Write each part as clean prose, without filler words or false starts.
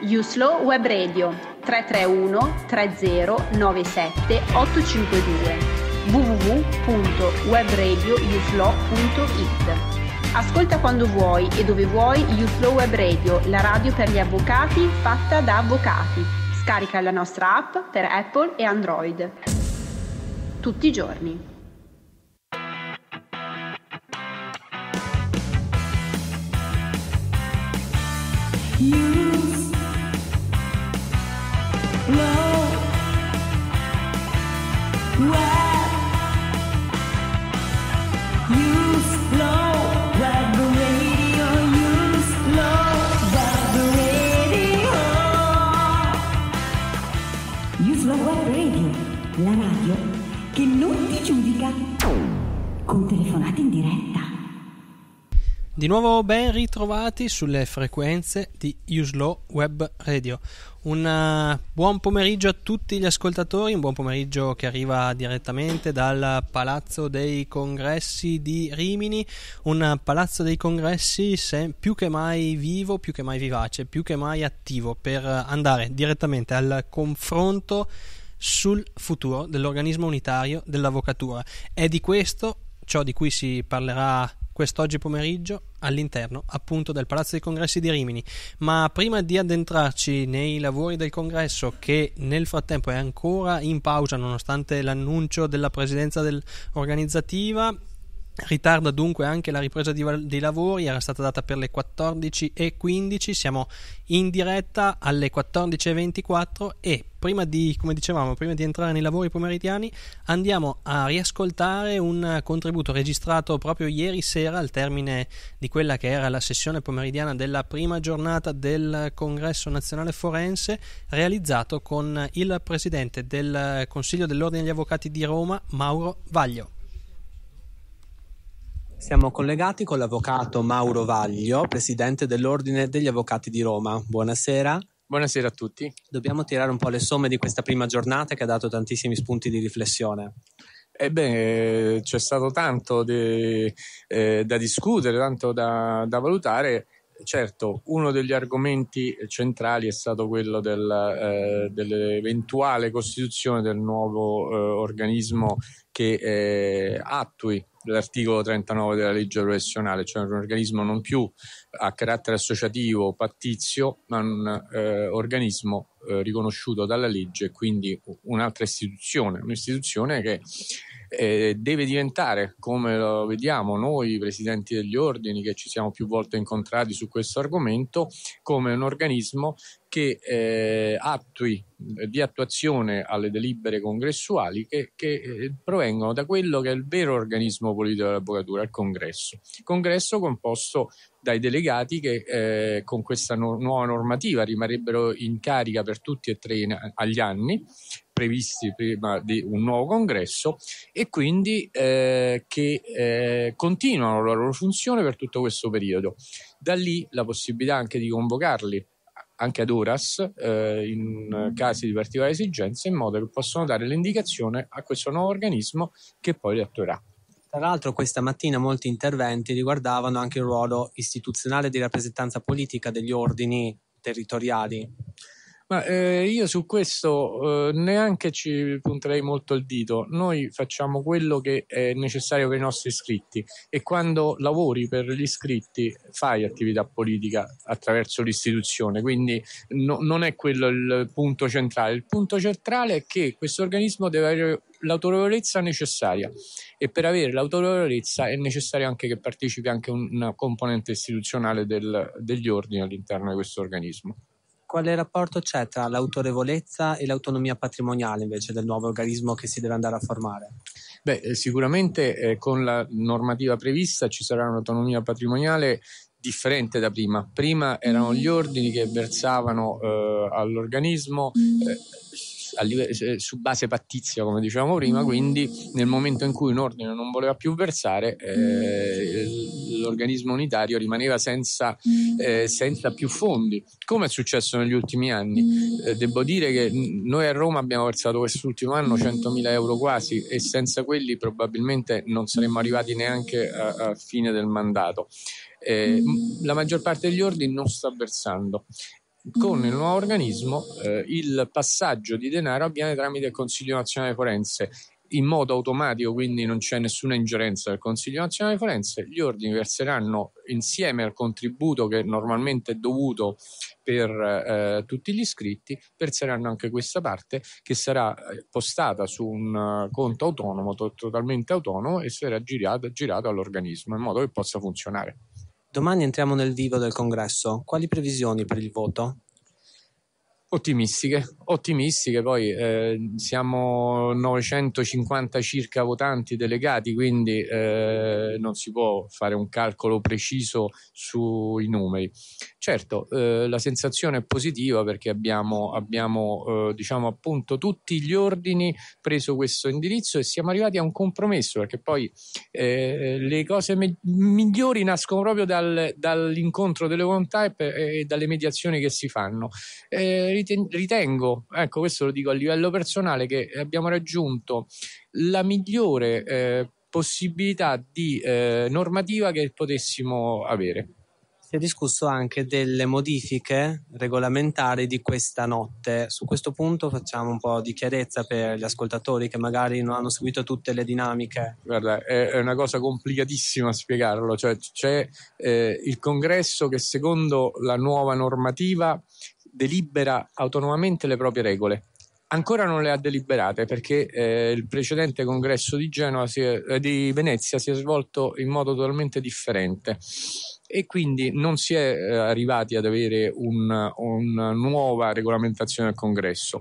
Uslow Web Radio 331 3097 852 www.webradiouslow.it. Ascolta quando vuoi e dove vuoi Uslow Web Radio, la radio per gli avvocati fatta da avvocati. Scarica la nostra app per Apple e Android. Tutti i giorni. La radio che non ti giudica, con telefonate in diretta. Di nuovo ben ritrovati sulle frequenze di Uslow Web Radio. Un buon pomeriggio a tutti gli ascoltatori, un buon pomeriggio che arriva direttamente dal Palazzo dei Congressi di Rimini, un Palazzo dei Congressi più che mai vivo, più che mai vivace, più che mai attivo per andare direttamente al confronto sul futuro dell'organismo unitario dell'avvocatura. È di questo ciò di cui si parlerà quest'oggi pomeriggio all'interno appunto del Palazzo dei Congressi di Rimini. Ma prima di addentrarci nei lavori del congresso, che nel frattempo è ancora in pausa nonostante l'annuncio della presidenza organizzativa, ritarda dunque anche la ripresa dei lavori, era stata data per le 14:15, siamo in diretta alle 14:24 e prima di entrare nei lavori pomeridiani andiamo a riascoltare un contributo registrato proprio ieri sera al termine di quella che era la sessione pomeridiana della prima giornata del Congresso Nazionale Forense, realizzato con il presidente del Consiglio dell'Ordine degli Avvocati di Roma, Mauro Vaglio. Siamo collegati con l'avvocato Mauro Vaglio, presidente dell'Ordine degli Avvocati di Roma. Buonasera. Buonasera a tutti. Dobbiamo tirare un po' le somme di questa prima giornata che ha dato tantissimi spunti di riflessione. C'è stato tanto da discutere, tanto da valutare. Certo, uno degli argomenti centrali è stato quello dell'eventuale costituzione del nuovo organismo che attui l'articolo 39 della legge professionale, cioè un organismo non più a carattere associativo o pattizio, ma un organismo riconosciuto dalla legge, quindi un'altra istituzione, un'istituzione che deve diventare, come lo vediamo noi presidenti degli ordini che ci siamo più volte incontrati su questo argomento, come un organismo che attui di attuazione alle delibere congressuali che provengono da quello che è il vero organismo politico dell'avvocatura, il Congresso composto dai delegati che con questa nuova normativa rimarrebbero in carica per tutti e tre agli anni previsti prima di un nuovo congresso e quindi che continuano la loro funzione per tutto questo periodo. Da lì la possibilità anche di convocarli anche ad horas in casi di particolare esigenza, in modo che possano dare l'indicazione a questo nuovo organismo che poi li attuerà. Tra l'altro questa mattina molti interventi riguardavano anche il ruolo istituzionale di rappresentanza politica degli ordini territoriali. Ma io su questo neanche ci punterei molto il dito. Noi facciamo quello che è necessario per i nostri iscritti e quando lavori per gli iscritti fai attività politica attraverso l'istituzione, quindi non è quello il punto centrale. Il punto centrale è che questo organismo deve avere l'autorevolezza necessaria e per avere l'autorevolezza è necessario anche che partecipi anche una componente istituzionale degli ordini all'interno di questo organismo. Quale rapporto c'è tra l'autorevolezza e l'autonomia patrimoniale invece del nuovo organismo che si deve andare a formare? Sicuramente con la normativa prevista ci sarà un'autonomia patrimoniale differente da prima. Prima erano gli ordini che versavano all'organismo su base pattizia, come dicevamo prima, quindi nel momento in cui un ordine non voleva più versare, l'organismo unitario rimaneva senza più fondi, come è successo negli ultimi anni. Devo dire che noi a Roma abbiamo versato quest'ultimo anno 100.000 euro quasi, e senza quelli probabilmente non saremmo arrivati neanche a fine del mandato. La maggior parte degli ordini non sta versando. con il nuovo organismo il passaggio di denaro avviene tramite il Consiglio Nazionale Forense in modo automatico, quindi non c'è nessuna ingerenza del Consiglio Nazionale Forense. Gli ordini verseranno insieme al contributo che normalmente è dovuto per tutti gli iscritti, verseranno anche questa parte che sarà postata su un conto autonomo, totalmente autonomo, e sarà girato all'organismo in modo che possa funzionare. Domani entriamo nel vivo del congresso. Quali previsioni per il voto? Ottimistiche, poi siamo 950 circa votanti delegati, quindi non si può fare un calcolo preciso sui numeri. Certo, la sensazione è positiva perché abbiamo diciamo appunto tutti gli ordini preso questo indirizzo e siamo arrivati a un compromesso, perché poi le cose migliori nascono proprio dall'incontro delle volontà e dalle mediazioni che si fanno. Ritengo, ecco, questo lo dico a livello personale, che abbiamo raggiunto la migliore possibilità di normativa che potessimo avere. Si è discusso anche delle modifiche regolamentari di questa notte. Su questo punto facciamo un po' di chiarezza per gli ascoltatori che magari non hanno seguito tutte le dinamiche. Guarda, è una cosa complicatissima spiegarlo, cioè c'è il congresso che secondo la nuova normativa delibera autonomamente le proprie regole. Ancora non le ha deliberate perché il precedente congresso di Venezia si è svolto in modo totalmente differente e quindi non si è arrivati ad avere una nuova regolamentazione del congresso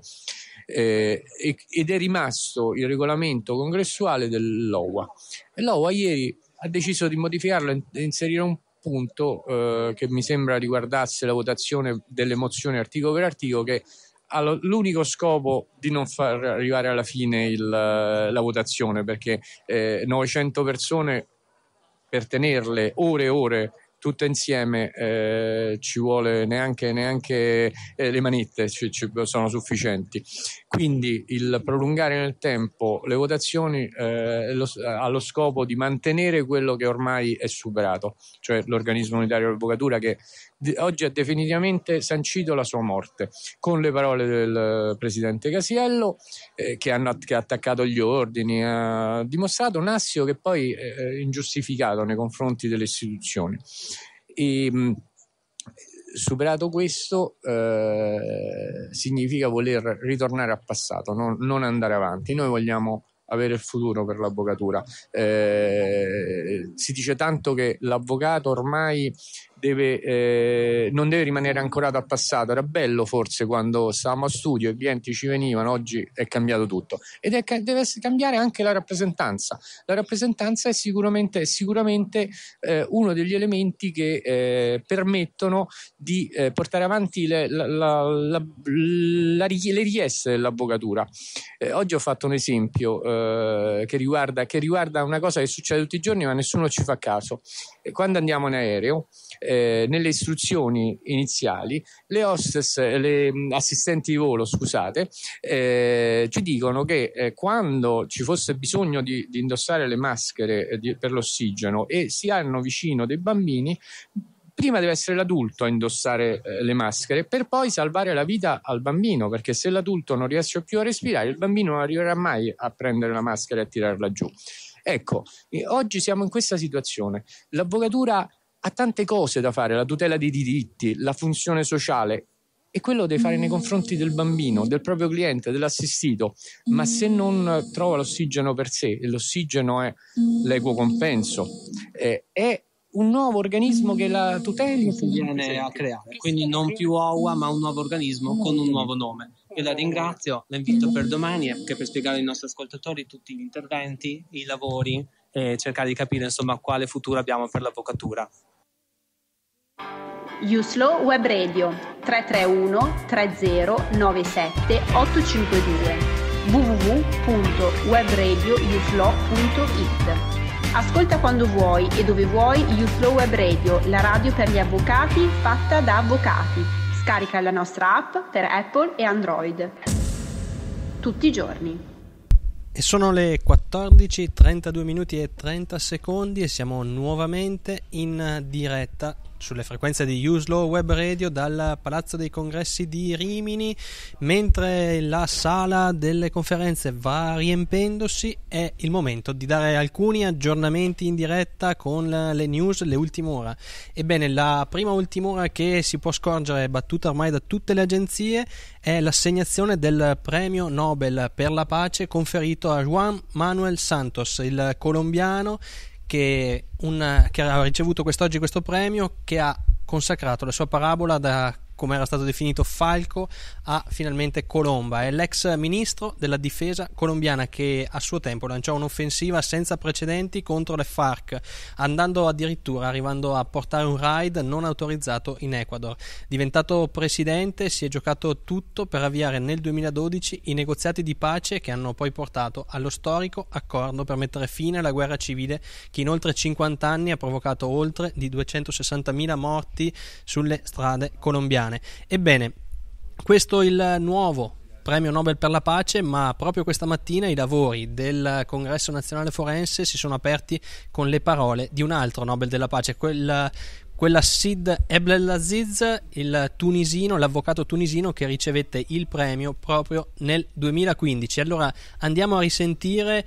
ed è rimasto il regolamento congressuale dell'OUA. E l'OUA ieri ha deciso di modificarlo e inserire un punto che mi sembra riguardasse la votazione delle mozioni articolo per articolo, che ha l'unico scopo di non far arrivare alla fine la votazione, perché 900 persone per tenerle ore e ore tutte insieme ci vuole neanche le manette ci sono sufficienti. Quindi il prolungare nel tempo le votazioni ha lo scopo di mantenere quello che ormai è superato, cioè l'organismo unitario dell'avvocatura, che oggi ha definitivamente sancito la sua morte, con le parole del presidente Casiello che ha attaccato gli ordini, ha dimostrato un assio che poi è ingiustificato nei confronti delle istituzioni. E superato questo significa voler ritornare al passato, non andare avanti. Noi vogliamo avere il futuro per l'avvocatura. Si dice tanto che l'avvocato ormai non deve rimanere ancorato al passato. Era bello forse quando stavamo a studio e i clienti ci venivano, oggi è cambiato tutto ed deve cambiare anche la rappresentanza. La rappresentanza è sicuramente uno degli elementi che permettono di portare avanti le richieste dell'avvocatura. Oggi ho fatto un esempio che riguarda una cosa che succede tutti i giorni ma nessuno ci fa caso. Quando andiamo in aereo, nelle istruzioni iniziali le hostess, le assistenti di volo, scusate, ci dicono che quando ci fosse bisogno di indossare le maschere per l'ossigeno e si hanno vicino dei bambini, prima deve essere l'adulto a indossare le maschere per poi salvare la vita al bambino, perché se l'adulto non riesce più a respirare, il bambino non arriverà mai a prendere la maschera e a tirarla giù. Ecco, oggi siamo in questa situazione. L'avvocatura ha tante cose da fare, la tutela dei diritti, la funzione sociale, e quello deve fare nei confronti del bambino, del proprio cliente, dell'assistito, ma se non trova l'ossigeno per sé, e l'ossigeno è l'equo compenso, è un nuovo organismo che la tutela si viene a creare, quindi non più OUA ma un nuovo organismo con un nuovo nome. Io la ringrazio, la invito per domani anche per spiegare ai nostri ascoltatori tutti gli interventi, i lavori e cercare di capire insomma quale futuro abbiamo per l'avvocatura. Uslo Web Radio 331 3097 852 www.webradiouslo.it. Ascolta quando vuoi e dove vuoi Uslo Web Radio, la radio per gli avvocati fatta da avvocati. Scarica la nostra app per Apple e Android. Tutti i giorni. E sono le 14:32 minuti e 30 secondi e siamo nuovamente in diretta sulle frequenze di Uslo Web Radio dal Palazzo dei Congressi di Rimini. Mentre la sala delle conferenze va riempendosi, è il momento di dare alcuni aggiornamenti in diretta con le news, le ultime ore. Ebbene, la prima ultima ora che si può scorgere, battuta ormai da tutte le agenzie, è l'assegnazione del premio Nobel per la pace conferito a Juan Manuel Santos, il colombiano che ha ricevuto quest'oggi questo premio, che ha consacrato la sua parabola da, come era stato definito, falco a finalmente colomba. È l'ex ministro della difesa colombiana che a suo tempo lanciò un'offensiva senza precedenti contro le FARC, arrivando a portare un raid non autorizzato in Ecuador. Diventato presidente, si è giocato tutto per avviare nel 2012 i negoziati di pace che hanno poi portato allo storico accordo per mettere fine alla guerra civile che in oltre 50 anni ha provocato oltre di 260.000 morti sulle strade colombiane. Ebbene, questo è il nuovo premio Nobel per la pace, ma proprio questa mattina i lavori del Congresso Nazionale Forense si sono aperti con le parole di un altro Nobel della pace, quella Sid Abdelaziz, il tunisino, l'avvocato tunisino che ricevette il premio proprio nel 2015. Allora andiamo a risentire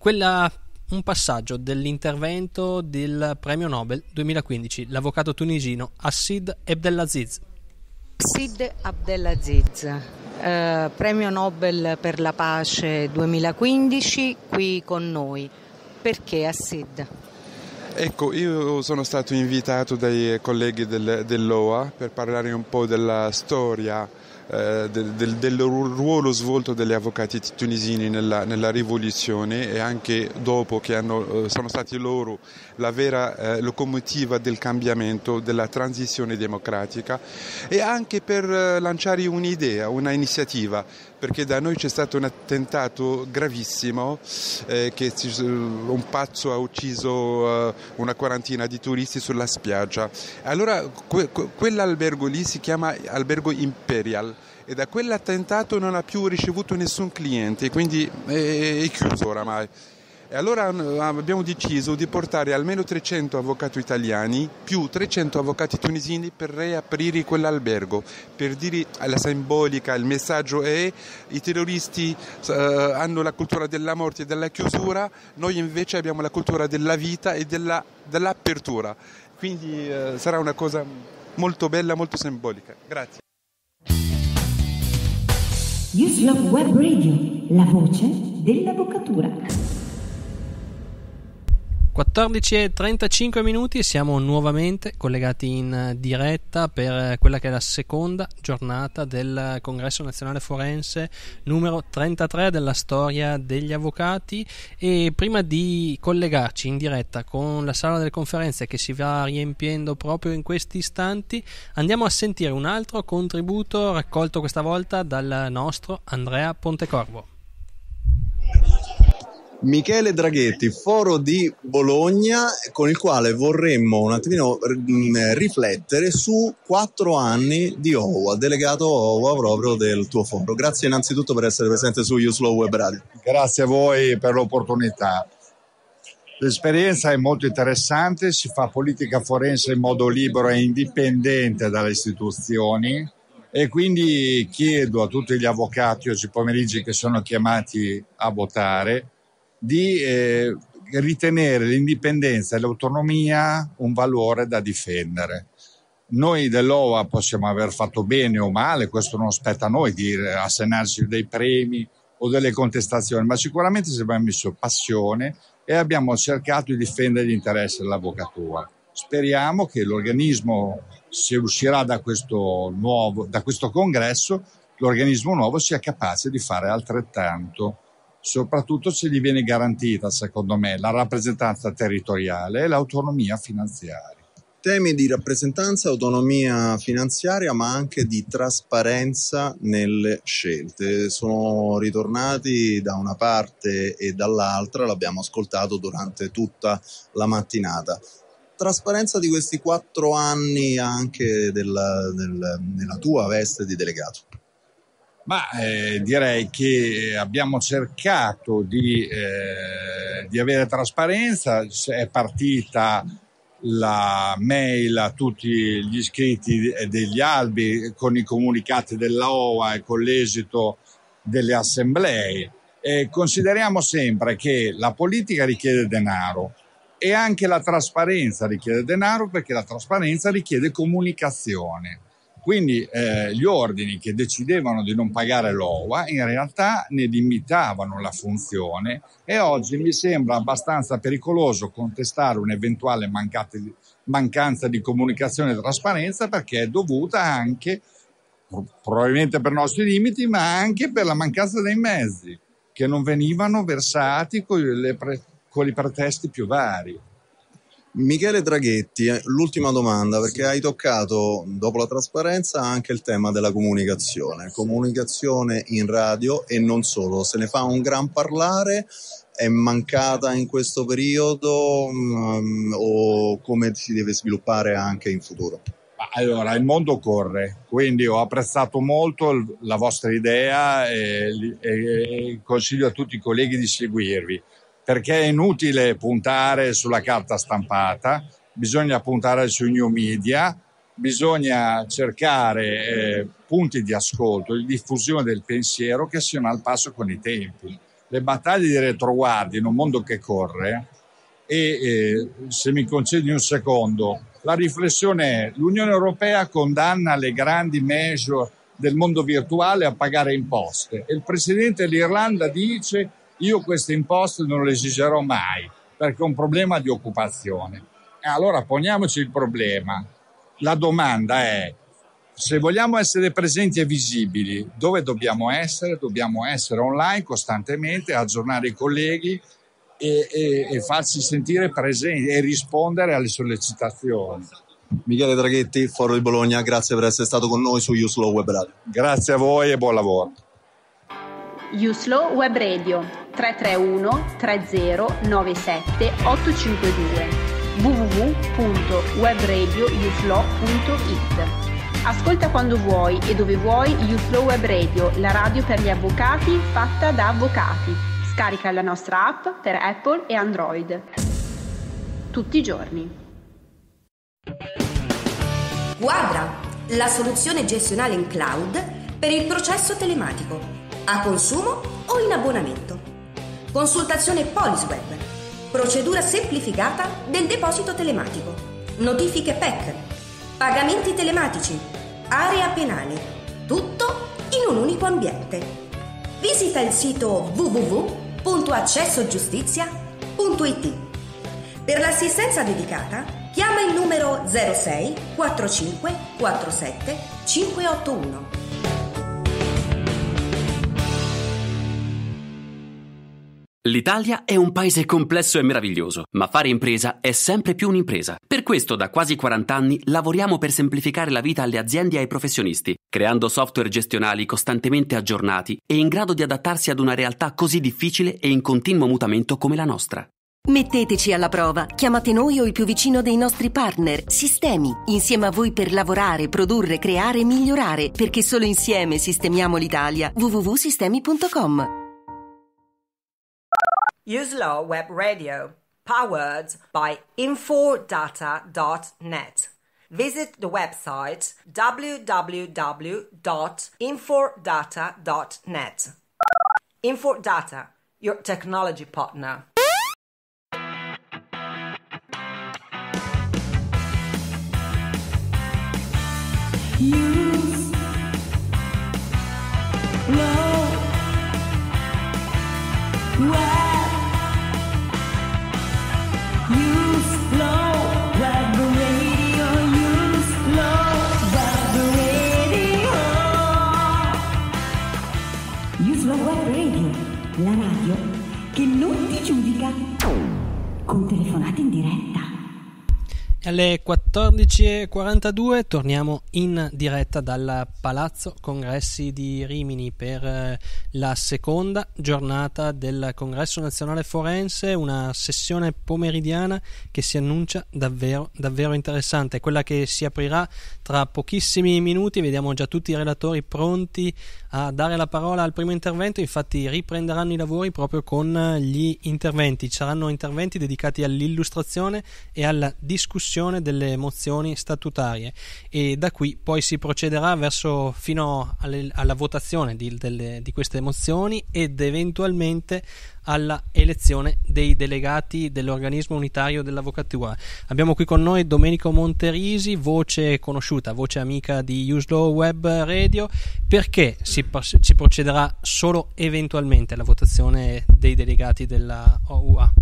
un passaggio dell'intervento del premio Nobel 2015, l'avvocato tunisino Sid Abdelaziz. Sid Abdelaziz, premio Nobel per la pace 2015, qui con noi. Perché Sid? Ecco, io sono stato invitato dai colleghi dell'OA per parlare un po' della storia, del ruolo svolto dagli avvocati tunisini nella rivoluzione, e anche dopo che sono stati loro la vera locomotiva del cambiamento, della transizione democratica, e anche per lanciare un'idea, una iniziativa, perché da noi c'è stato un attentato gravissimo, che un pazzo ha ucciso una quarantina di turisti sulla spiaggia. Allora quell'albergo lì si chiama Albergo Imperial, e da quell'attentato non ha più ricevuto nessun cliente, quindi è chiuso oramai. E allora abbiamo deciso di portare almeno 300 avvocati italiani più 300 avvocati tunisini per riaprire quell'albergo, per dire la simbolica, il messaggio è: i terroristi hanno la cultura della morte e della chiusura, noi invece abbiamo la cultura della vita e dell'apertura. Quindi sarà una cosa molto bella, molto simbolica. Grazie. Uslo Web Radio, la voce dell'avvocatura. 14:35 e siamo nuovamente collegati in diretta per quella che è la seconda giornata del Congresso Nazionale Forense numero 33 della storia degli avvocati. E prima di collegarci in diretta con la sala delle conferenze che si va riempiendo proprio in questi istanti, andiamo a sentire un altro contributo raccolto questa volta dal nostro Andrea Pontecorvo. Michele Draghetti, Foro di Bologna, con il quale vorremmo un attimino riflettere su 4 anni di OWA, delegato OWA proprio del tuo foro. Grazie innanzitutto per essere presente su Uslo Web Radio. Grazie a voi per l'opportunità. L'esperienza è molto interessante, si fa politica forense in modo libero e indipendente dalle istituzioni, e quindi chiedo a tutti gli avvocati oggi pomeriggio che sono chiamati a votare di ritenere l'indipendenza e l'autonomia un valore da difendere. Noi dell'OA possiamo aver fatto bene o male, questo non spetta a noi di assegnarci dei premi o delle contestazioni, ma sicuramente ci abbiamo messo passione e abbiamo cercato di difendere gli interessi dell'avvocatura. Speriamo che l'organismo, se uscirà da questo congresso, l'organismo nuovo sia capace di fare altrettanto, soprattutto se gli viene garantita, secondo me, la rappresentanza territoriale e l'autonomia finanziaria. Temi di rappresentanza, autonomia finanziaria, ma anche di trasparenza nelle scelte. Sono ritornati da una parte e dall'altra, l'abbiamo ascoltato durante tutta la mattinata. Trasparenza di questi 4 anni anche nella tua veste di delegato. Ma direi che abbiamo cercato di avere trasparenza. È partita la mail a tutti gli iscritti degli albi con i comunicati dell'OA e con l'esito delle assemblee. Consideriamo sempre che la politica richiede denaro e anche la trasparenza richiede denaro, perché la trasparenza richiede comunicazione. Quindi gli ordini che decidevano di non pagare l'OA in realtà ne limitavano la funzione, e oggi mi sembra abbastanza pericoloso contestare un'eventuale mancanza di comunicazione e trasparenza, perché è dovuta anche, probabilmente per nostri limiti, ma anche per la mancanza dei mezzi che non venivano versati con i pretesti più vari. Michele Draghetti, l'ultima domanda, perché hai toccato, dopo la trasparenza, anche il tema della comunicazione in radio e non solo. Se ne fa un gran parlare, è mancata in questo periodo o come si deve sviluppare anche in futuro? Allora, il mondo corre, quindi ho apprezzato molto la vostra idea e consiglio a tutti i colleghi di seguirvi, perché è inutile puntare sulla carta stampata, bisogna puntare sui new media, bisogna cercare punti di ascolto, di diffusione del pensiero che siano al passo con i tempi. Le battaglie di retroguardia in un mondo che corre, e se mi concedi un secondo, la riflessione è: l'Unione Europea condanna le grandi major del mondo virtuale a pagare imposte e il presidente dell'Irlanda dice: io queste imposte non le esigerò mai perché è un problema di occupazione. E allora poniamoci il problema. La domanda è: se vogliamo essere presenti e visibili, dove dobbiamo essere? Dobbiamo essere online costantemente, aggiornare i colleghi e farsi sentire presenti e rispondere alle sollecitazioni. Michele Draghetti, Foro di Bologna, grazie per essere stato con noi su Uslow Web Radio. Grazie a voi e buon lavoro. Uslow Web Radio 331 3097 852 www.webradiouslow.it. Ascolta quando vuoi e dove vuoi Uslow Web Radio, la radio per gli avvocati fatta da avvocati. Scarica la nostra app per Apple e Android. Tutti i giorni. Quadra, la soluzione gestionale in cloud per il processo telematico, a consumo o in abbonamento. Consultazione PolisWeb, procedura semplificata del deposito telematico, notifiche PEC, pagamenti telematici, area penale, tutto in un unico ambiente. Visita il sito www.accessogiustizia.it. Per l'assistenza dedicata, chiama il numero 06 45 47 581. L'Italia è un paese complesso e meraviglioso, ma fare impresa è sempre più un'impresa. Per questo da quasi 40 anni lavoriamo per semplificare la vita alle aziende e ai professionisti, creando software gestionali costantemente aggiornati e in grado di adattarsi ad una realtà così difficile e in continuo mutamento come la nostra. Metteteci alla prova, chiamate noi o il più vicino dei nostri partner, Sistemi, insieme a voi per lavorare, produrre, creare e migliorare, perché solo insieme sistemiamo l'Italia. www.sistemi.com. Uslow Web Radio, powered by infodata.net. Visit the website www.infodata.net. Infodata, your technology partner. La radio che non ti giudica, con telefonate in diretta. Alle 14.42 torniamo in diretta dal Palazzo Congressi di Rimini per la seconda giornata del Congresso Nazionale Forense, una sessione pomeridiana che si annuncia davvero interessante, quella che si aprirà tra pochissimi minuti. Vediamo già tutti i relatori pronti a dare la parola al primo intervento, infatti riprenderanno i lavori proprio con gli interventi. Ci saranno interventi dedicati all'illustrazione e alla discussione discussione delle mozioni statutarie e da qui poi si procederà fino alla votazione di queste mozioni ed eventualmente alla elezione dei delegati dell'organismo unitario dell'avvocatura. Abbiamo qui con noi Domenico Monterisi, voce conosciuta, voce amica di Uslaw Web Radio. Perché si procederà solo eventualmente alla votazione dei delegati della OUA?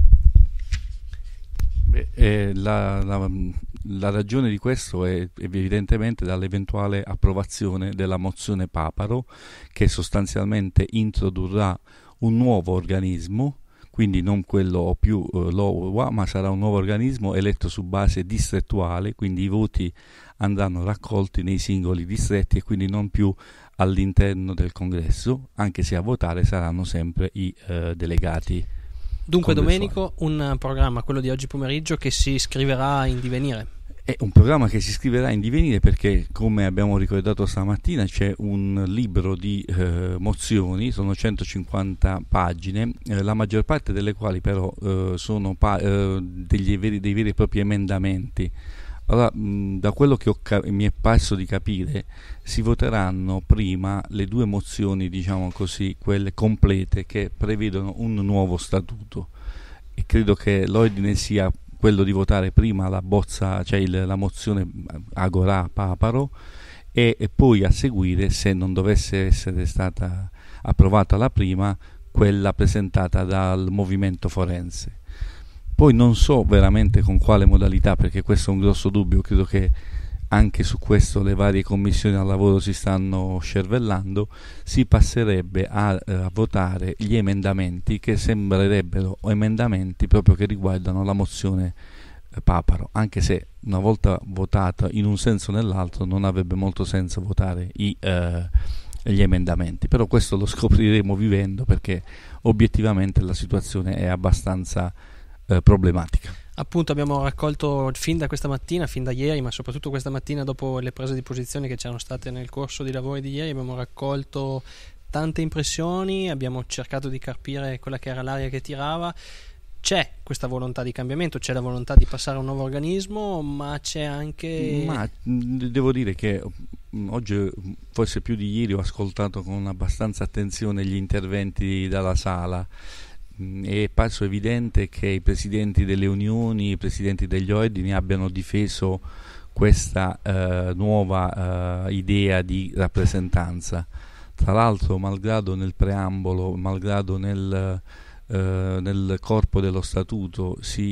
La ragione di questo è evidentemente dall'eventuale approvazione della mozione Paparo, che sostanzialmente introdurrà un nuovo organismo, quindi non quello più l'OUA, ma sarà un nuovo organismo eletto su base distrettuale, quindi i voti andranno raccolti nei singoli distretti e quindi non più all'interno del congresso, anche se a votare saranno sempre i delegati. Dunque Domenico, un programma, quello di oggi pomeriggio, che si scriverà in divenire. È un programma che si scriverà in divenire perché, come abbiamo ricordato stamattina, c'è un libro di mozioni, sono 150 pagine, la maggior parte delle quali però sono dei veri e propri emendamenti. Allora, da quello che mi è parso di capire, si voteranno prima le due mozioni, diciamo così, quelle complete, che prevedono un nuovo statuto, e credo che l'ordine sia quello di votare prima la bozza, cioè la mozione Agorà Paparo, e poi a seguire, se non dovesse essere stata approvata la prima, quella presentata dal movimento forense. Poi non so veramente con quale modalità, perché questo è un grosso dubbio, credo che anche su questo le varie commissioni al lavoro si stanno scervellando, si passerebbe a votare gli emendamenti, che sembrerebbero emendamenti proprio che riguardano la mozione Paparo, anche se una volta votata in un senso o nell'altro non avrebbe molto senso votare gli emendamenti, però questo lo scopriremo vivendo, perché obiettivamente la situazione è abbastanza problematica. Appunto, abbiamo raccolto fin da questa mattina, fin da ieri, ma soprattutto questa mattina dopo le prese di posizione che c'erano state nel corso dei lavori di ieri, abbiamo raccolto tante impressioni, abbiamo cercato di capire quella che era l'aria che tirava. C'è questa volontà di cambiamento, c'è la volontà di passare a un nuovo organismo, ma c'è anche... Ma devo dire che oggi, forse più di ieri, ho ascoltato con abbastanza attenzione gli interventi dalla sala. È parso evidente che i presidenti delle unioni, i presidenti degli ordini abbiano difeso questa nuova idea di rappresentanza. Tra l'altro, malgrado nel preambolo, malgrado nel corpo dello statuto si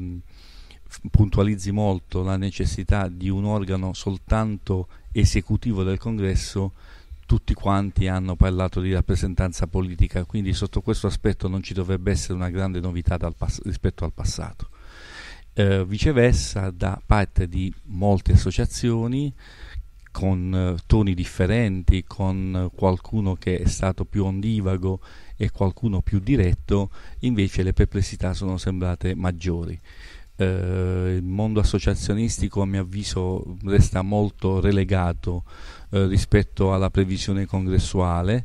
puntualizzi molto la necessità di un organo soltanto esecutivo del Congresso, tutti quanti hanno parlato di rappresentanza politica, quindi sotto questo aspetto non ci dovrebbe essere una grande novità rispetto al passato. Viceversa, da parte di molte associazioni, con toni differenti, con qualcuno che è stato più ondivago e qualcuno più diretto, invece le perplessità sono sembrate maggiori. Il mondo associazionistico, a mio avviso, resta molto relegato rispetto alla previsione congressuale,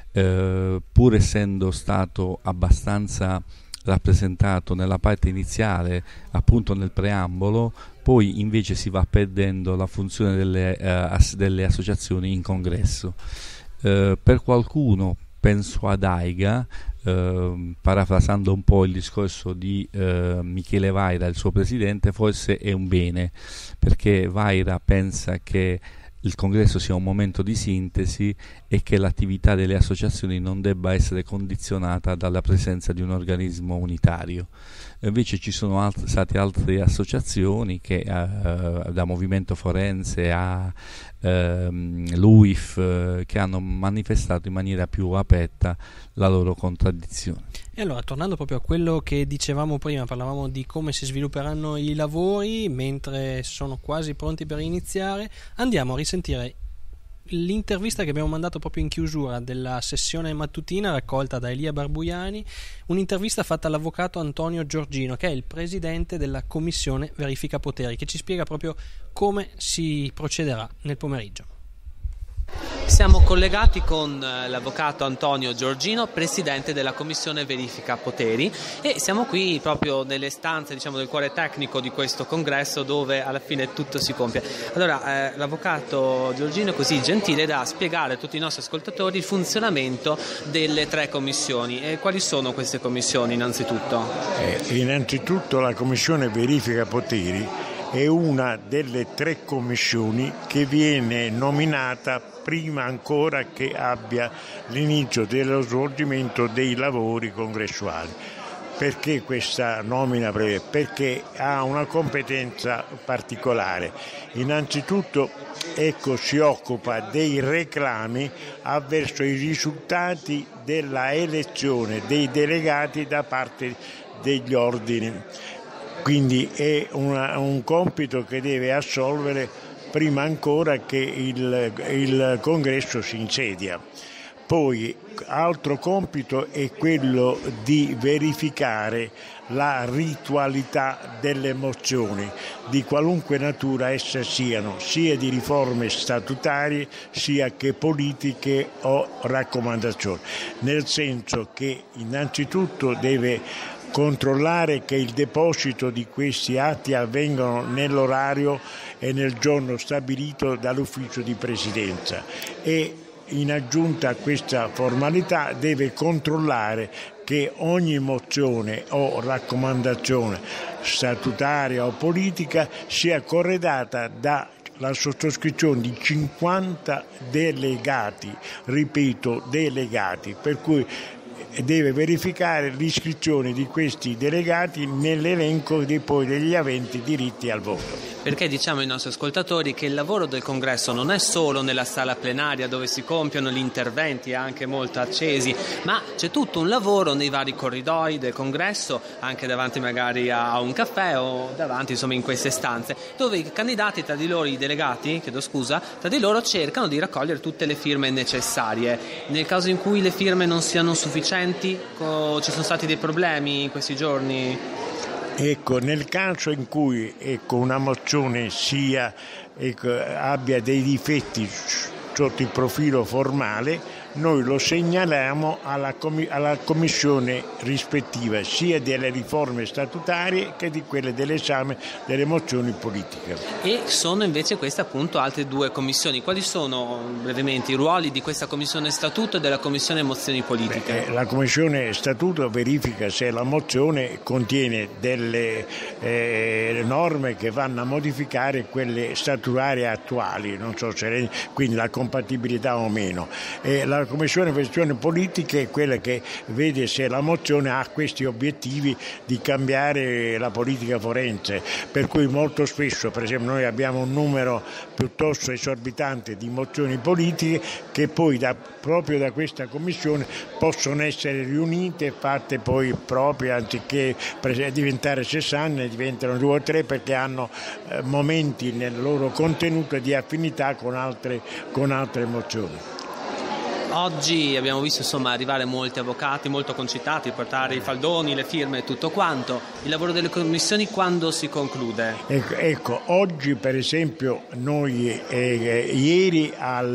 pur essendo stato abbastanza rappresentato nella parte iniziale, appunto nel preambolo, poi invece si va perdendo la funzione delle associazioni in congresso. Per qualcuno, penso ad AIGA, parafrasando un po' il discorso di Michele Vaira, il suo presidente, forse è un bene, perché Vaira pensa che il congresso sia un momento di sintesi e che l'attività delle associazioni non debba essere condizionata dalla presenza di un organismo unitario. Invece ci sono state altre associazioni che da Movimento Forense a l'UIF che hanno manifestato in maniera più aperta la loro contraddizione. E allora, tornando proprio a quello che dicevamo prima, parlavamo di come si svilupperanno i lavori mentre sono quasi pronti per iniziare. Andiamo a risentire l'intervista che abbiamo mandato proprio in chiusura della sessione mattutina, raccolta da Elia Barbuiani, un'intervista fatta all'avvocato Antonio Giorgino, che è il presidente della commissione verifica poteri, che ci spiega proprio come si procederà nel pomeriggio. siamo collegati con l'avvocato Antonio Giorgino, presidente della Commissione Verifica Poteri, e siamo qui proprio nelle stanze, diciamo, del cuore tecnico di questo congresso, dove alla fine tutto si compie. Allora, l'avvocato Giorgino è così gentile da spiegare a tutti i nostri ascoltatori il funzionamento delle 3 commissioni. E quali sono queste commissioni innanzitutto? Innanzitutto la Commissione Verifica Poteri è una delle 3 commissioni che viene nominata prima ancora che abbia l'inizio dello svolgimento dei lavori congressuali. Perché questa nomina breve? Perché ha una competenza particolare. Innanzitutto si occupa dei reclami avverso i risultati della elezione dei delegati da parte degli ordini. Quindi è un compito che deve assolvere prima ancora che il congresso si insedia. Poi altro compito è quello di verificare la ritualità delle mozioni di qualunque natura esse siano, sia di riforme statutarie sia che politiche o raccomandazioni, nel senso che innanzitutto deve controllare che il deposito di questi atti avvengano nell'orario e nel giorno stabilito dall'ufficio di presidenza, e in aggiunta a questa formalità deve controllare che ogni mozione o raccomandazione statutaria o politica sia corredata dalla sottoscrizione di 50 delegati, ripeto delegati, per cui deve verificare l'iscrizione di questi delegati nell'elenco degli aventi diritti al voto. Perché diciamo ai nostri ascoltatori che il lavoro del congresso non è solo nella sala plenaria dove si compiono gli interventi anche molto accesi, ma c'è tutto un lavoro nei vari corridoi del congresso, anche davanti magari a un caffè o davanti insomma in queste stanze, dove i candidati tra di loro, i delegati, tra di loro cercano di raccogliere tutte le firme necessarie. Nel caso in cui le firme non siano sufficienti, ci sono stati dei problemi in questi giorni? Nel caso in cui una mozione abbia dei difetti sotto il profilo formale, noi lo segnaliamo alla commissione rispettiva, sia delle riforme statutarie che di quelle dell'esame delle mozioni politiche. E sono invece queste appunto altre 2 commissioni. Quali sono brevemente i ruoli di questa commissione statuto e della commissione mozioni politiche? La commissione statuto verifica se la mozione contiene delle norme che vanno a modificare quelle statutarie attuali, non so se quindi la compatibilità o meno. La Commissione Questioni Politiche è quella che vede se la mozione ha questi obiettivi di cambiare la politica forense, per cui molto spesso, per esempio, noi abbiamo un numero piuttosto esorbitante di mozioni politiche che poi proprio da questa Commissione possono essere riunite e fatte poi proprie, anziché diventare 60 ne diventano 2 o 3 perché hanno momenti nel loro contenuto di affinità con altre mozioni. Oggi abbiamo visto insomma arrivare molti avvocati molto concitati, portare i faldoni, le firme e tutto quanto. Il lavoro delle commissioni quando si conclude? Oggi per esempio noi ieri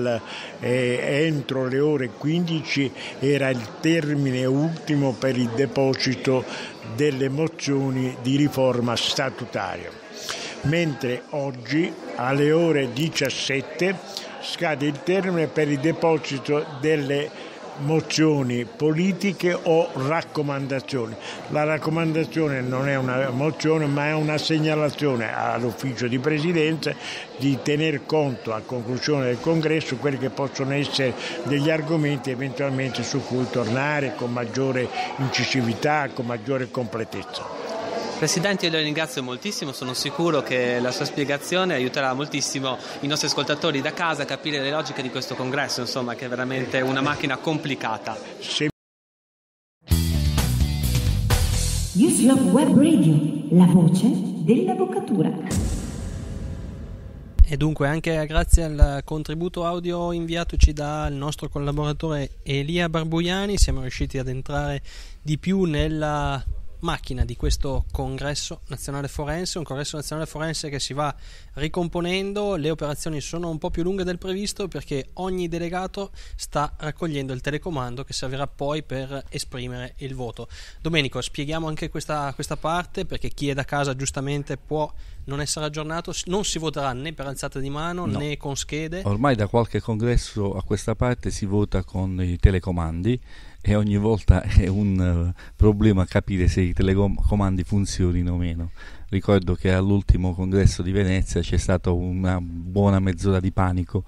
entro le ore 15 era il termine ultimo per il deposito delle mozioni di riforma statutaria, mentre oggi alle ore 17 scade il termine per il deposito delle mozioni politiche o raccomandazioni. La raccomandazione non è una mozione ma è una segnalazione all'ufficio di presidenza di tener conto a conclusione del congresso quelli che possono essere degli argomenti eventualmente su cui tornare con maggiore incisività, con maggiore completezza. Presidente, io la ringrazio moltissimo, sono sicuro che la sua spiegazione aiuterà moltissimo i nostri ascoltatori da casa a capire le logiche di questo congresso, insomma, che è veramente una macchina complicata. Uslop Web Radio, la voce dell'avvocatura. E dunque anche grazie al contributo audio inviatoci dal nostro collaboratore Elia Barbuiani siamo riusciti ad entrare di più nella macchina di questo congresso nazionale forense, un congresso nazionale forense che si va ricomponendo. Le operazioni sono un po' più lunghe del previsto perché ogni delegato sta raccogliendo il telecomando che servirà poi per esprimere il voto. Domenico, spieghiamo anche questa parte, perché chi è da casa giustamente può non essere aggiornato. Non si voterà né per alzata di mano né con schede. Ormai da qualche congresso a questa parte si vota con i telecomandi e ogni volta è un problema capire se i telecomandi funzionino o meno. Ricordo che all'ultimo congresso di Venezia c'è stata una buona mezz'ora di panico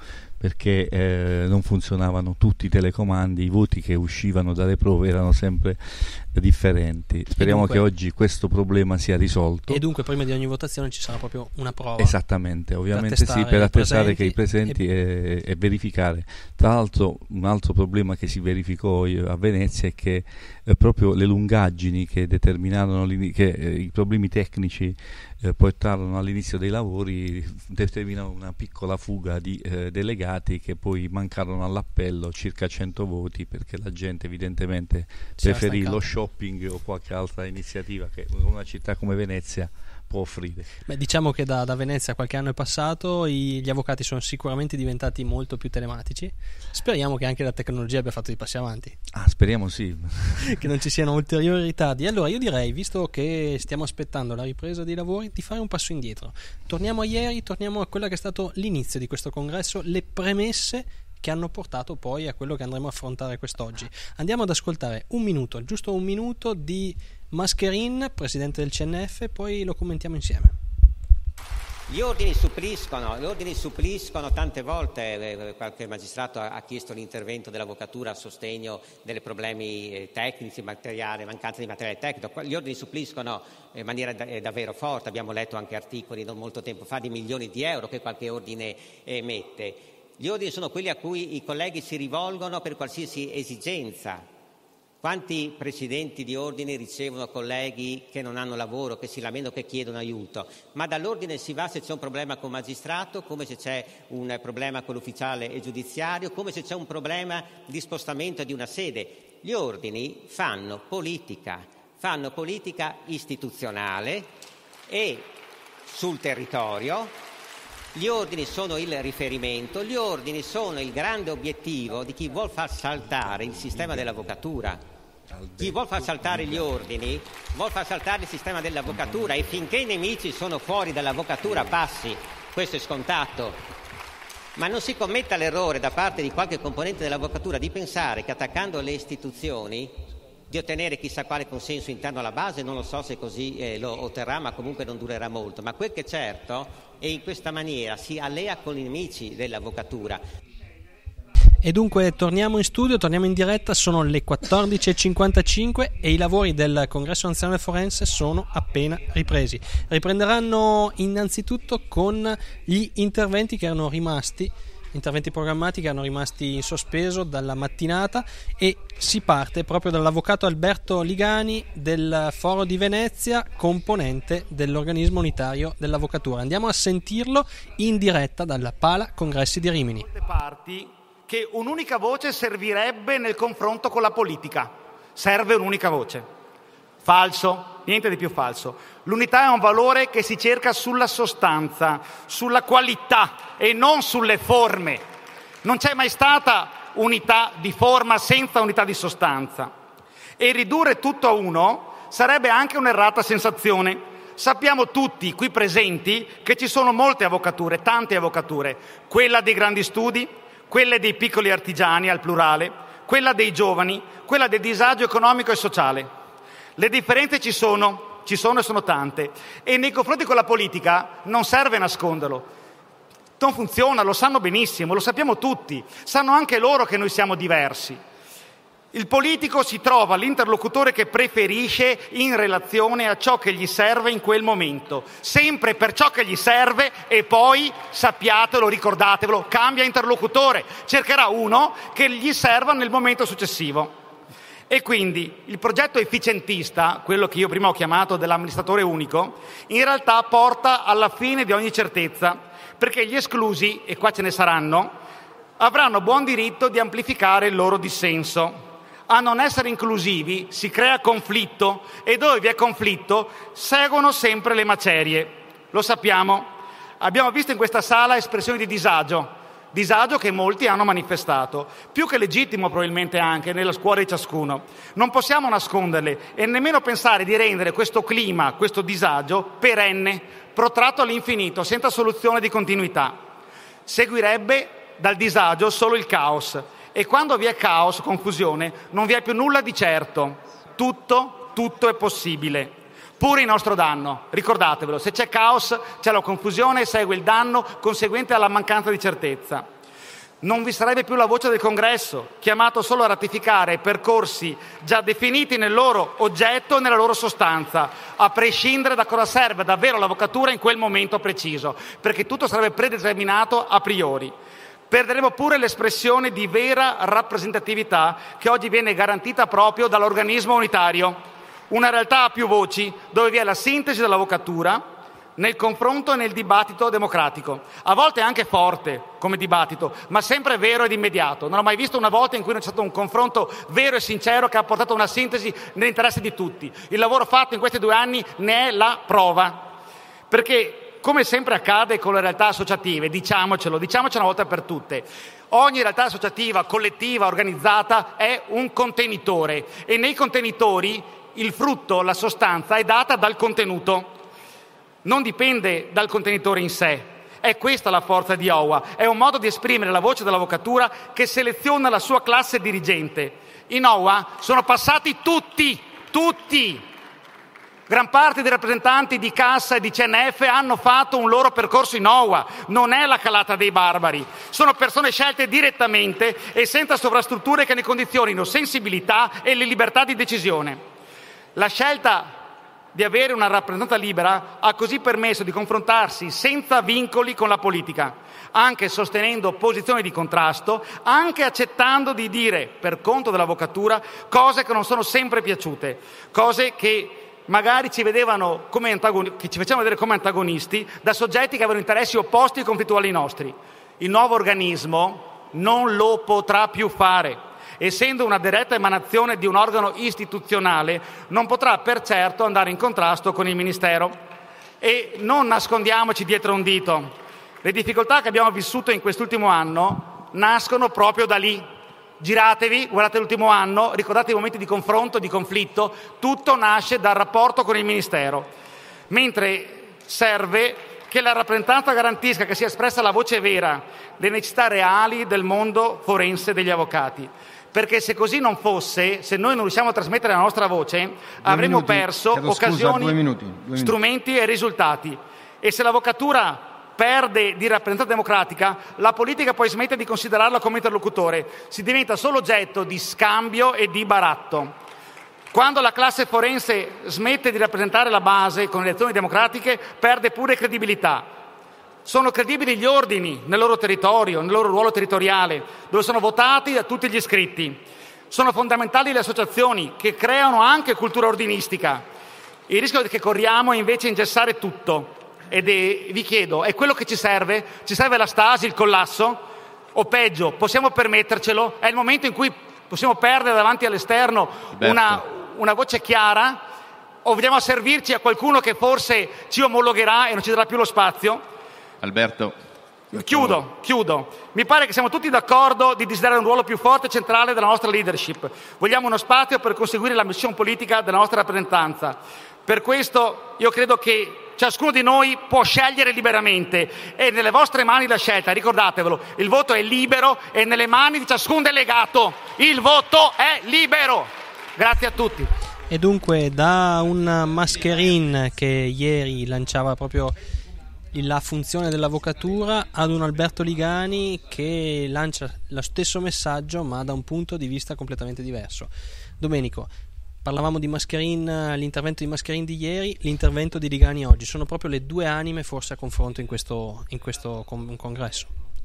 perché non funzionavano tutti i telecomandi, i voti che uscivano dalle prove erano sempre differenti. Speriamo che oggi questo problema sia risolto. E dunque prima di ogni votazione ci sarà proprio una prova. Esattamente, ovviamente sì, per attestare che i presenti e verificare. Tra l'altro un altro problema che si verificò a Venezia è che proprio le lungaggini che determinarono i problemi tecnici portarono all'inizio dei lavori, determinano una piccola fuga di delegati che poi mancarono all'appello, circa 100 voti, perché la gente evidentemente preferì lo shopping o qualche altra iniziativa che una città come Venezia può offrire. Beh, diciamo che da Venezia qualche anno è passato, gli avvocati sono sicuramente diventati molto più telematici. Speriamo che anche la tecnologia abbia fatto dei passi avanti. Speriamo sì. Che non ci siano ulteriori ritardi. Allora io direi, visto che stiamo aspettando la ripresa dei lavori, di fare un passo indietro. Torniamo a ieri, torniamo a quello che è stato l'inizio di questo congresso, le premesse che hanno portato poi a quello che andremo a affrontare quest'oggi. Andiamo ad ascoltare giusto un minuto di Mascherin, presidente del CNF, poi lo commentiamo insieme. Gli ordini suppliscono, tante volte qualche magistrato ha chiesto l'intervento dell'avvocatura a sostegno dei problemi tecnici, mancanza di materiale tecnico. Gli ordini suppliscono in maniera davvero forte, abbiamo letto anche articoli non molto tempo fa di milioni di euro che qualche ordine emette. Gli ordini sono quelli a cui i colleghi si rivolgono per qualsiasi esigenza. Quanti presidenti di ordine ricevono colleghi che non hanno lavoro, che si lamentano, che chiedono aiuto? Ma dall'ordine si va se c'è un problema con il magistrato, come se c'è un problema con l'ufficiale giudiziario, come se c'è un problema di spostamento di una sede. Gli ordini fanno politica istituzionale e sul territorio. Gli ordini sono il riferimento, gli ordini sono il grande obiettivo di chi vuol far saltare il sistema dell'avvocatura. Chi vuol far saltare gli ordini vuol far saltare il sistema dell'avvocatura, e finché i nemici sono fuori dall'avvocatura passi, questo è scontato. Ma non si commetta l'errore da parte di qualche componente dell'avvocatura di pensare che attaccando le istituzioni di ottenere chissà quale consenso interno alla base. Non lo so se così lo otterrà, ma comunque non durerà molto. Ma quel che è certo è in questa maniera si allea con i nemici dell'avvocatura. E dunque torniamo in studio, torniamo in diretta, sono le 14.55 e i lavori del Congresso Nazionale Forense sono appena ripresi. Riprenderanno innanzitutto con gli interventi programmati che erano rimasti in sospeso dalla mattinata, e si parte proprio dall'avvocato Alberto Ligani del Foro di Venezia, componente dell'organismo unitario dell'avvocatura. Andiamo a sentirlo in diretta dalla Pala Congressi di Rimini. Che un'unica voce servirebbe nel confronto con la politica. Serve un'unica voce. Falso, niente di più falso. L'unità è un valore che si cerca sulla sostanza, sulla qualità e non sulle forme. Non c'è mai stata unità di forma senza unità di sostanza. E ridurre tutto a uno sarebbe anche un'errata sensazione. Sappiamo tutti qui presenti che ci sono molte avvocature, tante avvocature. Quella dei grandi studi, quelle dei piccoli artigiani al plurale, quella dei giovani, quella del disagio economico e sociale. Le differenze ci sono e sono tante, e nei confronti con la politica non serve nasconderlo. Non funziona, lo sanno benissimo, lo sappiamo tutti, sanno anche loro che noi siamo diversi. Il politico si trova l'interlocutore che preferisce in relazione a ciò che gli serve in quel momento, sempre per ciò che gli serve, e poi, sappiatelo, ricordatevelo, cambia interlocutore, cercherà uno che gli serva nel momento successivo. E quindi il progetto efficientista, quello che io prima ho chiamato dell'amministratore unico, in realtà porta alla fine di ogni certezza, perché gli esclusi, e qua ce ne saranno, avranno buon diritto di amplificare il loro dissenso. a non essere inclusivi si crea conflitto e dove vi è conflitto seguono sempre le macerie. Lo sappiamo. Abbiamo visto in questa sala espressioni di disagio che molti hanno manifestato, più che legittimo probabilmente anche nella cuore di ciascuno. Non possiamo nasconderle e nemmeno pensare di rendere questo clima, questo disagio, perenne, protratto all'infinito, senza soluzione di continuità. Seguirebbe dal disagio solo il caos e quando vi è caos, confusione, non vi è più nulla di certo. Tutto è possibile. Pure in nostro danno, ricordatevelo, se c'è caos c'è la confusione e segue il danno conseguente alla mancanza di certezza. Non vi sarebbe più la voce del Congresso, chiamato solo a ratificare percorsi già definiti nel loro oggetto e nella loro sostanza, a prescindere da cosa serve davvero l'avvocatura in quel momento preciso, perché tutto sarebbe predeterminato a priori. Perderemo pure l'espressione di vera rappresentatività che oggi viene garantita proprio dall'organismo unitario. Una realtà a più voci, dove vi è la sintesi dell'avvocatura nel confronto e nel dibattito democratico. A volte anche forte come dibattito, ma sempre vero ed immediato. Non ho mai visto una volta in cui non c'è stato un confronto vero e sincero che ha portato a una sintesi nell'interesse di tutti. Il lavoro fatto in questi 2 anni ne è la prova. Perché, come sempre accade con le realtà associative, diciamocelo una volta per tutte, ogni realtà associativa, collettiva, organizzata è un contenitore e nei contenitori il frutto, la sostanza è data dal contenuto, non dipende dal contenitore in sé. È questa la forza di OUA, è un modo di esprimere la voce dell'avvocatura che seleziona la sua classe dirigente. In OUA sono passati tutti. Gran parte dei rappresentanti di Cassa e di CNF hanno fatto un loro percorso in OUA, non è la calata dei barbari. Sono persone scelte direttamente e senza sovrastrutture che ne condizionino sensibilità e le libertà di decisione. La scelta di avere una rappresentanza libera ha così permesso di confrontarsi senza vincoli con la politica, anche sostenendo posizioni di contrasto, anche accettando di dire, per conto dell'avvocatura, cose che non sono sempre piaciute, cose che magari ci facevano vedere come antagonisti da soggetti che avevano interessi opposti e conflittuali ai nostri. Il nuovo organismo non lo potrà più fare. Essendo una diretta emanazione di un organo istituzionale, non potrà per certo andare in contrasto con il Ministero. E non nascondiamoci dietro un dito. Le difficoltà che abbiamo vissuto in quest'ultimo anno nascono proprio da lì. Giratevi, guardate l'ultimo anno, ricordate i momenti di confronto, di conflitto, tutto nasce dal rapporto con il Ministero. Mentre serve che la rappresentanza garantisca che sia espressa la voce vera delle necessità reali del mondo forense degli avvocati. Perché se così non fosse, se noi non riusciamo a trasmettere la nostra voce, avremo perso occasioni, strumenti e risultati. E se l'avvocatura perde di rappresentanza democratica, la politica poi smette di considerarla come interlocutore, si diventa solo oggetto di scambio e di baratto. Quando la classe forense smette di rappresentare la base con elezioni democratiche, perde pure credibilità. Sono credibili gli ordini nel loro territorio, nel loro ruolo territoriale, dove sono votati da tutti gli iscritti. Sono fondamentali le associazioni che creano anche cultura ordinistica. Il rischio che corriamo è invece ingessare tutto. Vi chiedo, è quello che ci serve? Ci serve la stasi, il collasso? O peggio, possiamo permettercelo? È il momento in cui possiamo perdere davanti all'esterno una voce chiara? O vogliamo servirci a qualcuno che forse ci omologherà e non ci darà più lo spazio? Alberto. Chiudo. Mi pare che siamo tutti d'accordo di desiderare un ruolo più forte e centrale della nostra leadership. Vogliamo uno spazio per conseguire la missione politica della nostra rappresentanza. Per questo io credo che ciascuno di noi può scegliere liberamente. È nelle vostre mani la scelta, ricordatevelo. Il voto è libero, è nelle mani di ciascun delegato. Il voto è libero. Grazie a tutti. E dunque, da un Mascherino che ieri lanciava proprio la funzione dell'avvocatura ad un Alberto Ligani che lancia lo stesso messaggio ma da un punto di vista completamente diverso. Domenico, parlavamo di Mascherino, l'intervento di Mascherino di ieri, l'intervento di Ligani oggi, sono proprio le due anime forse a confronto in questo congresso.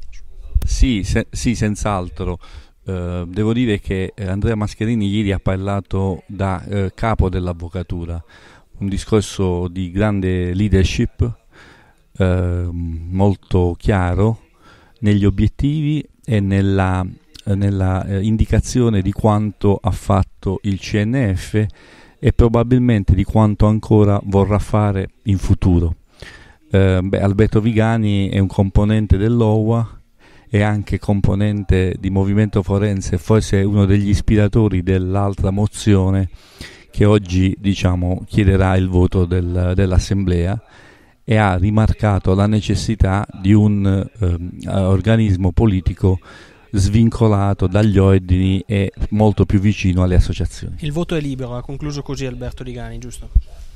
Sì, senz'altro. Devo dire che Andrea Mascherini ieri ha parlato da capo dell'avvocatura, un discorso di grande leadership, molto chiaro negli obiettivi e nella nella indicazione di quanto ha fatto il CNF e probabilmente di quanto ancora vorrà fare in futuro. Alberto Vigani è un componente dell'OWA, è anche componente di Movimento Forense, forse è uno degli ispiratori dell'altra mozione che oggi chiederà il voto dell'Assemblea, e ha rimarcato la necessità di un organismo politico svincolato dagli ordini e molto più vicino alle associazioni. Il voto è libero, ha concluso così Alberto Vigani, giusto?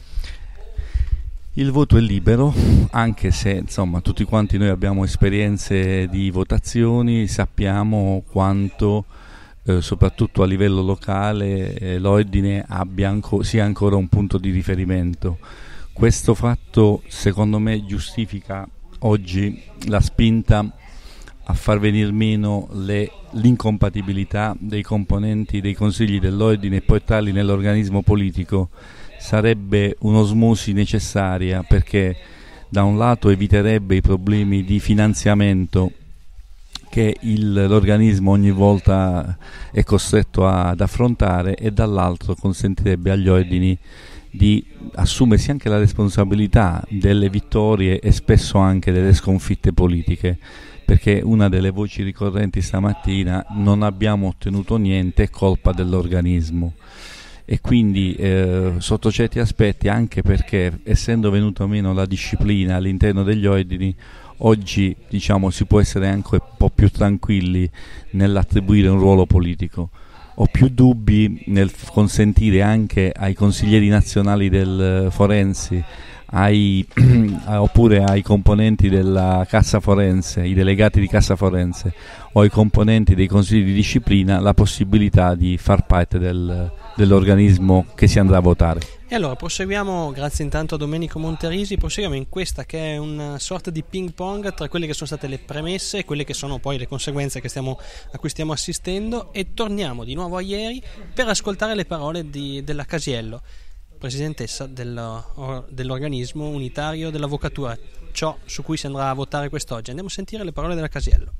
Il voto è libero, anche se tutti quanti noi abbiamo esperienze di votazioni, sappiamo quanto soprattutto a livello locale l'ordine sia ancora un punto di riferimento. Questo fatto secondo me giustifica oggi la spinta a far venir meno l'incompatibilità dei componenti dei consigli dell'ordine e portarli nell'organismo politico. Sarebbe un'osmosi necessaria, perché da un lato eviterebbe i problemi di finanziamento che l'organismo ogni volta è costretto ad affrontare, e dall'altro consentirebbe agli ordini di assumersi anche la responsabilità delle vittorie e spesso anche delle sconfitte politiche, perché una delle voci ricorrenti stamattina: non abbiamo ottenuto niente, è colpa dell'organismo. E quindi sotto certi aspetti, anche perché essendo venuta meno la disciplina all'interno degli ordini, oggi si può essere anche un po' più tranquilli nell'attribuire un ruolo politico. Ho più dubbi nel consentire anche ai consiglieri nazionali del Forensi, oppure ai componenti della Cassa Forense, i delegati di Cassa Forense o ai componenti dei consigli di disciplina, la possibilità di far parte dell'organismo che si andrà a votare. E allora proseguiamo, grazie intanto a Domenico Monterisi, proseguiamo in questa che è una sorta di ping pong tra quelle che sono state le premesse e quelle che sono poi le conseguenze a cui stiamo assistendo, e torniamo di nuovo a ieri per ascoltare le parole della Casiello, presidentessa dell'organismo unitario dell'avvocatura, ciò su cui si andrà a votare quest'oggi. Andiamo a sentire le parole della Casiello.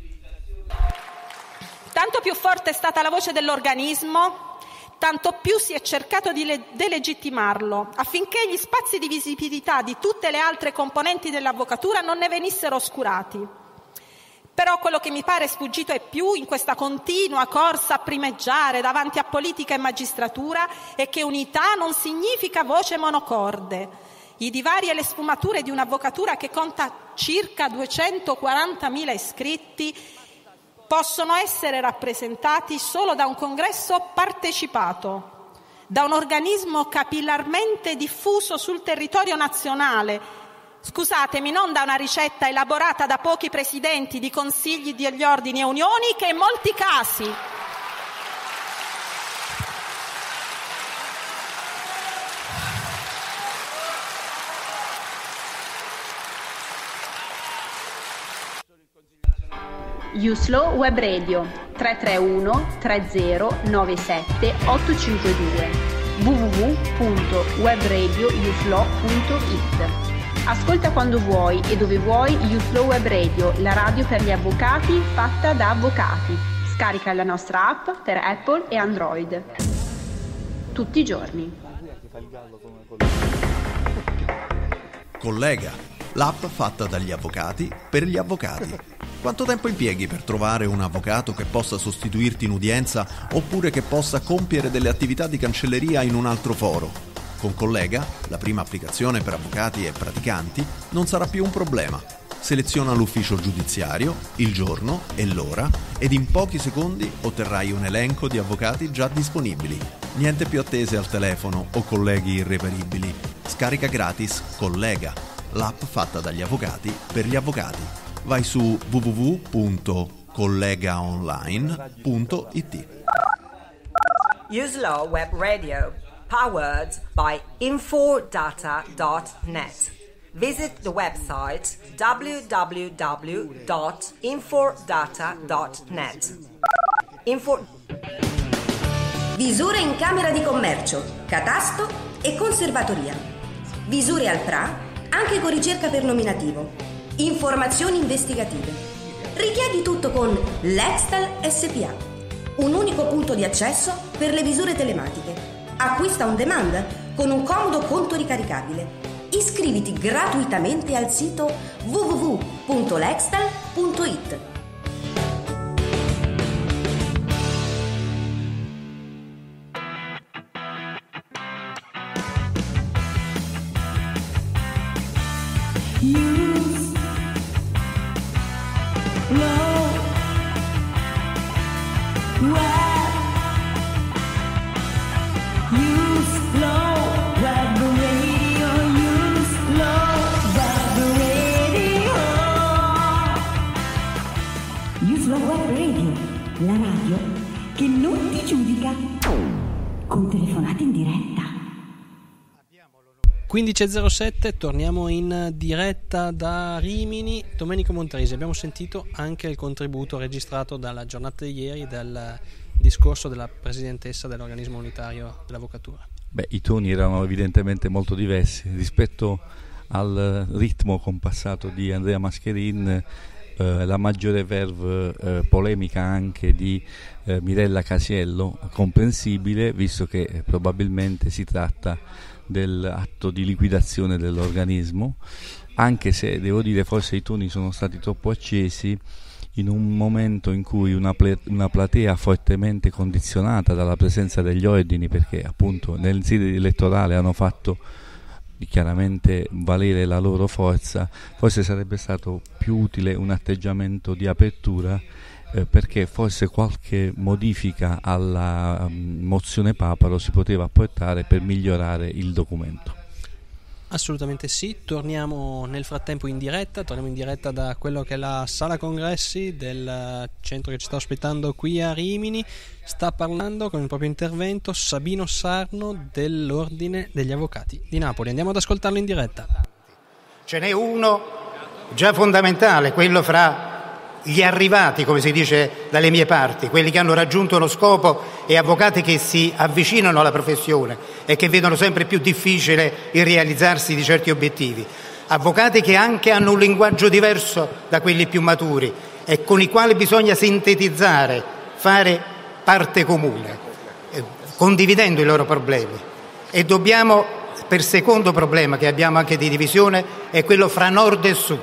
Tanto più forte è stata la voce dell'organismo, tanto più si è cercato di delegittimarlo, affinché gli spazi di visibilità di tutte le altre componenti dell'avvocatura non ne venissero oscurati. Però quello che mi pare sfuggito ai più in questa continua corsa a primeggiare davanti a politica e magistratura è che unità non significa voce monocorde. I divari e le sfumature di un'avvocatura che conta circa 240.000 iscritti possono essere rappresentati solo da un congresso partecipato, da un organismo capillarmente diffuso sul territorio nazionale. Scusatemi, non da una ricetta elaborata da pochi presidenti di consigli degli ordini e unioni che in molti casi Uslo Web Radio 331 3097 852 www.webradiouslo.it. Ascolta quando vuoi e dove vuoi Uslo Web Radio, la radio per gli avvocati fatta da avvocati. Scarica la nostra app per Apple e Android. Tutti i giorni. Collega, l'app fatta dagli avvocati per gli avvocati. Quanto tempo impieghi per trovare un avvocato che possa sostituirti in udienza oppure che possa compiere delle attività di cancelleria in un altro foro? Con Collega, la prima applicazione per avvocati e praticanti, non sarà più un problema. Seleziona l'ufficio giudiziario, il giorno e l'ora ed in pochi secondi otterrai un elenco di avvocati già disponibili. Niente più attese al telefono o colleghi irreperibili. Scarica gratis Collega, l'app fatta dagli avvocati per gli avvocati. Vai su www.collegaonline.it. Uslo Web Radio, powered by infodata.net. Visit the website www.infodata.net. Visure in Camera di Commercio, Catasto e Conservatoria. Visure al PRA, anche con ricerca per nominativo. Informazioni investigative. Richiedi tutto con Lextal SPA, un unico punto di accesso per le visure telematiche. Acquista on demand con un comodo conto ricaricabile. Iscriviti gratuitamente al sito www.lextal.it. La radio che non ti giudica, con telefonate in diretta. 15.07, torniamo in diretta da Rimini. Domenico Montresi, abbiamo sentito anche il contributo registrato dalla giornata di ieri del discorso della presidentessa dell'organismo unitario dell'avvocatura. I toni erano evidentemente molto diversi rispetto al ritmo compassato di Andrea Mascherin. La maggiore verve polemica anche di Mirella Casiello, comprensibile, visto che probabilmente si tratta dell'atto di liquidazione dell'organismo, anche se devo dire forse i toni sono stati troppo accesi in un momento in cui una platea fortemente condizionata dalla presenza degli ordini, perché appunto nel sede elettorale hanno fatto chiaramente valere la loro forza, forse sarebbe stato più utile un atteggiamento di apertura, perché forse qualche modifica alla mozione Paparo si poteva apportare per migliorare il documento. Assolutamente sì, torniamo nel frattempo in diretta, da quello che è la sala congressi del centro che ci sta ospitando qui a Rimini. Sta parlando con il proprio intervento Sabino Sarno dell'Ordine degli Avvocati di Napoli. Andiamo ad ascoltarlo in diretta. Ce n'è uno già fondamentale, quello fra gli arrivati, come si dice dalle mie parti, quelli che hanno raggiunto lo scopo, e avvocati che si avvicinano alla professione e che vedono sempre più difficile il realizzarsi di certi obiettivi. Avvocati che anche hanno un linguaggio diverso da quelli più maturi e con i quali bisogna sintetizzare, fare parte comune, condividendo i loro problemi. E dobbiamo, per secondo problema che abbiamo anche di divisione, è quello fra nord e sud.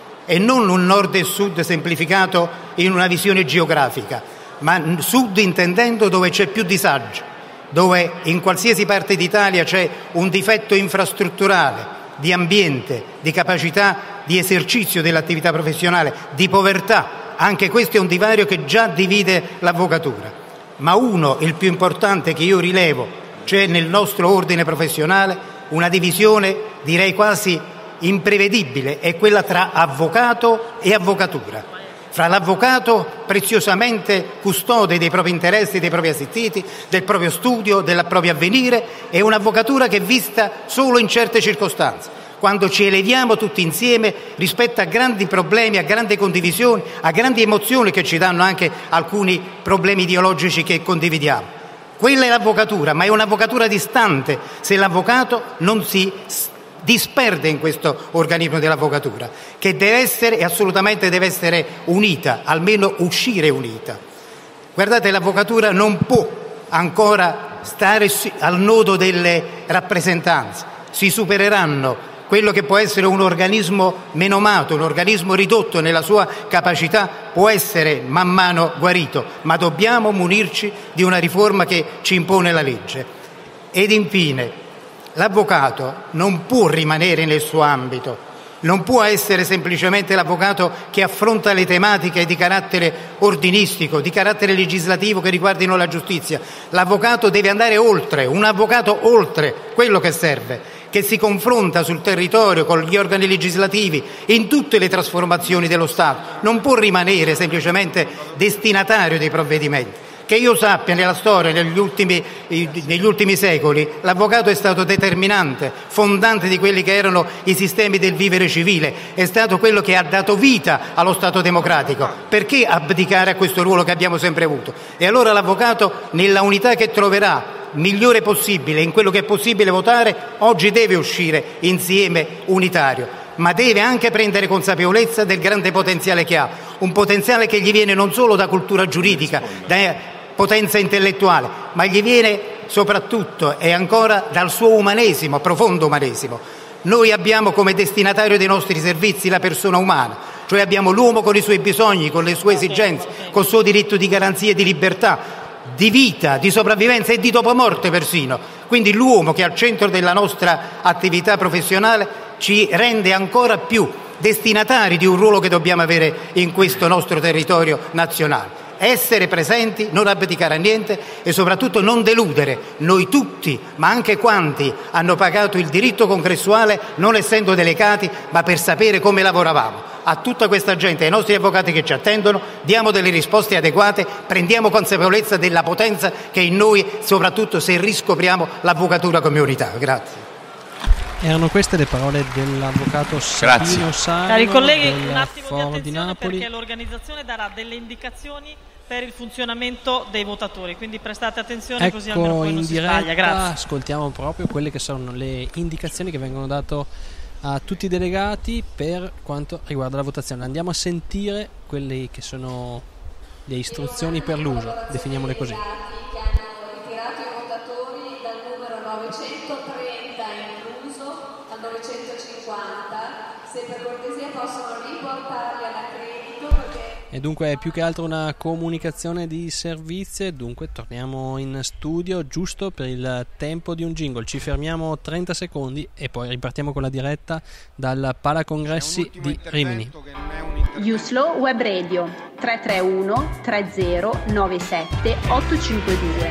E non un nord e sud semplificato in una visione geografica, ma sud intendendo dove c'è più disagio, dove in qualsiasi parte d'Italia c'è un difetto infrastrutturale, di ambiente, di capacità di esercizio dell'attività professionale, di povertà. Anche questo è un divario che già divide l'avvocatura. Ma il più importante che io rilevo, c'è nel nostro ordine professionale una divisione, direi quasi imprevedibile, è quella tra avvocato e avvocatura. Fra l'avvocato, preziosamente custode dei propri interessi, dei propri assistiti, del proprio studio, del proprio avvenire, e un'avvocatura che è vista solo in certe circostanze, quando ci eleviamo tutti insieme rispetto a grandi problemi, a grandi condivisioni, a grandi emozioni che ci danno anche alcuni problemi ideologici che condividiamo. Quella è l'avvocatura, ma è un'avvocatura distante se l'avvocato non si disperde in questo organismo dell'avvocatura, che deve essere, assolutamente deve essere unita, almeno uscire unita. Guardate, l'avvocatura non può ancora stare al nodo delle rappresentanze. Si supereranno quello che può essere un organismo menomato, un organismo ridotto nella sua capacità, può essere man mano guarito, ma dobbiamo munirci di una riforma che ci impone la legge. Ed infine, l'avvocato non può rimanere nel suo ambito, non può essere semplicemente l'avvocato che affronta le tematiche di carattere ordinistico, di carattere legislativo che riguardino la giustizia. L'avvocato deve andare oltre, un avvocato oltre quello che serve, che si confronta sul territorio con gli organi legislativi in tutte le trasformazioni dello Stato, non può rimanere semplicemente destinatario dei provvedimenti. Che io sappia, nella storia, negli ultimi secoli, l'avvocato è stato determinante, fondante di quelli che erano i sistemi del vivere civile, è stato quello che ha dato vita allo Stato democratico. Perché abdicare a questo ruolo che abbiamo sempre avuto? E allora l'avvocato, nella unità che troverà migliore possibile, in quello che è possibile votare, oggi deve uscire insieme unitario, ma deve anche prendere consapevolezza del grande potenziale che ha. un potenziale che gli viene non solo da cultura giuridica, da potenza intellettuale, ma gli viene soprattutto e ancora dal suo umanesimo, profondo umanesimo. Noi abbiamo come destinatario dei nostri servizi la persona umana, cioè abbiamo l'uomo con i suoi bisogni, con le sue esigenze, col suo diritto di garanzia e di libertà, di vita, di sopravvivenza e di dopomorte persino. Quindi l'uomo che è al centro della nostra attività professionale ci rende ancora più destinatari di un ruolo che dobbiamo avere in questo nostro territorio nazionale. Essere presenti, non abdicare a niente e soprattutto non deludere noi tutti, ma anche quanti hanno pagato il diritto congressuale non essendo delegati, ma per sapere come lavoravamo. A tutta questa gente, ai nostri avvocati che ci attendono, diamo delle risposte adeguate, prendiamo consapevolezza della potenza che è in noi, soprattutto se riscopriamo l'avvocatura come unità. Grazie. Erano queste le parole dell'avvocato Sabino Sarno. Cari colleghi, un del attimo Foro di attenzione Napoli. perché l'organizzazione darà delle indicazioni per il funzionamento dei votatori, quindi prestate attenzione, così almeno poi non si sbaglia. Grazie. Ascoltiamo proprio quelle che sono le indicazioni che vengono date a tutti i delegati per quanto riguarda la votazione. Andiamo a sentire quelle che sono le istruzioni per l'uso, definiamole così. Che hanno ritirato i votatori dal numero 930 incluso al 950, se per cortesia possono riportarli all'accredito perché... E dunque è più che altro una comunicazione di servizio e dunque torniamo in studio giusto per il tempo di un jingle. Ci fermiamo 30 secondi e poi ripartiamo con la diretta dal Palacongressi di Rimini. Uslo Web Radio 331 3097 852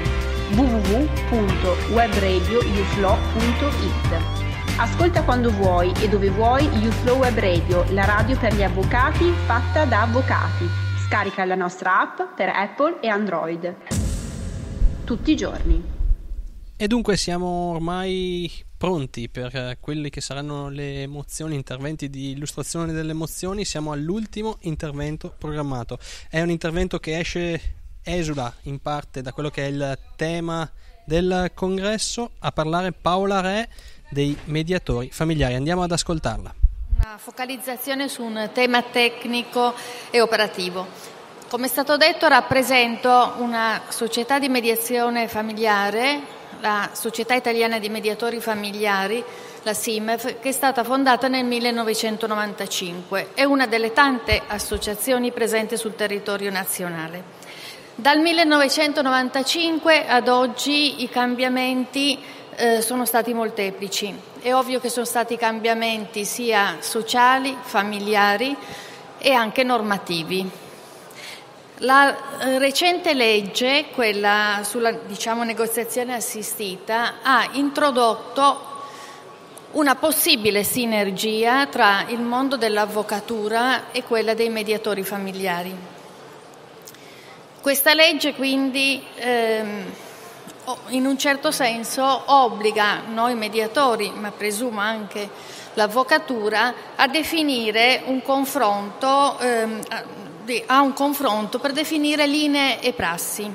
www.webradiouslo.it. Ascolta quando vuoi e dove vuoi Uslo Web Radio, la radio per gli avvocati fatta da avvocati. Scarica la nostra app per Apple e Android. Tutti i giorni. E dunque siamo ormai pronti per quelli che saranno le mozioni, interventi di illustrazione delle mozioni. Siamo all'ultimo intervento programmato. È un intervento che esula in parte da quello che è il tema del congresso. A parlare Paola Re dei mediatori familiari. Andiamo ad ascoltarla. Una focalizzazione su un tema tecnico e operativo. Come è stato detto, rappresento una società di mediazione familiare, la Società Italiana di Mediatori Familiari, la SIMEF, che è stata fondata nel 1995. È una delle tante associazioni presenti sul territorio nazionale. Dal 1995 ad oggi i cambiamenti sono stati molteplici. È ovvio che sono stati cambiamenti sia sociali, familiari e anche normativi. La recente legge, quella sulla negoziazione assistita, ha introdotto una possibile sinergia tra il mondo dell'avvocatura e quella dei mediatori familiari. Questa legge quindi in un certo senso obbliga noi mediatori, ma presumo anche l'avvocatura, a definire un confronto, un confronto per definire linee e prassi.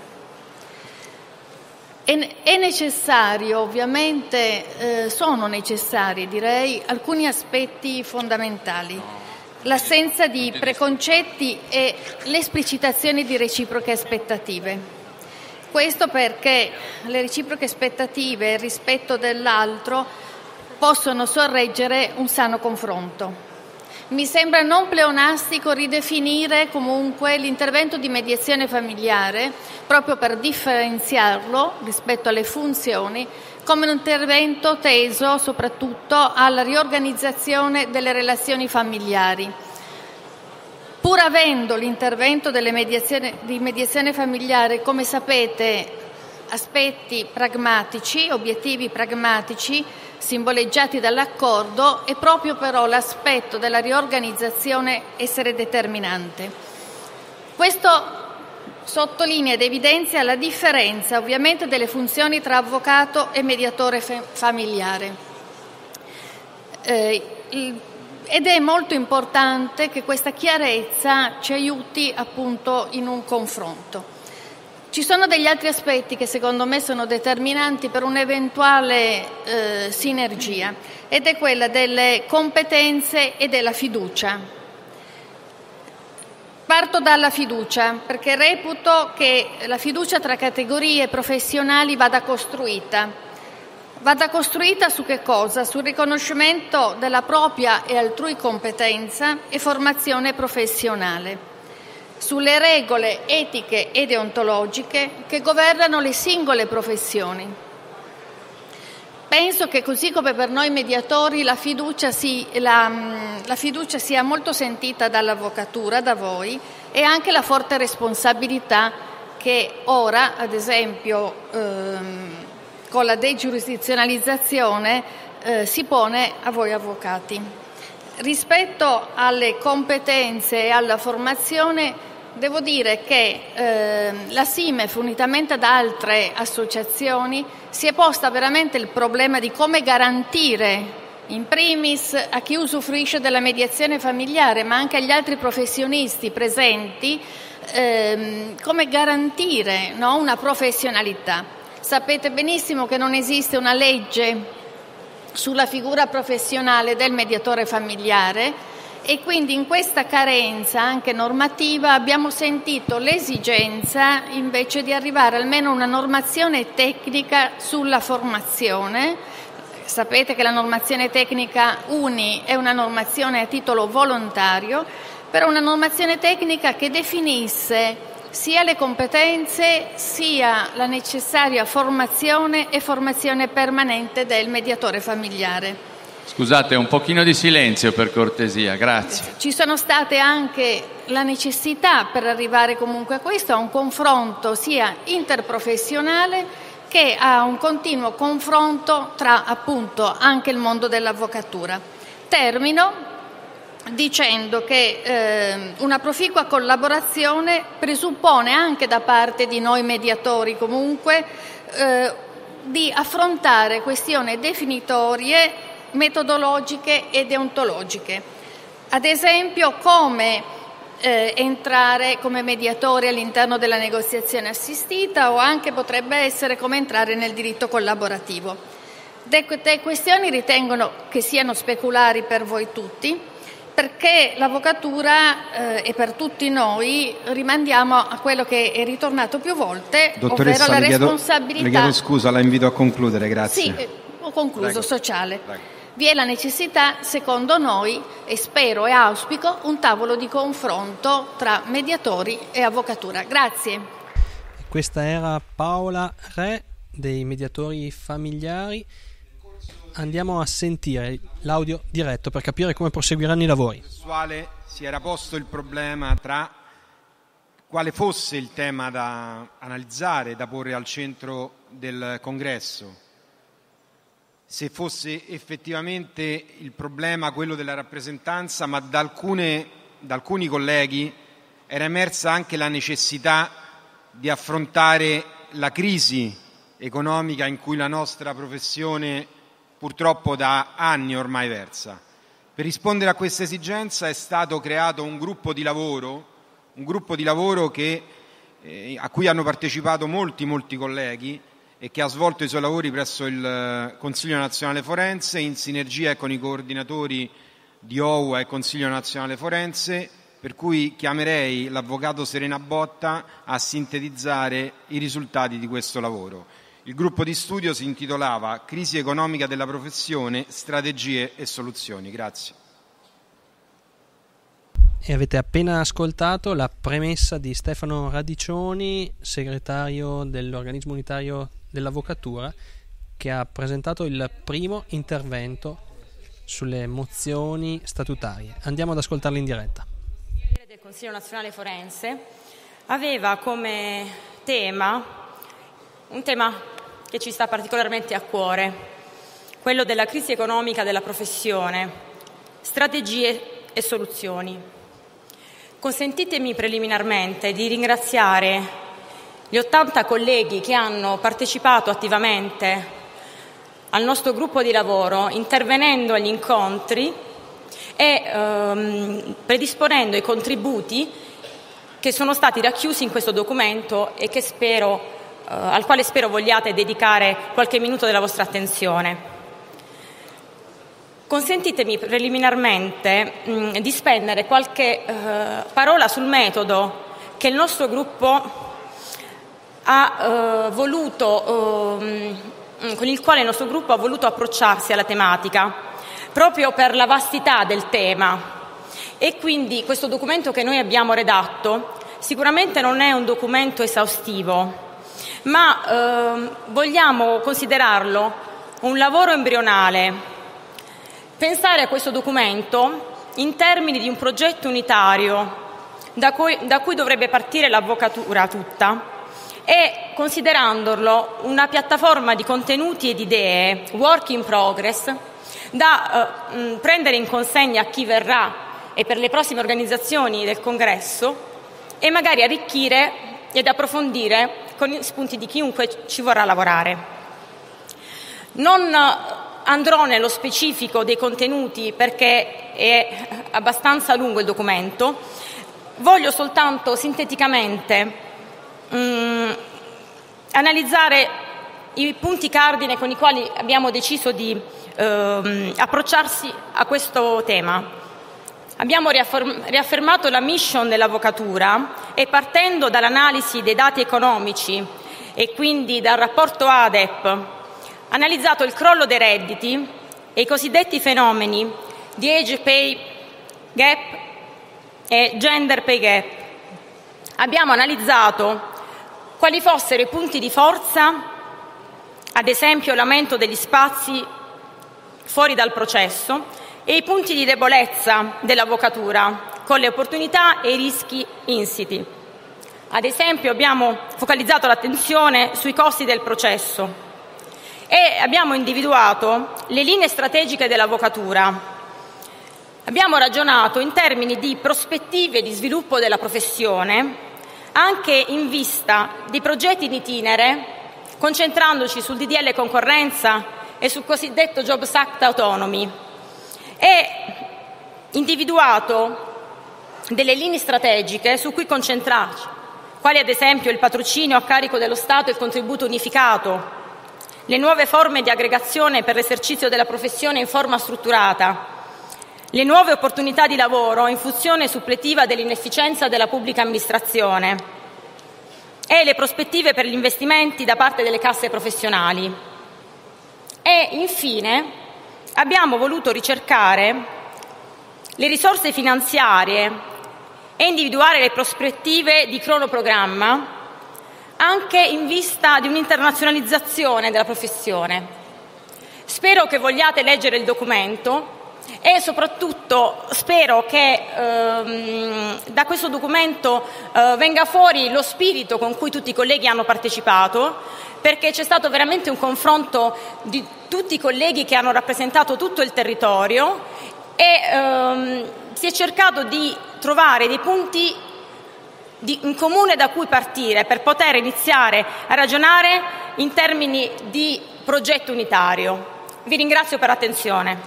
È necessario, ovviamente, sono necessari, direi, alcuni aspetti fondamentali. L'assenza di preconcetti e l'esplicitazione di reciproche aspettative. Questo perché le reciproche aspettative e il rispetto dell'altro possono sorreggere un sano confronto. Mi sembra non pleonastico ridefinire comunque l'intervento di mediazione familiare, proprio per differenziarlo rispetto alle funzioni, come un intervento teso soprattutto alla riorganizzazione delle relazioni familiari. Pur avendo l'intervento di mediazione familiare, come sapete, aspetti pragmatici, obiettivi pragmatici, simboleggiati dall'accordo, è proprio però l'aspetto della riorganizzazione essere determinante. Questo sottolinea ed evidenzia la differenza ovviamente delle funzioni tra avvocato e mediatore familiare. Ed è molto importante che questa chiarezza ci aiuti appunto in un confronto. Ci sono degli altri aspetti che secondo me sono determinanti per un'eventuale sinergia, ed è quella delle competenze e della fiducia. Parto dalla fiducia, perché reputo che la fiducia tra categorie professionali vada costruita. Vada costruita su che cosa? Sul riconoscimento della propria e altrui competenza e formazione professionale, sulle regole etiche e deontologiche che governano le singole professioni. Penso che così come per noi mediatori la fiducia sia molto sentita dall'avvocatura, da voi, e anche la forte responsabilità che ora, ad esempio, con la degiurisdizionalizzazione si pone a voi avvocati. Rispetto alle competenze e alla formazione, devo dire che la SIMEF, unitamente ad altre associazioni, si è posta veramente il problema di come garantire, in primis a chi usufruisce della mediazione familiare, ma anche agli altri professionisti presenti, come garantire, no, una professionalità. Sapete benissimo che non esiste una legge sulla figura professionale del mediatore familiare e quindi in questa carenza anche normativa abbiamo sentito l'esigenza invece di arrivare almeno a una normazione tecnica sulla formazione. Sapete che la normazione tecnica UNI è una normazione a titolo volontario, però una normazione tecnica che definisse sia le competenze sia la necessaria formazione e formazione permanente del mediatore familiare. Scusate, un pochino di silenzio per cortesia, grazie. Ci sono state anche la necessità per arrivare comunque a questo, a un confronto sia interprofessionale che a un continuo confronto tra appunto anche il mondo dell'avvocatura. Termino dicendo che una proficua collaborazione presuppone anche da parte di noi mediatori comunque di affrontare questioni definitorie, metodologiche e deontologiche. Ad esempio, come entrare come mediatore all'interno della negoziazione assistita o anche potrebbe essere come entrare nel diritto collaborativo. Dette questioni ritengono che siano speculari per voi tutti, perché l'avvocatura e per tutti noi rimandiamo a quello che è ritornato più volte, Dottoressa, ovvero la responsabilità. Le chiedo scusa, la invito a concludere, grazie. Sì, ho concluso. Prego. Sociale. Prego. Vi è la necessità, secondo noi, e spero e auspico, un tavolo di confronto tra mediatori e avvocatura. Grazie. Questa era Paola Re dei mediatori familiari. Andiamo a sentire l'audio diretto per capire come proseguiranno i lavori. Si era posto il problema tra quale fosse il tema da analizzare, da porre al centro del congresso. Se fosse effettivamente il problema quello della rappresentanza, ma da alcuni colleghi era emersa anche la necessità di affrontare la crisi economica in cui la nostra professione purtroppo da anni ormai versa. Per rispondere a questa esigenza è stato creato un gruppo di lavoro che, a cui hanno partecipato molti colleghi e che ha svolto i suoi lavori presso il Consiglio Nazionale Forense in sinergia con i coordinatori di OUA e Consiglio Nazionale Forense, per cui chiamerei l'avvocato Serena Botta a sintetizzare i risultati di questo lavoro. Il gruppo di studio si intitolava Crisi economica della professione, strategie e soluzioni. Grazie. E avete appena ascoltato la premessa di Stefano Radiccioni, segretario dell'organismo unitario dell'avvocatura, che ha presentato il primo intervento sulle mozioni statutarie. Andiamo ad ascoltarlo in diretta. Del Consiglio Nazionale Forense aveva come tema un tema che ci sta particolarmente a cuore, quello della crisi economica della professione, strategie e soluzioni. Consentitemi preliminarmente di ringraziare gli 80 colleghi che hanno partecipato attivamente al nostro gruppo di lavoro, intervenendo agli incontri e predisponendo i contributi che sono stati racchiusi in questo documento e che al quale spero vogliate dedicare qualche minuto della vostra attenzione. consentitemi preliminarmente di spendere qualche parola sul metodo che il nostro gruppo con il quale il nostro gruppo ha voluto approcciarsi alla tematica, proprio per la vastità del tema. E quindi questo documento che noi abbiamo redatto sicuramente non è un documento esaustivo, ma vogliamo considerarlo un lavoro embrionale. Pensare a questo documento in termini di un progetto unitario da cui dovrebbe partire l'avvocatura tutta, e considerandolo una piattaforma di contenuti e di idee, work in progress, da prendere in consegna a chi verrà e per le prossime organizzazioni del congresso, e magari arricchire ed approfondire con gli spunti di chiunque ci vorrà lavorare. Non andrò nello specifico dei contenuti perché è abbastanza lungo il documento, voglio soltanto sinteticamente analizzare i punti cardine con i quali abbiamo deciso di approcciarsi a questo tema. Abbiamo riaffermato la mission dell'avvocatura e, partendo dall'analisi dei dati economici e quindi dal rapporto ADEP, analizzato il crollo dei redditi e i cosiddetti fenomeni di age pay gap e gender pay gap. Abbiamo analizzato quali fossero i punti di forza, ad esempio l'aumento degli spazi fuori dal processo, e i punti di debolezza dell'avvocatura, con le opportunità e i rischi insiti. Ad esempio abbiamo focalizzato l'attenzione sui costi del processo e abbiamo individuato le linee strategiche dell'avvocatura. Abbiamo ragionato in termini di prospettive di sviluppo della professione, anche in vista di progetti in itinere, concentrandoci sul DDL concorrenza e sul cosiddetto Jobs Act Autonomy, e individuato delle linee strategiche su cui concentrarci, quali ad esempio il patrocinio a carico dello Stato e il contributo unificato, le nuove forme di aggregazione per l'esercizio della professione in forma strutturata, le nuove opportunità di lavoro in funzione suppletiva dell'inefficienza della pubblica amministrazione e le prospettive per gli investimenti da parte delle casse professionali. E infine abbiamo voluto ricercare le risorse finanziarie e individuare le prospettive di cronoprogramma anche in vista di un'internazionalizzazione della professione. Spero che vogliate leggere il documento e soprattutto spero che da questo documento venga fuori lo spirito con cui tutti i colleghi hanno partecipato, perché c'è stato veramente un confronto di tutti i colleghi che hanno rappresentato tutto il territorio e si è cercato di trovare dei punti in comune da cui partire per poter iniziare a ragionare in termini di progetto unitario. Vi ringrazio per l'attenzione.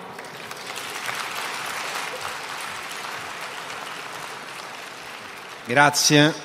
Grazie.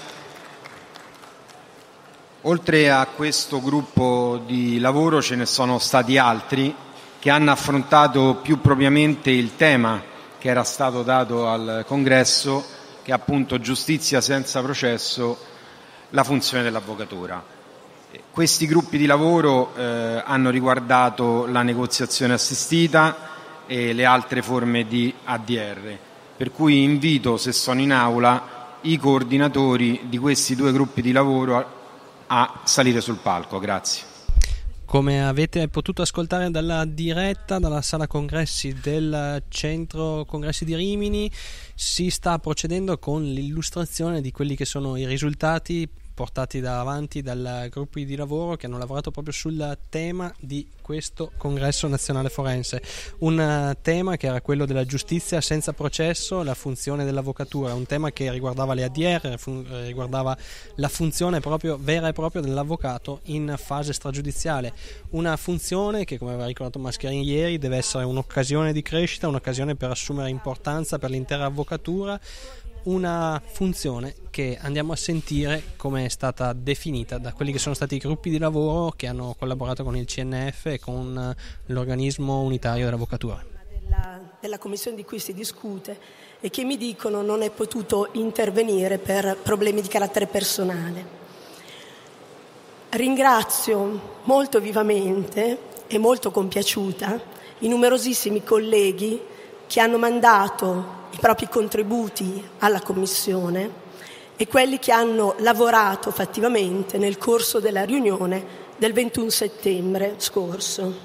Oltre a questo gruppo di lavoro ce ne sono stati altri che hanno affrontato più propriamente il tema che era stato dato al Congresso, che è appunto giustizia senza processo, la funzione dell'avvocatura. Questi gruppi di lavoro hanno riguardato la negoziazione assistita e le altre forme di ADR, per cui invito, se sono in aula, i coordinatori di questi due gruppi di lavoro a salire sul palco. Grazie. Come avete potuto ascoltare dalla diretta dalla sala congressi del centro congressi di Rimini, si sta procedendo con l'illustrazione di quelli che sono i risultati portati avanti dai gruppi di lavoro che hanno lavorato proprio sul tema di questo congresso nazionale forense, un tema che era quello della giustizia senza processo, la funzione dell'avvocatura, un tema che riguardava le ADR, riguardava la funzione proprio vera e propria dell'avvocato in fase stragiudiziale, una funzione che, come aveva ricordato Mascherini ieri, deve essere un'occasione di crescita, un'occasione per assumere importanza per l'intera avvocatura, una funzione che andiamo a sentire come è stata definita da quelli che sono stati i gruppi di lavoro che hanno collaborato con il CNF e con l'organismo unitario dell'avvocatura. della commissione di cui si discute e che mi dicono non è potuto intervenire per problemi di carattere personale. Ringrazio molto vivamente e molto compiaciuta i numerosissimi colleghi che hanno mandato i propri contributi alla Commissione e quelli che hanno lavorato fattivamente nel corso della riunione del 21 settembre scorso.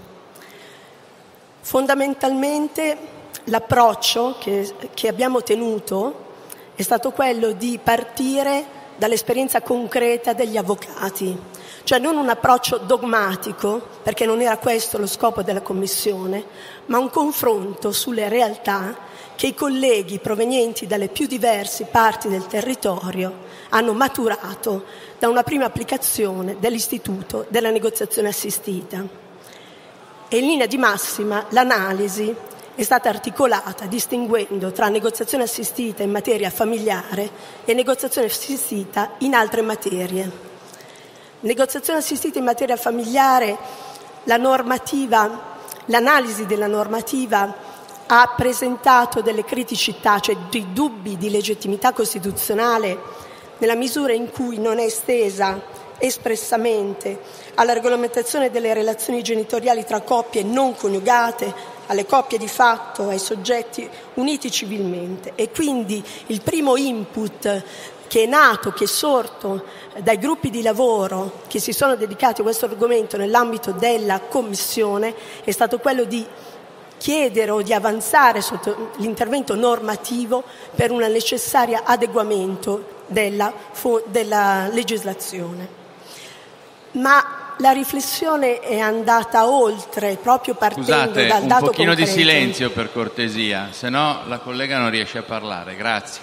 Fondamentalmente l'approccio che abbiamo tenuto è stato quello di partire dall'esperienza concreta degli avvocati, cioè non un approccio dogmatico, perché non era questo lo scopo della Commissione, ma un confronto sulle realtà che i colleghi provenienti dalle più diverse parti del territorio hanno maturato da una prima applicazione dell'istituto della negoziazione assistita. E in linea di massima l'analisi è stata articolata distinguendo tra negoziazione assistita in materia familiare e negoziazione assistita in altre materie. Negoziazione assistita in materia familiare, l'analisi della normativa ha presentato delle criticità, cioè dei dubbi di legittimità costituzionale, nella misura in cui non è estesa espressamente alla regolamentazione delle relazioni genitoriali tra coppie non coniugate, alle coppie di fatto, ai soggetti uniti civilmente. E quindi il primo input che è nato, che è sorto dai gruppi di lavoro che si sono dedicati a questo argomento nell'ambito della Commissione è stato quello di chiedere o di avanzare sotto l'intervento normativo per un necessario adeguamento della legislazione. Ma la riflessione è andata oltre, proprio partendo dal dato concreto. Un pochino di silenzio per cortesia, se no la collega non riesce a parlare. Grazie.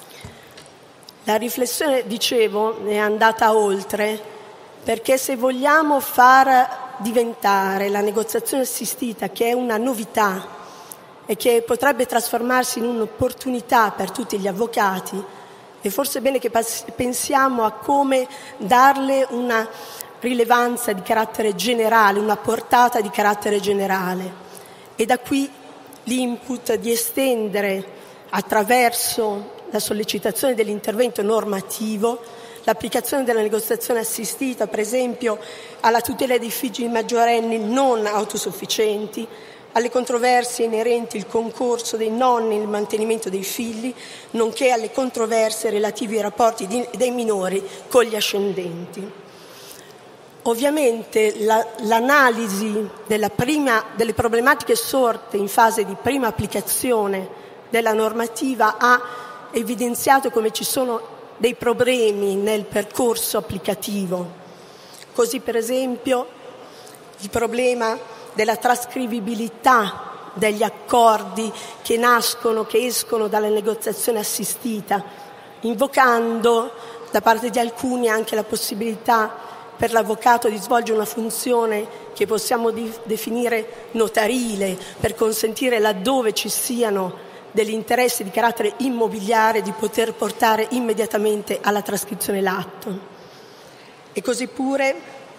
La riflessione, dicevo, è andata oltre, perché se vogliamo far diventare la negoziazione assistita, che è una novità e che potrebbe trasformarsi in un'opportunità per tutti gli avvocati, è forse bene che pensiamo a come darle una rilevanza di carattere generale, una portata di carattere generale. E da qui l'input di estendere attraverso la sollecitazione dell'intervento normativo l'applicazione della negoziazione assistita, per esempio, alla tutela dei figli maggiorenni non autosufficienti, alle controversie inerenti al concorso dei nonni nel mantenimento dei figli, nonché alle controversie relative ai rapporti dei minori con gli ascendenti. Ovviamente l'analisi delle problematiche sorte in fase di prima applicazione della normativa ha evidenziato come ci sono dei problemi nel percorso applicativo. Così, per esempio, il problema della trascrivibilità degli accordi che escono dalla negoziazione assistita, invocando da parte di alcuni anche la possibilità per l'avvocato di svolgere una funzione che possiamo definire notarile, per consentire, laddove ci siano degli interessi di carattere immobiliare, di poter portare immediatamente alla trascrizione l'atto. E così pure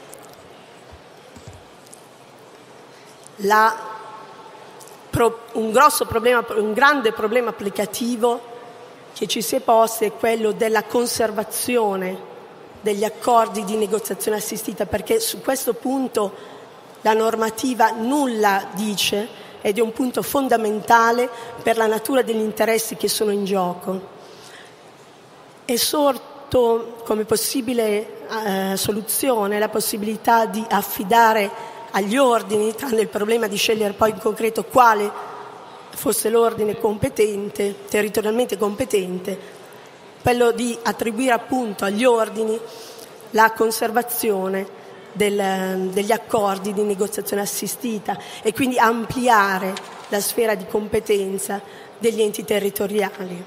un grande problema applicativo che ci si è posto è quello della conservazione degli accordi di negoziazione assistita, perché su questo punto la normativa nulla dice ed è un punto fondamentale per la natura degli interessi che sono in gioco. È sorto come possibile soluzione la possibilità di affidare agli ordini, tranne il problema di scegliere poi in concreto quale fosse l'ordine competente, territorialmente competente, quello di attribuire appunto agli ordini la conservazione degli accordi di negoziazione assistita e quindi ampliare la sfera di competenza degli enti territoriali.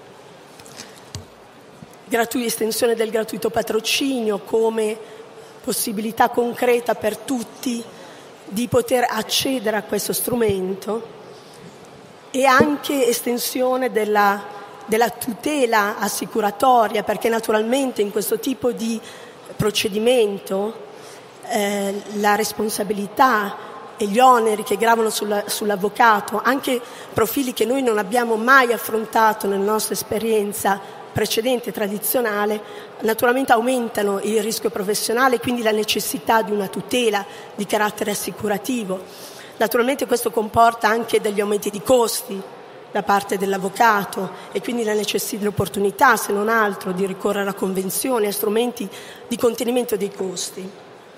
Estensione del gratuito patrocinio come possibilità concreta per tutti di poter accedere a questo strumento e anche estensione della tutela assicuratoria, perché naturalmente in questo tipo di procedimento la responsabilità e gli oneri che gravano sull'avvocato, anche profili che noi non abbiamo mai affrontato nella nostra esperienza precedente, tradizionale, naturalmente aumentano il rischio professionale e quindi la necessità di una tutela di carattere assicurativo. Naturalmente questo comporta anche degli aumenti di costi da parte dell'avvocato e quindi la necessità, l'opportunità, se non altro, di ricorrere a convenzioni, a strumenti di contenimento dei costi.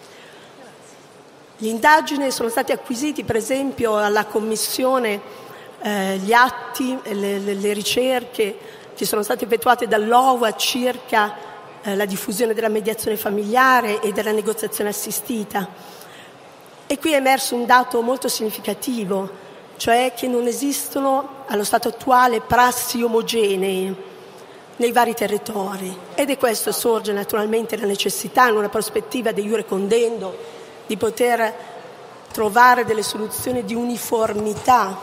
Gli indagini sono stati acquisiti, per esempio, alla Commissione, gli atti, le ricerche che sono state effettuate dall'OVA circa la diffusione della mediazione familiare e della negoziazione assistita. E qui è emerso un dato molto significativo, cioè che non esistono allo stato attuale prassi omogenee nei vari territori, ed è questo sorge naturalmente la necessità, in una prospettiva di iure condendo, di poter trovare delle soluzioni di uniformità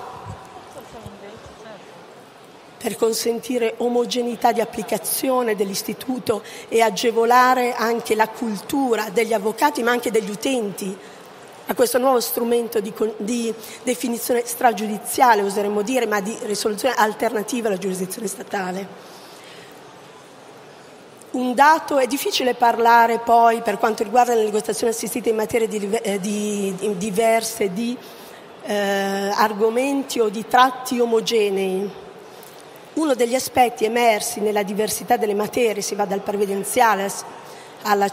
per consentire omogeneità di applicazione dell'istituto e agevolare anche la cultura degli avvocati ma anche degli utenti a questo nuovo strumento di definizione stragiudiziale, oseremmo dire, ma di risoluzione alternativa alla giurisdizione statale. Un dato, è difficile parlare poi per quanto riguarda le negoziazioni assistite in materie diverse di argomenti o di tratti omogenei. Uno degli aspetti emersi nella diversità delle materie, si va dal previdenziale alla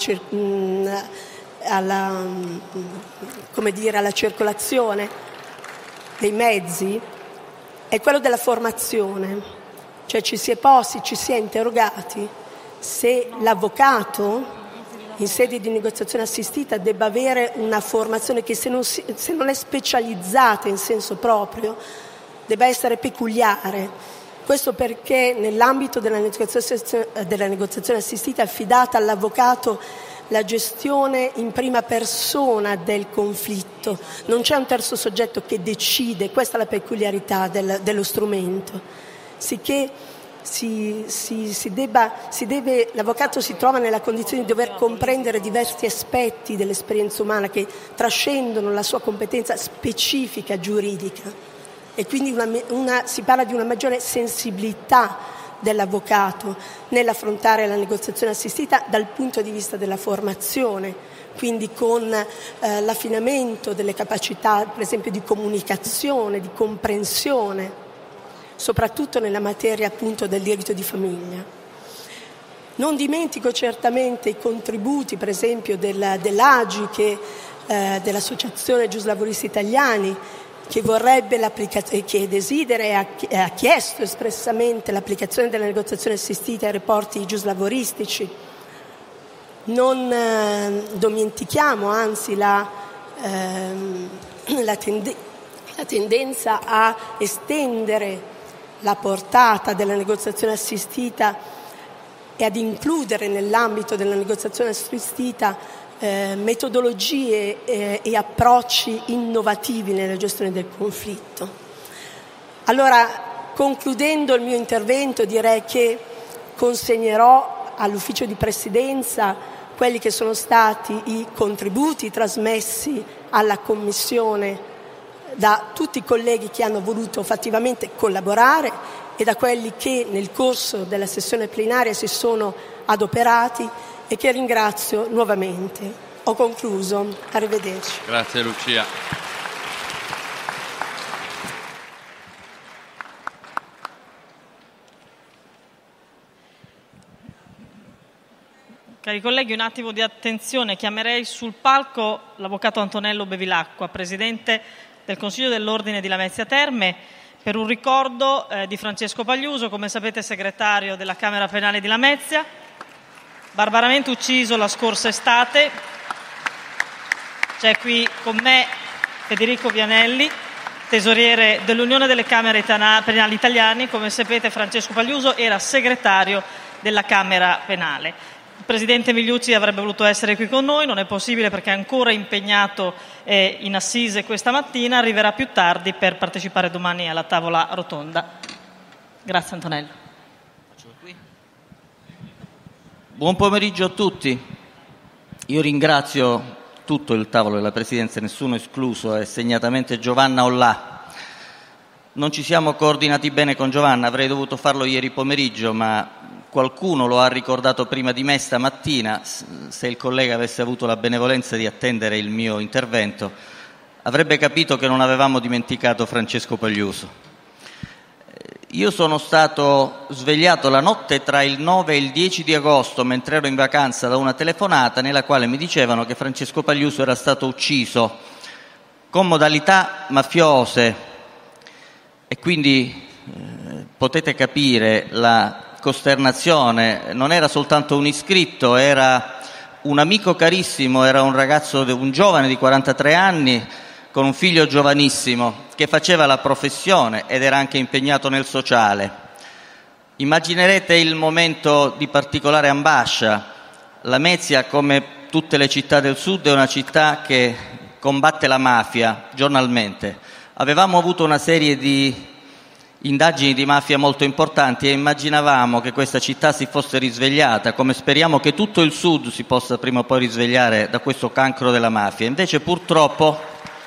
circolazione dei mezzi, è quello della formazione. Cioè ci si è interrogati se l'avvocato in sede di negoziazione assistita debba avere una formazione che se non è specializzata in senso proprio debba essere peculiare. Questo perché nell'ambito della negoziazione assistita è affidata all'avvocato la gestione in prima persona del conflitto, non c'è un terzo soggetto che decide, questa è la peculiarità dello strumento, sicché l'avvocato si trova nella condizione di dover comprendere diversi aspetti dell'esperienza umana che trascendono la sua competenza specifica giuridica e quindi si parla di una maggiore sensibilità dell'avvocato nell'affrontare la negoziazione assistita dal punto di vista della formazione, quindi con l'affinamento delle capacità, per esempio, di comunicazione, di comprensione, soprattutto nella materia appunto del diritto di famiglia. Non dimentico certamente i contributi, per esempio, dell'AGI, dell'Associazione Giuslavoristi Italiani, che vorrebbe che desidera e ha chiesto espressamente l'applicazione della negoziazione assistita ai rapporti giuslavoristici. Non dimentichiamo anzi la tendenza a estendere la portata della negoziazione assistita e ad includere nell'ambito della negoziazione assistita metodologie e approcci innovativi nella gestione del conflitto. Allora, concludendo il mio intervento, direi che consegnerò all'ufficio di presidenza quelli che sono stati i contributi trasmessi alla Commissione da tutti i colleghi che hanno voluto fattivamente collaborare e da quelli che nel corso della sessione plenaria si sono adoperati e che ringrazio nuovamente. Ho concluso. Arrivederci. Grazie Lucia. Cari colleghi, un attimo di attenzione. Chiamerei sul palco l'avvocato Antonello Bevilacqua, presidente del Consiglio dell'Ordine di Lamezia Terme, per un ricordo di Francesco Pagliuso, come sapete segretario della Camera Penale di Lamezia, barbaramente ucciso la scorsa estate. C'è qui con me Federico Vianelli, tesoriere dell'Unione delle Camere Penali Italiane. Come sapete Francesco Pagliuso era segretario della Camera Penale. Il presidente Migliucci avrebbe voluto essere qui con noi, non è possibile perché è ancora impegnato in assise questa mattina, arriverà più tardi per partecipare domani alla tavola rotonda. Grazie Antonello. Buon pomeriggio a tutti. Io ringrazio tutto il tavolo della Presidenza, nessuno escluso, e segnatamente Giovanna Ollà. Non ci siamo coordinati bene con Giovanna, avrei dovuto farlo ieri pomeriggio, ma qualcuno lo ha ricordato prima di me stamattina. Se il collega avesse avuto la benevolenza di attendere il mio intervento, avrebbe capito che non avevamo dimenticato Francesco Pagliuso. Io sono stato svegliato la notte tra il 9 e il 10 di agosto, mentre ero in vacanza, da una telefonata nella quale mi dicevano che Francesco Pagliuso era stato ucciso con modalità mafiose, e quindi potete capire la costernazione. Non era soltanto un iscritto, era un amico carissimo, era un ragazzo, un giovane di 43 anni con un figlio giovanissimo che faceva la professione ed era anche impegnato nel sociale. Immaginerete il momento di particolare ambascia. Lamezia, come tutte le città del sud, è una città che combatte la mafia giornalmente. Avevamo avuto una serie di indagini di mafia molto importanti e immaginavamo che questa città si fosse risvegliata, come speriamo che tutto il sud si possa prima o poi risvegliare da questo cancro della mafia. Invece purtroppo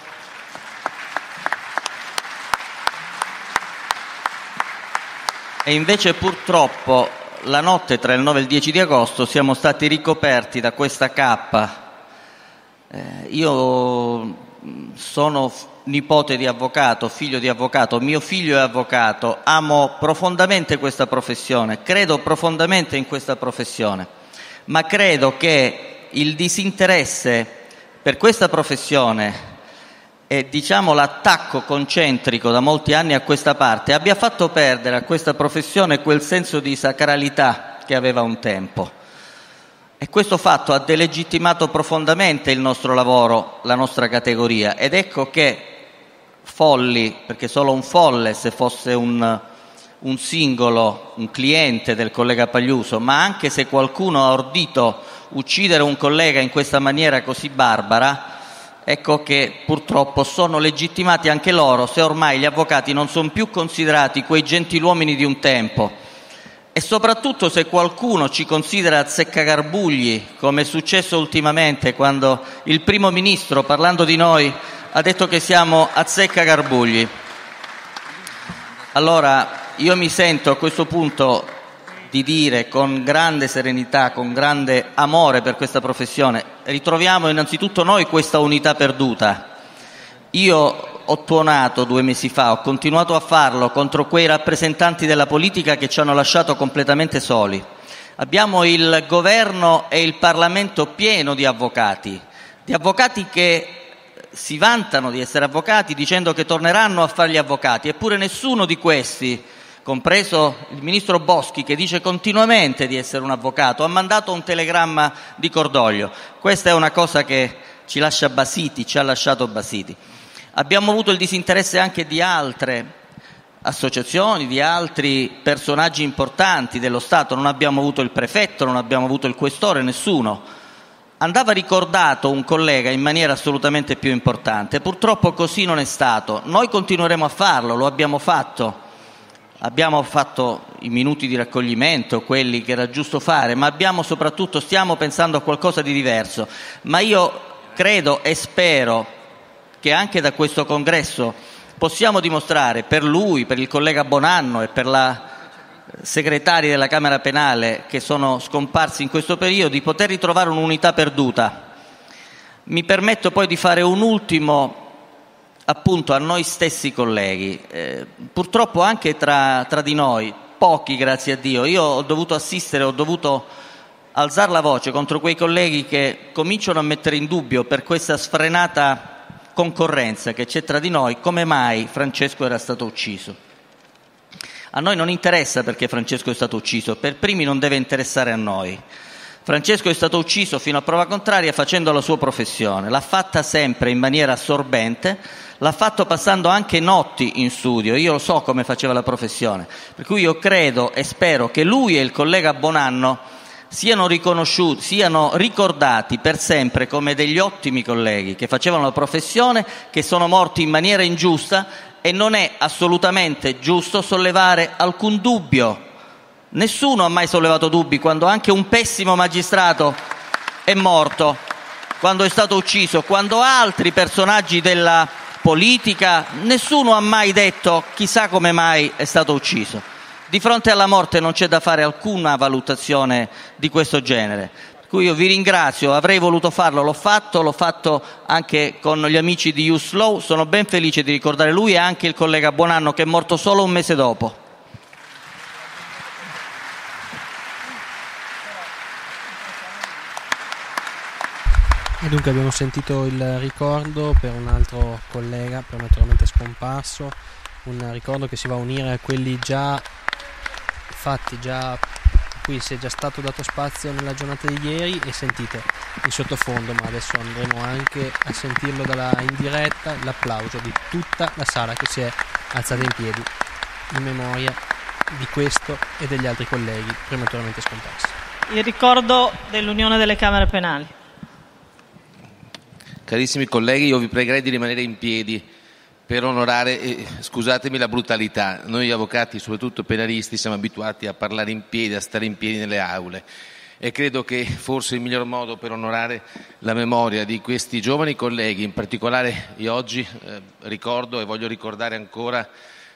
la notte tra il 9 e il 10 di agosto siamo stati ricoperti da questa cappa. Io sono nipote di avvocato, figlio di avvocato, mio figlio è avvocato, amo profondamente questa professione, credo profondamente in questa professione, ma credo che il disinteresse per questa professione e l'attacco concentrico da molti anni a questa parte abbia fatto perdere a questa professione quel senso di sacralità che aveva un tempo, e questo fatto ha delegittimato profondamente il nostro lavoro, la nostra categoria, ed ecco che folli, perché solo un folle se fosse un singolo, un cliente del collega Pagliuso, ma anche se qualcuno ha ordito uccidere un collega in questa maniera così barbara, ecco che purtroppo sono legittimati anche loro se ormai gli avvocati non sono più considerati quei gentiluomini di un tempo, e soprattutto se qualcuno ci considera azzeccagarbugli, come è successo ultimamente quando il primo ministro, parlando di noi, ha detto che siamo azzeccagarbugli. Allora io mi sento a questo punto di dire con grande serenità, con grande amore per questa professione: ritroviamo innanzitutto noi questa unità perduta. Io ho tuonato 2 mesi fa, ho continuato a farlo contro quei rappresentanti della politica che ci hanno lasciato completamente soli. Abbiamo il governo e il Parlamento pieno di avvocati che si vantano di essere avvocati dicendo che torneranno a fare gli avvocati, eppure nessuno di questi, compreso il ministro Boschi, che dice continuamente di essere un avvocato, ha mandato un telegramma di cordoglio. Questa è una cosa che ci lascia basiti, ci ha lasciato basiti. Abbiamo avuto il disinteresse anche di altre associazioni, di altri personaggi importanti dello Stato. Non abbiamo avuto il prefetto, non abbiamo avuto il questore, nessuno. Andava ricordato un collega in maniera assolutamente più importante. Purtroppo così non è stato. Noi continueremo a farlo, lo abbiamo fatto. Abbiamo fatto i minuti di raccoglimento, quelli che era giusto fare, ma stiamo pensando a qualcosa di diverso. Ma io credo e spero che anche da questo congresso possiamo dimostrare, per lui, per il collega Bonanno e per la segretari della Camera Penale che sono scomparsi in questo periodo, di poter ritrovare un'unità perduta. Mi permetto poi di fare un ultimo appunto a noi stessi colleghi. Purtroppo anche tra di noi, pochi grazie a Dio, io ho dovuto alzare la voce contro quei colleghi che cominciano a mettere in dubbio, per questa sfrenata concorrenza che c'è tra di noi, come mai Francesco era stato ucciso. A noi non interessa perché Francesco è stato ucciso, per primi non deve interessare a noi. Francesco è stato ucciso fino a prova contraria facendo la sua professione, l'ha fatta sempre in maniera assorbente, l'ha fatto passando anche notti in studio. Io lo so come faceva la professione, per cui io credo e spero che lui e il collega Bonanno siano riconosciuti, siano ricordati per sempre come degli ottimi colleghi che facevano la professione, che sono morti in maniera ingiusta, e non è assolutamente giusto sollevare alcun dubbio. Nessuno ha mai sollevato dubbi quando anche un pessimo magistrato è morto. quando è stato ucciso, quando altri personaggi della politica, nessuno ha mai detto chissà come mai è stato ucciso. Di fronte alla morte non c'è da fare alcuna valutazione di questo genere. Per cui io vi ringrazio, avrei voluto farlo, l'ho fatto anche con gli amici di Ius Law, sono ben felice di ricordare lui e anche il collega Buonanno che è morto solo un mese dopo. E dunque abbiamo sentito il ricordo per un altro collega prematuramente scomparso, un ricordo che si va a unire a quelli già fatti, a cui si è già stato dato spazio nella giornata di ieri, e sentite in sottofondo, ma adesso andremo anche a sentirlo in diretta, l'applauso di tutta la sala che si è alzata in piedi in memoria di questo e degli altri colleghi prematuramente scomparsi. Il ricordo dell'Unione delle Camere Penali. Carissimi colleghi, io vi pregherei di rimanere in piedi per onorare, scusatemi la brutalità, noi avvocati, soprattutto penalisti, siamo abituati a parlare in piedi, a stare in piedi nelle aule, e credo che forse il miglior modo per onorare la memoria di questi giovani colleghi, in particolare io oggi ricordo e voglio ricordare ancora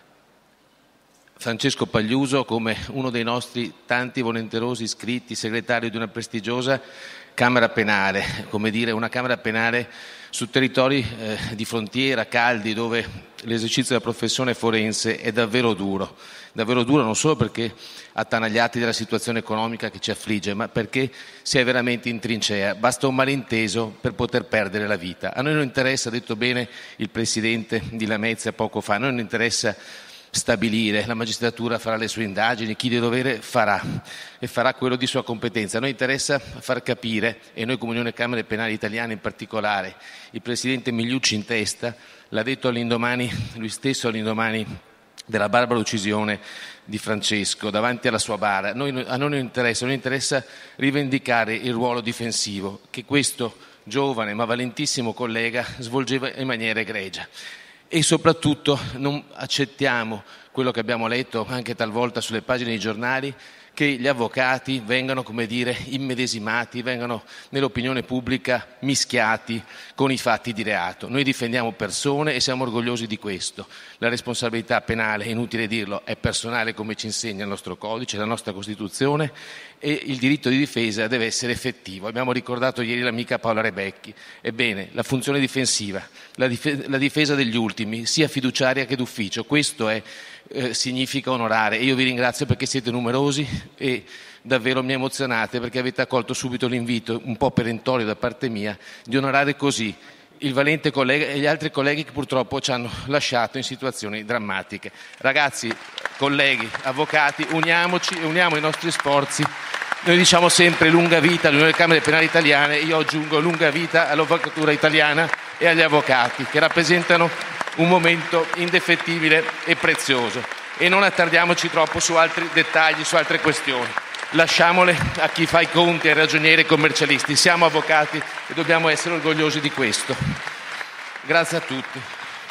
Francesco Pagliuso come uno dei nostri tanti volenterosi iscritti, segretario di una prestigiosa Camera Penale, come dire una Camera Penale su territori di frontiera, caldi, dove l'esercizio della professione forense è davvero duro non solo perché attanagliati dalla situazione economica che ci affligge, ma perché si è veramente in trincea, basta un malinteso per poter perdere la vita. A noi non interessa, ha detto bene il Presidente di Lamezia poco fa, a noi non interessa stabilire, la magistratura farà le sue indagini, chi di dovere farà e farà quello di sua competenza. A noi interessa far capire, e noi come Unione Camere Penali Italiane in particolare, il Presidente Migliucci in testa l'ha detto lui stesso all'indomani della barbara uccisione di Francesco davanti alla sua bara. A noi non interessa rivendicare il ruolo difensivo che questo giovane ma valentissimo collega svolgeva in maniera egregia. E soprattutto non accettiamo quello che abbiamo letto anche talvolta sulle pagine dei giornali, che gli avvocati vengano, come dire, immedesimati, vengano nell'opinione pubblica mischiati con i fatti di reato. Noi difendiamo persone e siamo orgogliosi di questo. La responsabilità penale, è inutile dirlo, è personale come ci insegna il nostro codice, la nostra Costituzione, e il diritto di difesa deve essere effettivo. Abbiamo ricordato ieri l'amica Paola Rebecchi. Ebbene, la funzione difensiva, la difesa degli ultimi, sia fiduciaria che d'ufficio, questo significa onorare, e io vi ringrazio perché siete numerosi e davvero mi emozionate perché avete accolto subito l'invito un po' perentorio da parte mia di onorare così il valente collega e gli altri colleghi che purtroppo ci hanno lasciato in situazioni drammatiche. Ragazzi, colleghi, avvocati, uniamoci e uniamo i nostri sforzi. Noi diciamo sempre lunga vita all'Unione delle Camere Penali Italiane, io aggiungo lunga vita all'avvocatura italiana e agli avvocati che rappresentano un momento indefettibile e prezioso, e non attardiamoci troppo su altri dettagli, su altre questioni. Lasciamole a chi fa i conti, ai ragionieri e ai commercialisti. Siamo avvocati e dobbiamo essere orgogliosi di questo. Grazie a tutti.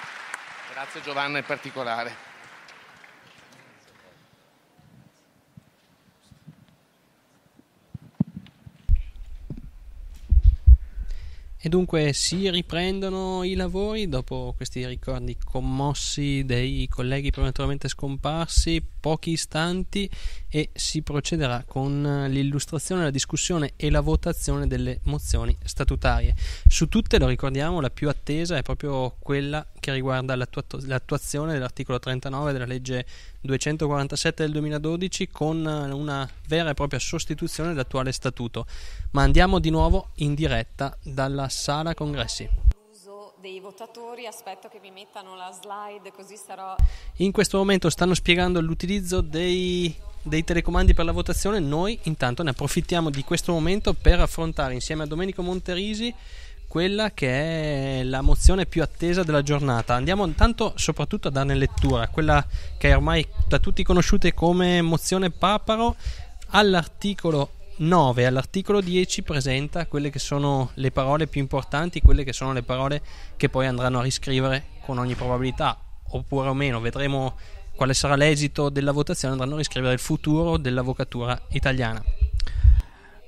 Grazie Giovanna in particolare. E dunque si riprendono i lavori dopo questi ricordi commossi dei colleghi prematuramente scomparsi, pochi istanti, e si procederà con l'illustrazione, la discussione e la votazione delle mozioni statutarie. Su tutte, lo ricordiamo, la più attesa è proprio quella che riguarda l'attuazione dell'articolo 39 della legge 247 del 2012 con una vera e propria sostituzione dell'attuale statuto. Ma andiamo di nuovo in diretta dalla sala congressi. Dei votatori, aspetto che vi mettano la slide così sarò. In questo momento stanno spiegando l'utilizzo dei telecomandi per la votazione. Noi intanto ne approfittiamo di questo momento per affrontare insieme a Domenico Monterisi quella che è la mozione più attesa della giornata. Andiamo intanto soprattutto a darne lettura, quella che è ormai da tutti conosciuta come mozione Paparo. All'articolo 9 all'articolo 10 presenta quelle che sono le parole più importanti, quelle che sono le parole che poi andranno a riscrivere con ogni probabilità, oppure o meno, vedremo quale sarà l'esito della votazione, andranno a riscrivere il futuro dell'avvocatura italiana.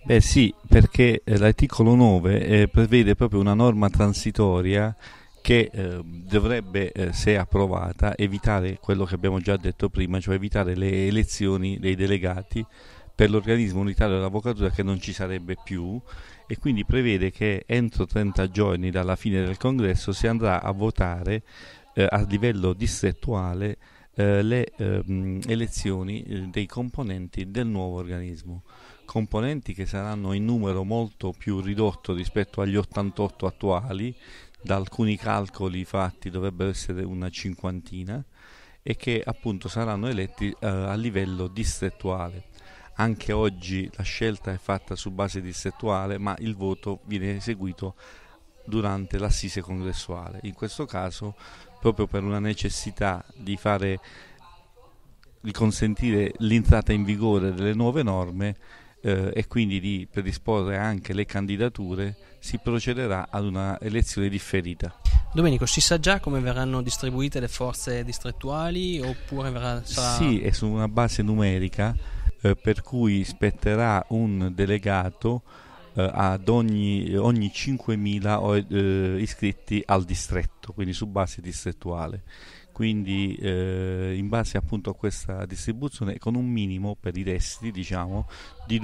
Beh sì, perché l'articolo 9 prevede proprio una norma transitoria che dovrebbe, se approvata, evitare quello che abbiamo già detto prima, cioè evitare le elezioni dei delegati per l'organismo unitario dell'avvocatura, che non ci sarebbe più, e quindi prevede che entro 30 giorni dalla fine del congresso si andrà a votare a livello distrettuale le elezioni dei componenti del nuovo organismo, componenti che saranno in numero molto più ridotto rispetto agli 88 attuali. Da alcuni calcoli fatti dovrebbero essere una cinquantina, e che appunto saranno eletti a livello distrettuale. Anche oggi la scelta è fatta su base distrettuale, ma il voto viene eseguito durante l'assise congressuale. In questo caso, proprio per una necessità di consentire l'entrata in vigore delle nuove norme e quindi di predisporre anche le candidature, si procederà ad una elezione differita. Domenico, si sa già come verranno distribuite le forze distrettuali, oppure sarà... Sì, è su una base numerica, per cui spetterà un delegato ad ogni 5.000 iscritti al distretto, quindi su base distrettuale. Quindi in base appunto a questa distribuzione, con un minimo per i resti, diciamo, di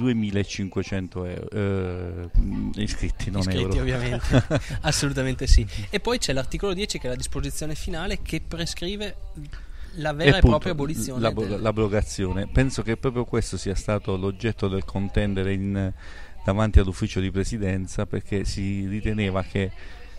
2.500 iscritti, non iscritti, euro. Ovviamente. Assolutamente sì. E poi c'è l'articolo 10, che è la disposizione finale, che prescrive la vera e propria abolizione. L'abrogazione. Penso che proprio questo sia stato l'oggetto del contendere davanti all'ufficio di presidenza, perché si riteneva che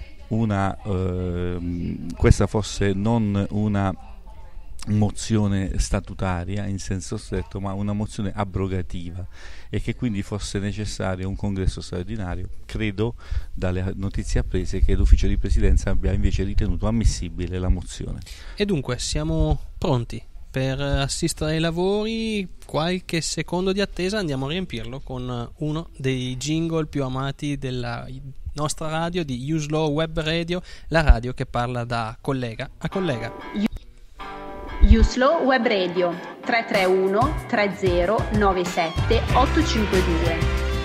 questa fosse non una mozione statutaria in senso stretto, ma una mozione abrogativa, e che quindi fosse necessario un congresso straordinario. Credo, dalle notizie apprese, che l'ufficio di presidenza abbia invece ritenuto ammissibile la mozione. E dunque siamo pronti per assistere ai lavori. Qualche secondo di attesa, andiamo a riempirlo con uno dei jingle più amati della nostra radio, di Uslaw Web Radio, la radio che parla da collega a collega. Uslaw Web Radio 331 3097 852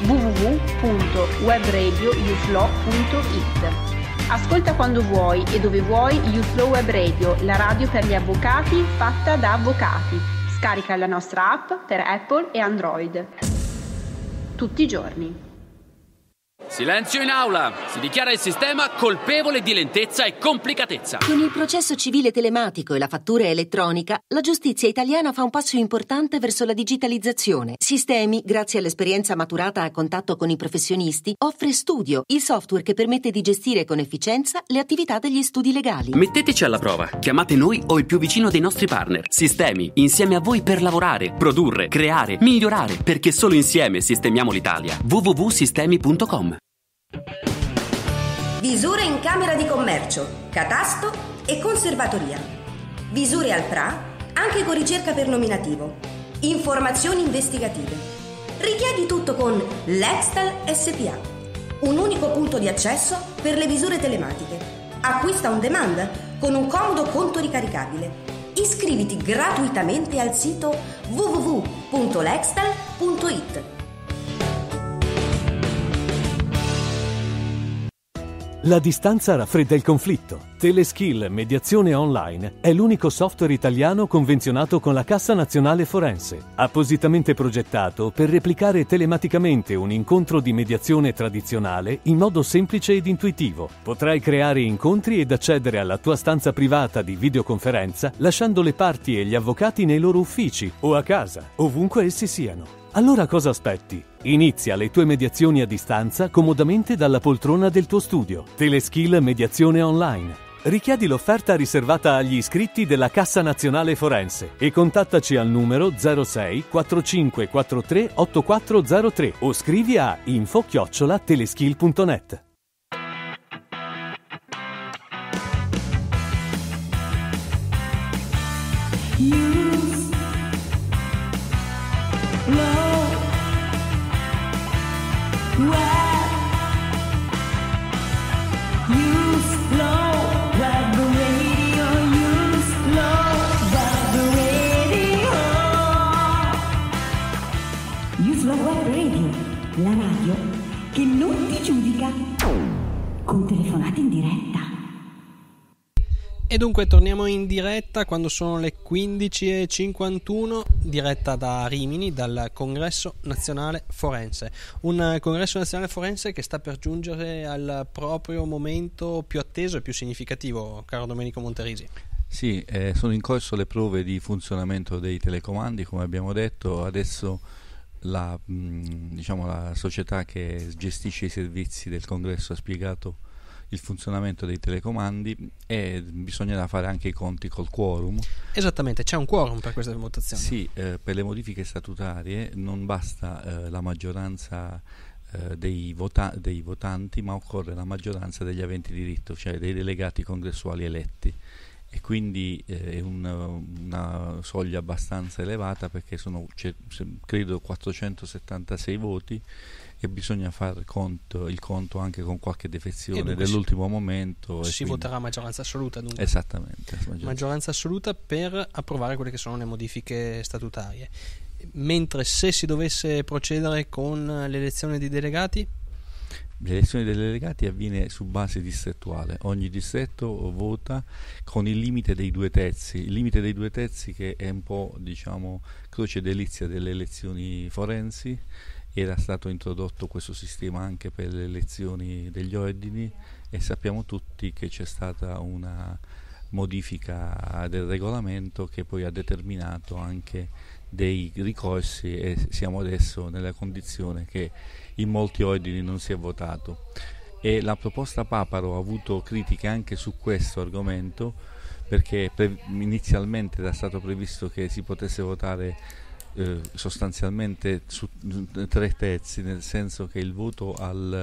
www.webradiouslow.it. Ascolta quando vuoi e dove vuoi Uslaw Web Radio, la radio per gli avvocati fatta da avvocati. Scarica la nostra app per Apple e Android. Tutti i giorni. Silenzio in aula! Si dichiara il sistema colpevole di lentezza e complicatezza. Con il processo civile telematico e la fattura elettronica, la giustizia italiana fa un passo importante verso la digitalizzazione. Sistemi, grazie all'esperienza maturata a contatto con i professionisti, offre Studio, il software che permette di gestire con efficienza le attività degli studi legali. Metteteci alla prova. Chiamate noi o il più vicino dei nostri partner. Sistemi, insieme a voi per lavorare, produrre, creare, migliorare, perché solo insieme sistemiamo l'Italia. www.sistemi.com. Visure in Camera di Commercio, Catasto e Conservatoria. Visure al PRA, anche con ricerca per nominativo. Informazioni investigative. Richiedi tutto con Lextal SPA. Un unico punto di accesso per le visure telematiche. Acquista on demand con un comodo conto ricaricabile. Iscriviti gratuitamente al sito www.lextal.it. La distanza raffredda il conflitto. Teleskill Mediazione Online è l'unico software italiano convenzionato con la Cassa Nazionale Forense, appositamente progettato per replicare telematicamente un incontro di mediazione tradizionale in modo semplice ed intuitivo. Potrai creare incontri ed accedere alla tua stanza privata di videoconferenza lasciando le parti e gli avvocati nei loro uffici o a casa, ovunque essi siano. Allora cosa aspetti? Inizia le tue mediazioni a distanza comodamente dalla poltrona del tuo studio. Teleskill Mediazione Online. Richiedi l'offerta riservata agli iscritti della Cassa Nazionale Forense e contattaci al numero 06 4543 8403 o scrivi a info@teleskill.net. Uslaw Web Radio, la radio con telefonate in diretta. E dunque torniamo in diretta quando sono le 15:51, diretta da Rimini, dal Congresso Nazionale Forense. Un Congresso Nazionale Forense che sta per giungere al proprio momento più atteso e più significativo, caro Domenico Monterisi. Sì, sono in corso le prove di funzionamento dei telecomandi, come abbiamo detto. Adesso la società che gestisce i servizi del Congresso ha spiegato il funzionamento dei telecomandi e bisognerà fare anche i conti col quorum. Esattamente, c'è un quorum per queste votazioni. Sì, per le modifiche statutarie non basta la maggioranza dei votanti, ma occorre la maggioranza degli aventi diritto, cioè dei delegati congressuali eletti, e quindi è una soglia abbastanza elevata, perché credo 476 voti, e bisogna fare il conto anche con qualche defezione dell'ultimo momento. Si voterà a maggioranza assoluta, dunque. Esattamente. Maggioranza assoluta per approvare quelle che sono le modifiche statutarie. Mentre se si dovesse procedere con l'elezione di delegati? L'elezione dei delegati avviene su base distrettuale. Ogni distretto vota con il limite dei 2/3. Il limite dei 2/3 che è un po', croce delizia delle elezioni forensi. Era stato introdotto questo sistema anche per le elezioni degli ordini, e sappiamo tutti che c'è stata una modifica del regolamento che poi ha determinato anche dei ricorsi, e siamo adesso nella condizione che in molti ordini non si è votato. E la proposta Paparo ha avuto critiche anche su questo argomento, perché inizialmente era stato previsto che si potesse votare sostanzialmente su 3/3, nel senso che il voto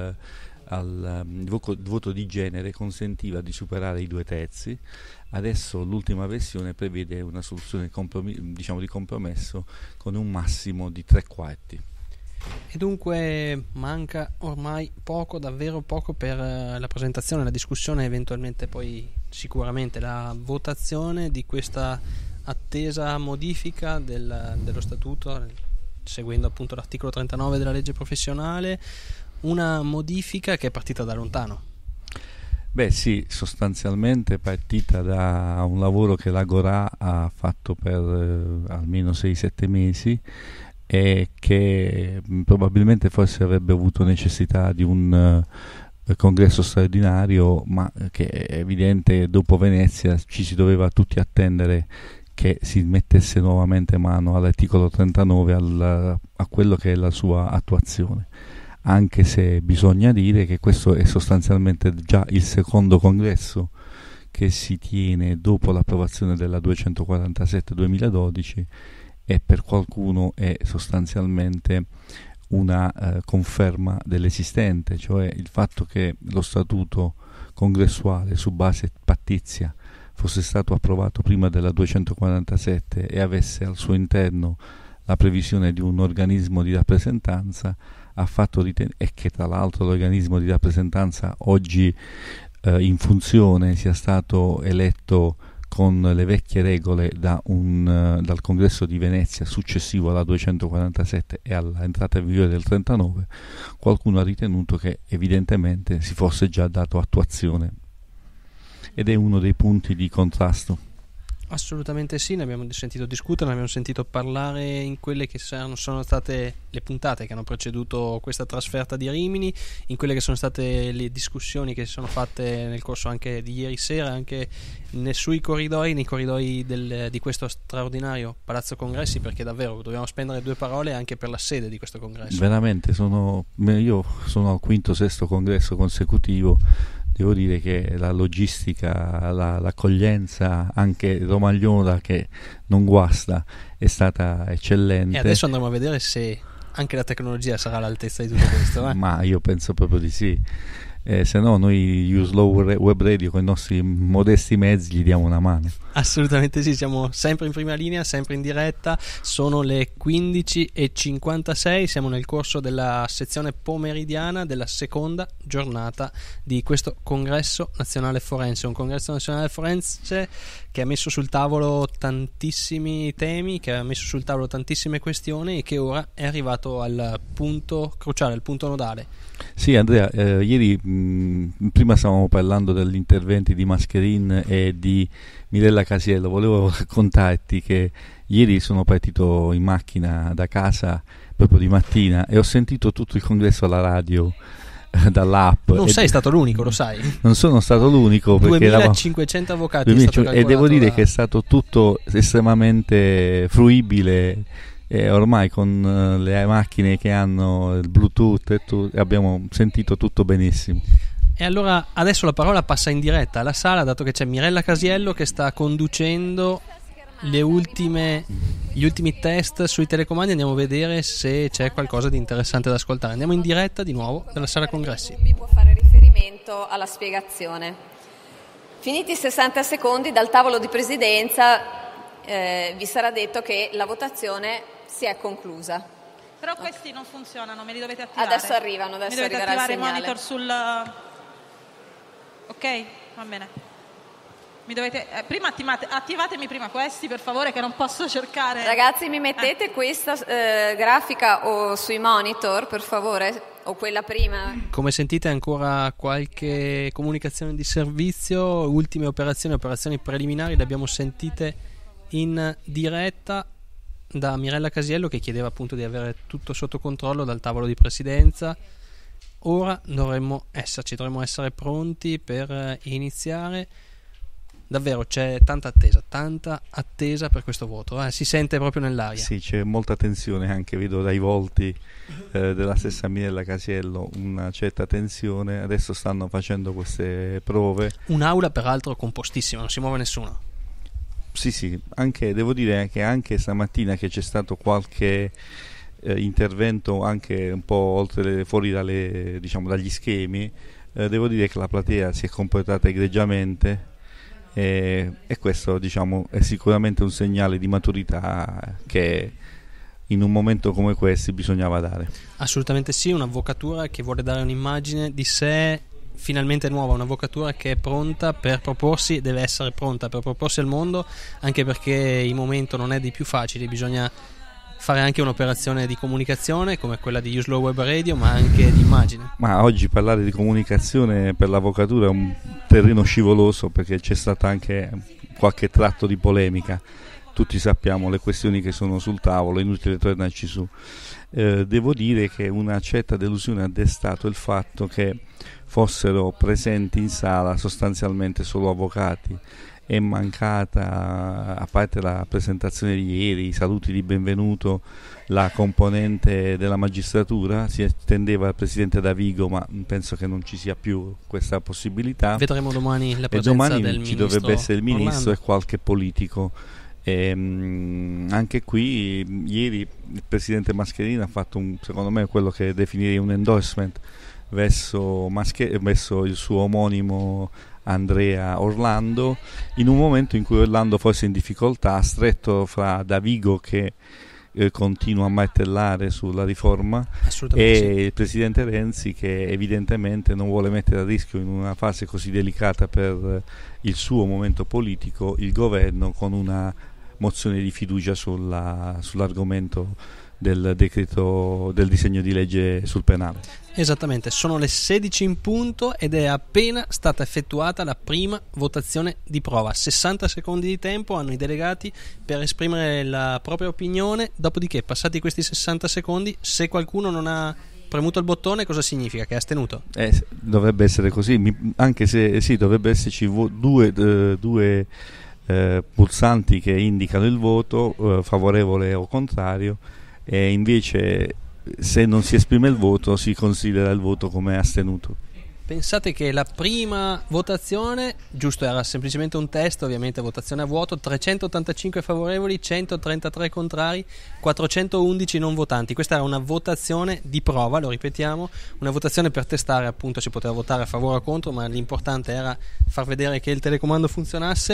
il voto di genere consentiva di superare i 2/3. Adesso l'ultima versione prevede una soluzione di compromesso con un massimo di 3/4. E dunque manca ormai poco, davvero poco, per la presentazione, la discussione e eventualmente poi sicuramente la votazione di questa attesa modifica dello statuto, seguendo appunto l'articolo 39 della legge professionale, una modifica che è partita da lontano. Beh sì, sostanzialmente è partita da un lavoro che l'Agorà ha fatto per almeno 6-7 mesi, e che probabilmente forse avrebbe avuto necessità di un congresso straordinario, ma che è evidente, dopo Venezia ci si doveva tutti attendere che si mettesse nuovamente mano all'articolo 39, a quello che è la sua attuazione, anche se bisogna dire che questo è sostanzialmente già il secondo congresso che si tiene dopo l'approvazione della 247/2012, e per qualcuno è sostanzialmente una conferma dell'esistente, cioè il fatto che lo statuto congressuale su base pattizia fosse stato approvato prima della 247 e avesse al suo interno la previsione di un organismo di rappresentanza, ha fatto ritenere, e che tra l'altro l'organismo di rappresentanza oggi in funzione sia stato eletto con le vecchie regole dal Congresso di Venezia successivo alla 247 e all'entrata in vigore del 39, qualcuno ha ritenuto che evidentemente si fosse già dato attuazione, ed è uno dei punti di contrasto. Assolutamente sì, ne abbiamo sentito discutere, ne abbiamo sentito parlare in quelle che sono state le puntate che hanno preceduto questa trasferta di Rimini, in quelle che sono state le discussioni che si sono fatte nel corso anche di ieri sera, anche nei corridoi di questo straordinario Palazzo Congressi, perché davvero dobbiamo spendere due parole anche per la sede di questo congresso. Veramente, io sono al 5º-6º congresso consecutivo. Devo dire che la logistica, l'accoglienza anche romagnolo, che non guasta, è stata eccellente. E adesso andremo a vedere se anche la tecnologia sarà all'altezza di tutto questo. Ma io penso proprio di sì. Se no noi Use Law Web Radio con i nostri modesti mezzi gli diamo una mano. Assolutamente sì, siamo sempre in prima linea, sempre in diretta, sono le 15:56, siamo nel corso della sezione pomeridiana della seconda giornata di questo congresso nazionale forense, un congresso nazionale forense che ha messo sul tavolo tantissimi temi, che ha messo sul tavolo tantissime questioni e che ora è arrivato al punto cruciale, al punto nodale. Sì, Andrea, ieri prima stavamo parlando degli interventi di Mascherin e di Mirella Casiello. Volevo raccontarti che ieri sono partito in macchina da casa proprio di mattina e ho sentito tutto il congresso alla radio, dall'app. Non sei stato l'unico, lo sai. Non sono stato l'unico, perché 2500 avvocati e devo dire che è stato tutto estremamente fruibile. Ormai con le macchine che hanno il Bluetooth e abbiamo sentito tutto benissimo. E allora adesso la parola passa in diretta alla sala, dato che c'è Mirella Casiello che sta conducendo gli ultimi test sui telecomandi. Andiamo a vedere se c'è qualcosa di interessante da ascoltare. Andiamo in diretta di nuovo dalla sala congressi. Può fare riferimento alla spiegazione. Finiti i 60 secondi dal tavolo di presidenza vi sarà detto che la votazione si è conclusa. Però questi non funzionano, me li dovete attivare. Adesso arrivano, adesso arriverà il segnale. Mi dovete attivare il monitor sul... Ok, va bene. Mi dovete... prima attivatemi prima questi, per favore, che non posso cercare... Ragazzi, mi mettete questa grafica o sui monitor, per favore, o quella prima? Come sentite ancora qualche comunicazione di servizio, ultime operazioni preliminari le abbiamo sentite in diretta da Mirella Casiello, che chiedeva appunto di avere tutto sotto controllo dal tavolo di presidenza. Ora dovremmo essere pronti per iniziare. Davvero c'è tanta attesa per questo voto, si sente proprio nell'aria. Sì, c'è molta tensione, anche vedo dai volti della stessa Mirella Casiello una certa tensione. Adesso stanno facendo queste prove. Un'aula peraltro compostissima, non si muove nessuno. Sì, anche devo dire che anche stamattina che c'è stato qualche intervento anche un po' oltre fuori dagli schemi, devo dire che la platea si è comportata egregiamente e questo è sicuramente un segnale di maturità che in un momento come questo bisognava dare. Assolutamente sì, un'avvocatura che vuole dare un'immagine di sé finalmente nuova, un'avvocatura che è pronta per proporsi, deve essere pronta per proporsi al mondo, anche perché il momento non è dei più facili, bisogna fare anche un'operazione di comunicazione come quella di Use Law Web Radio, ma anche di immagine. Ma oggi parlare di comunicazione per l'avvocatura è un terreno scivoloso, perché c'è stata anche qualche tratto di polemica. Tutti sappiamo le questioni che sono sul tavolo, è inutile tornarci su. Devo dire che una certa delusione ha destato il fatto che fossero presenti in sala sostanzialmente solo avvocati. È mancata, a parte la presentazione di ieri, i saluti di benvenuto, la componente della magistratura. Si estendeva al presidente Davigo, ma penso che non ci sia più questa possibilità. Vedremo domani la presenza del ministro. Ci dovrebbe essere il ministro Orlando e qualche politico. Anche qui ieri il presidente Mascherin ha fatto secondo me quello che definirei un endorsement verso il suo omonimo Andrea Orlando, in un momento in cui Orlando fosse in difficoltà, stretto fra Davigo che continua a martellare sulla riforma e sì, il presidente Renzi che evidentemente non vuole mettere a rischio in una fase così delicata per il suo momento politico il governo con una mozione di fiducia sull'argomento del decreto, del disegno di legge sul penale. Esattamente, sono le 16 in punto ed è appena stata effettuata la prima votazione di prova. 60 secondi di tempo hanno i delegati per esprimere la propria opinione, dopodiché passati questi 60 secondi, se qualcuno non ha premuto il bottone, cosa significa? Che è astenuto? Dovrebbe essere così, anche se sì, dovrebbe esserci due pulsanti che indicano il voto favorevole o contrario, e invece se non si esprime il voto si considera il voto come astenuto. Pensate che la prima votazione, giusto, era semplicemente un test, ovviamente votazione a vuoto, 385 favorevoli, 133 contrari, 411 non votanti. Questa era una votazione di prova, lo ripetiamo, una votazione per testare, appunto si poteva votare a favore o contro, ma l'importante era far vedere che il telecomando funzionasse.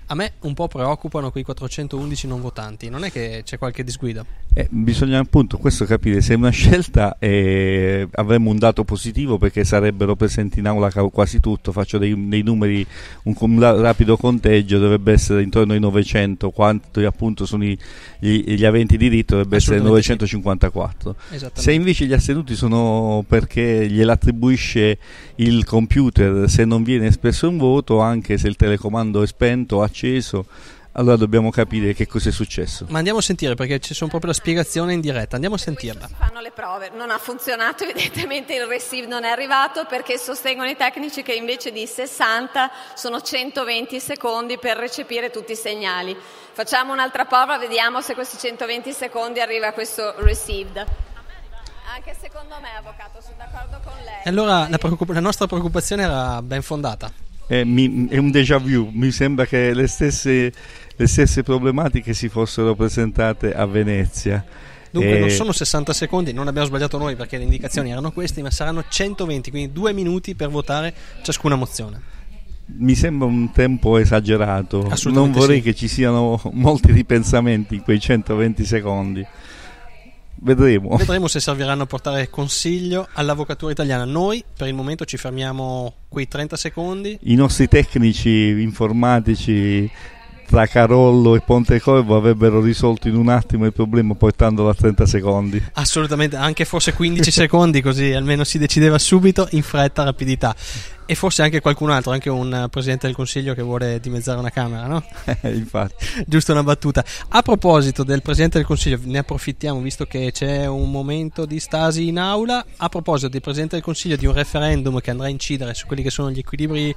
A me un po' preoccupano quei 411 non votanti, non è che c'è qualche disguida? Bisogna appunto questo capire, se è una scelta avremmo un dato positivo perché sarebbero presenti in aula quasi tutto, faccio dei numeri, un rapido conteggio, dovrebbe essere intorno ai 900, quanti appunto sono gli aventi diritto, dovrebbe essere 954. Se invece gli astenuti sono perché gliela attribuisce il computer, se non viene espresso un voto, anche se il telecomando è spento o acceso, allora dobbiamo capire che cosa è successo. Ma andiamo a sentire, perché ci sono proprio la spiegazione in diretta, andiamo a sentirla. Si fanno le prove, non ha funzionato, evidentemente il receive non è arrivato, perché sostengono i tecnici che invece di 60 sono 120 secondi per recepire tutti i segnali. Facciamo un'altra prova, vediamo se questi 120 secondi arriva questo received. Anche secondo me, avvocato, sono d'accordo con lei. E allora la nostra preoccupazione era ben fondata. È un déjà vu, mi sembra che le stesse problematiche si fossero presentate a Venezia. Dunque non sono 60 secondi, non abbiamo sbagliato noi perché le indicazioni erano queste, ma saranno 120, quindi 2 minuti per votare ciascuna mozione. Mi sembra un tempo esagerato, non vorrei che ci siano molti ripensamenti in quei 120 secondi. Vedremo se serviranno a portare consiglio all'avvocatura italiana. Noi per il momento ci fermiamo quei 30 secondi. I nostri tecnici informatici tra Carollo e Pontecorvo avrebbero risolto in un attimo il problema portandolo a 30 secondi. Assolutamente, anche forse 15 secondi, così almeno si decideva subito, in fretta, rapidità. E forse anche qualcun altro, anche un Presidente del Consiglio che vuole dimezzare una Camera, no? Infatti. Giusto una battuta. A proposito del Presidente del Consiglio, ne approfittiamo visto che c'è un momento di stasi in aula. A proposito del Presidente del Consiglio, di un referendum che andrà a incidere su quelli che sono gli equilibri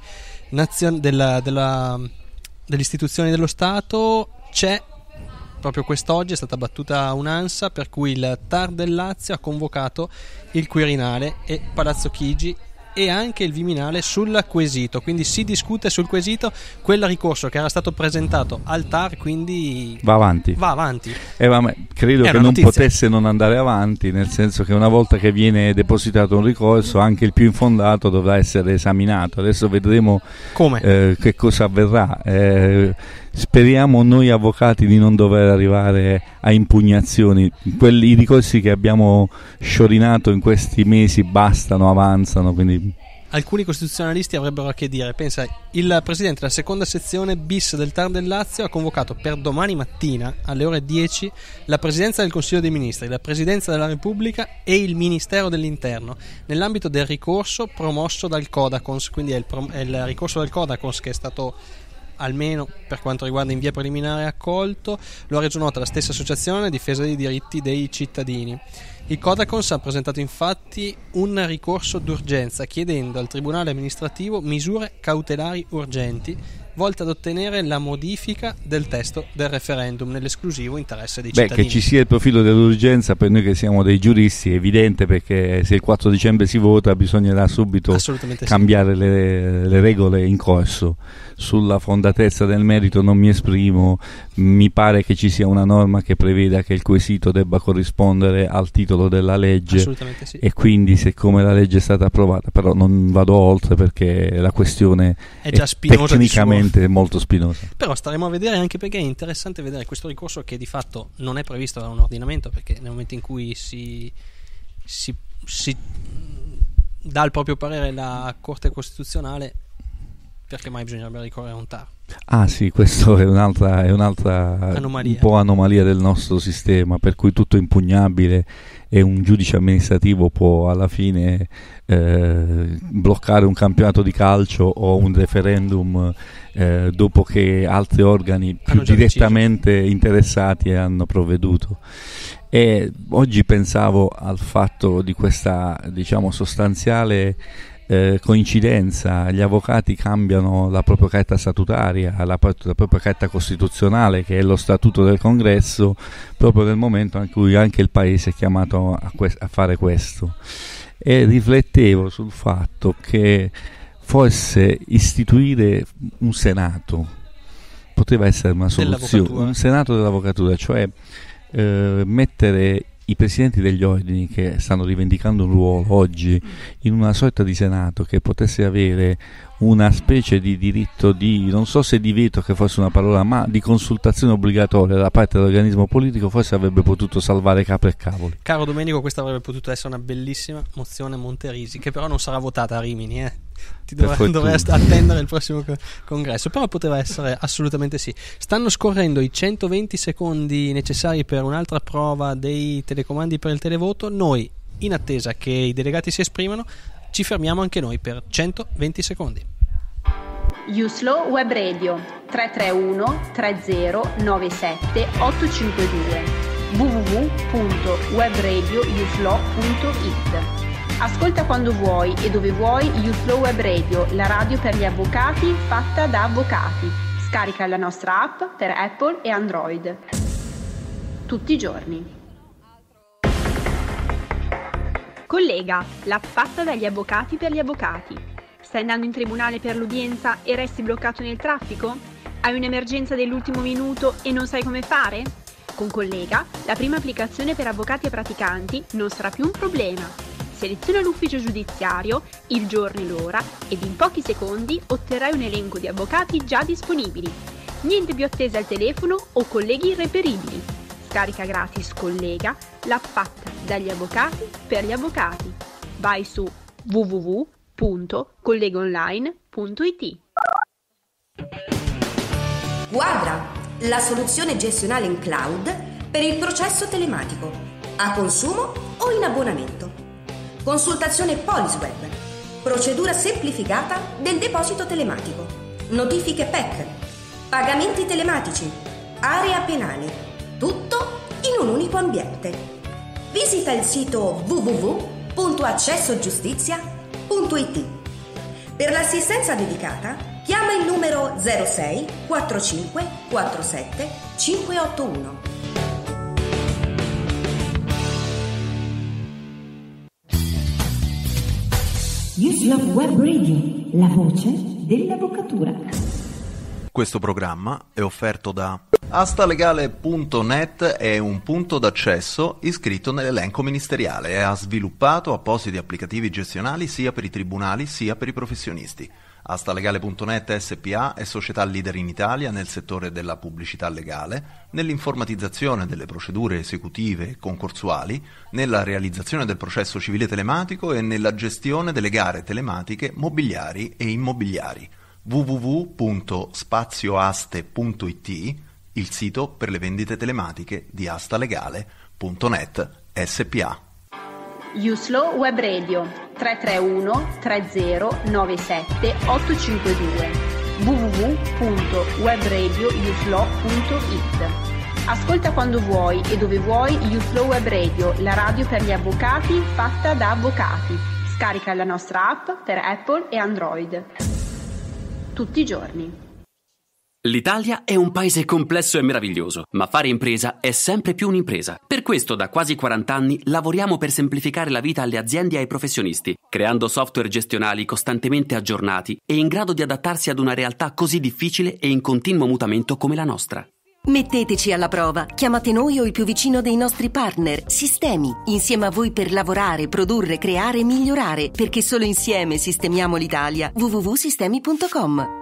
delle istituzioni dello Stato, c'è proprio quest'oggi, è stata battuta un'ANSA per cui il TAR del Lazio ha convocato il Quirinale e Palazzo Chigi e anche il Viminale sul quesito, quindi si discute sul quesito. Quel ricorso che era stato presentato al TAR quindi va avanti. Credo che non potesse non andare avanti, nel senso che una volta che viene depositato un ricorso anche il più infondato dovrà essere esaminato. Adesso vedremo che cosa avverrà. Speriamo noi avvocati di non dover arrivare a impugnazioni. I ricorsi che abbiamo sciorinato in questi mesi bastano, avanzano, quindi alcuni costituzionalisti avrebbero a che dire. Pensa, il presidente della seconda sezione bis del TAR del Lazio ha convocato per domani mattina alle ore 10 la presidenza del Consiglio dei Ministri, la presidenza della Repubblica e il Ministero dell'Interno nell'ambito del ricorso promosso dal Codacons. Quindi è il ricorso del Codacons che è stato, almeno per quanto riguarda in via preliminare, accolto. Lo ha reso nota la stessa associazione difesa dei diritti dei cittadini. Il Codacons ha presentato infatti un ricorso d'urgenza chiedendo al Tribunale amministrativo misure cautelari urgenti volte ad ottenere la modifica del testo del referendum nell'esclusivo interesse dei cittadini. Che ci sia il profilo dell'urgenza per noi che siamo dei giuristi è evidente, perché se il 4 dicembre si vota bisognerà subito cambiare le regole in corso. Sulla fondatezza del merito non mi esprimo, mi pare che ci sia una norma che preveda che il quesito debba corrispondere al titolo della legge, e quindi siccome la legge è stata approvata, però non vado oltre perché la questione è già tecnicamente molto spinosa. Però staremo a vedere, anche perché è interessante vedere questo ricorso che di fatto non è previsto da un ordinamento, perché nel momento in cui si dà il proprio parere la Corte Costituzionale, perché mai bisognerebbe ricorrere a un TAR? Ah sì, questo è un'altra anomalia. Un po' anomalia del nostro sistema, per cui tutto è impugnabile e un giudice amministrativo può alla fine bloccare un campionato di calcio o un referendum dopo che altri organi più direttamente interessati hanno provveduto. E oggi pensavo al fatto di questa, sostanziale coincidenza. Gli avvocati cambiano la propria carta statutaria, la propria carta costituzionale, che è lo statuto del Congresso, proprio nel momento in cui anche il Paese è chiamato a fare questo. E riflettevo sul fatto che forse istituire un Senato poteva essere una soluzione, un Senato dell'avvocatura, cioè mettere i presidenti degli ordini, che stanno rivendicando un ruolo oggi, in una sorta di Senato che potesse avere una specie di diritto di, non so se di veto che fosse una parola, ma di consultazione obbligatoria da parte dell'organismo politico, forse avrebbe potuto salvare capre e cavoli. Caro Domenico, questa avrebbe potuto essere una bellissima mozione Monterisi, che però non sarà votata a Rimini, Ti dovresti attendere il prossimo congresso, però poteva essere assolutamente sì. Stanno scorrendo i 120 secondi necessari per un'altra prova dei telecomandi per il televoto. Noi, in attesa che i delegati si esprimano, ci fermiamo anche noi per 120 secondi. Uslo Web Radio 331 3097 852 www.webradiouslo.it. Ascolta quando vuoi e dove vuoi Uslo Web Radio, la radio per gli avvocati fatta da avvocati. Scarica la nostra app per Apple e Android. Tutti i giorni. Collega, l'app fatta dagli avvocati per gli avvocati. Stai andando in tribunale per l'udienza e resti bloccato nel traffico? Hai un'emergenza dell'ultimo minuto e non sai come fare? Con Collega, la prima applicazione per avvocati e praticanti, non sarà più un problema. Seleziona l'ufficio giudiziario, il giorno e l'ora ed in pochi secondi otterrai un elenco di avvocati già disponibili. Niente più attese al telefono o colleghi irreperibili. Scarica gratis Collega, l'app fatta dagli avvocati per gli avvocati. Vai su www.collegaonline.it. Quadra, la soluzione gestionale in cloud per il processo telematico, a consumo o in abbonamento. Consultazione PolisWeb, procedura semplificata del deposito telematico, notifiche PEC, pagamenti telematici, area penale. Tutto in un unico ambiente. Visita il sito www.accessogiustizia.it. Per l'assistenza dedicata, chiama il numero 06 45 47 581. Uslo Web Radio, la voce dell'avvocatura. Questo programma è offerto da Astalegale.net, è un punto d'accesso iscritto nell'elenco ministeriale e ha sviluppato appositi applicativi gestionali sia per i tribunali sia per i professionisti. Astalegale.net SPA è società leader in Italia nel settore della pubblicità legale, nell'informatizzazione delle procedure esecutive e concorsuali, nella realizzazione del processo civile telematico e nella gestione delle gare telematiche mobiliari e immobiliari. www.spazioaste.it, il sito per le vendite telematiche di Astalegale.net SPA. Uslo Web Radio 331 3097 852 www.webradiouslo.it. Ascolta quando vuoi e dove vuoi Uslo Web Radio, la radio per gli avvocati fatta da avvocati. Scarica la nostra app per Apple e Android. Tutti i giorni. L'Italia è un paese complesso e meraviglioso, ma fare impresa è sempre più un'impresa. Per questo da quasi 40 anni lavoriamo per semplificare la vita alle aziende e ai professionisti, creando software gestionali costantemente aggiornati e in grado di adattarsi ad una realtà così difficile e in continuo mutamento come la nostra. Metteteci alla prova, chiamate noi o il più vicino dei nostri partner, Sistemi, insieme a voi per lavorare, produrre, creare e migliorare, perché solo insieme sistemiamo l'Italia. www.sistemi.com.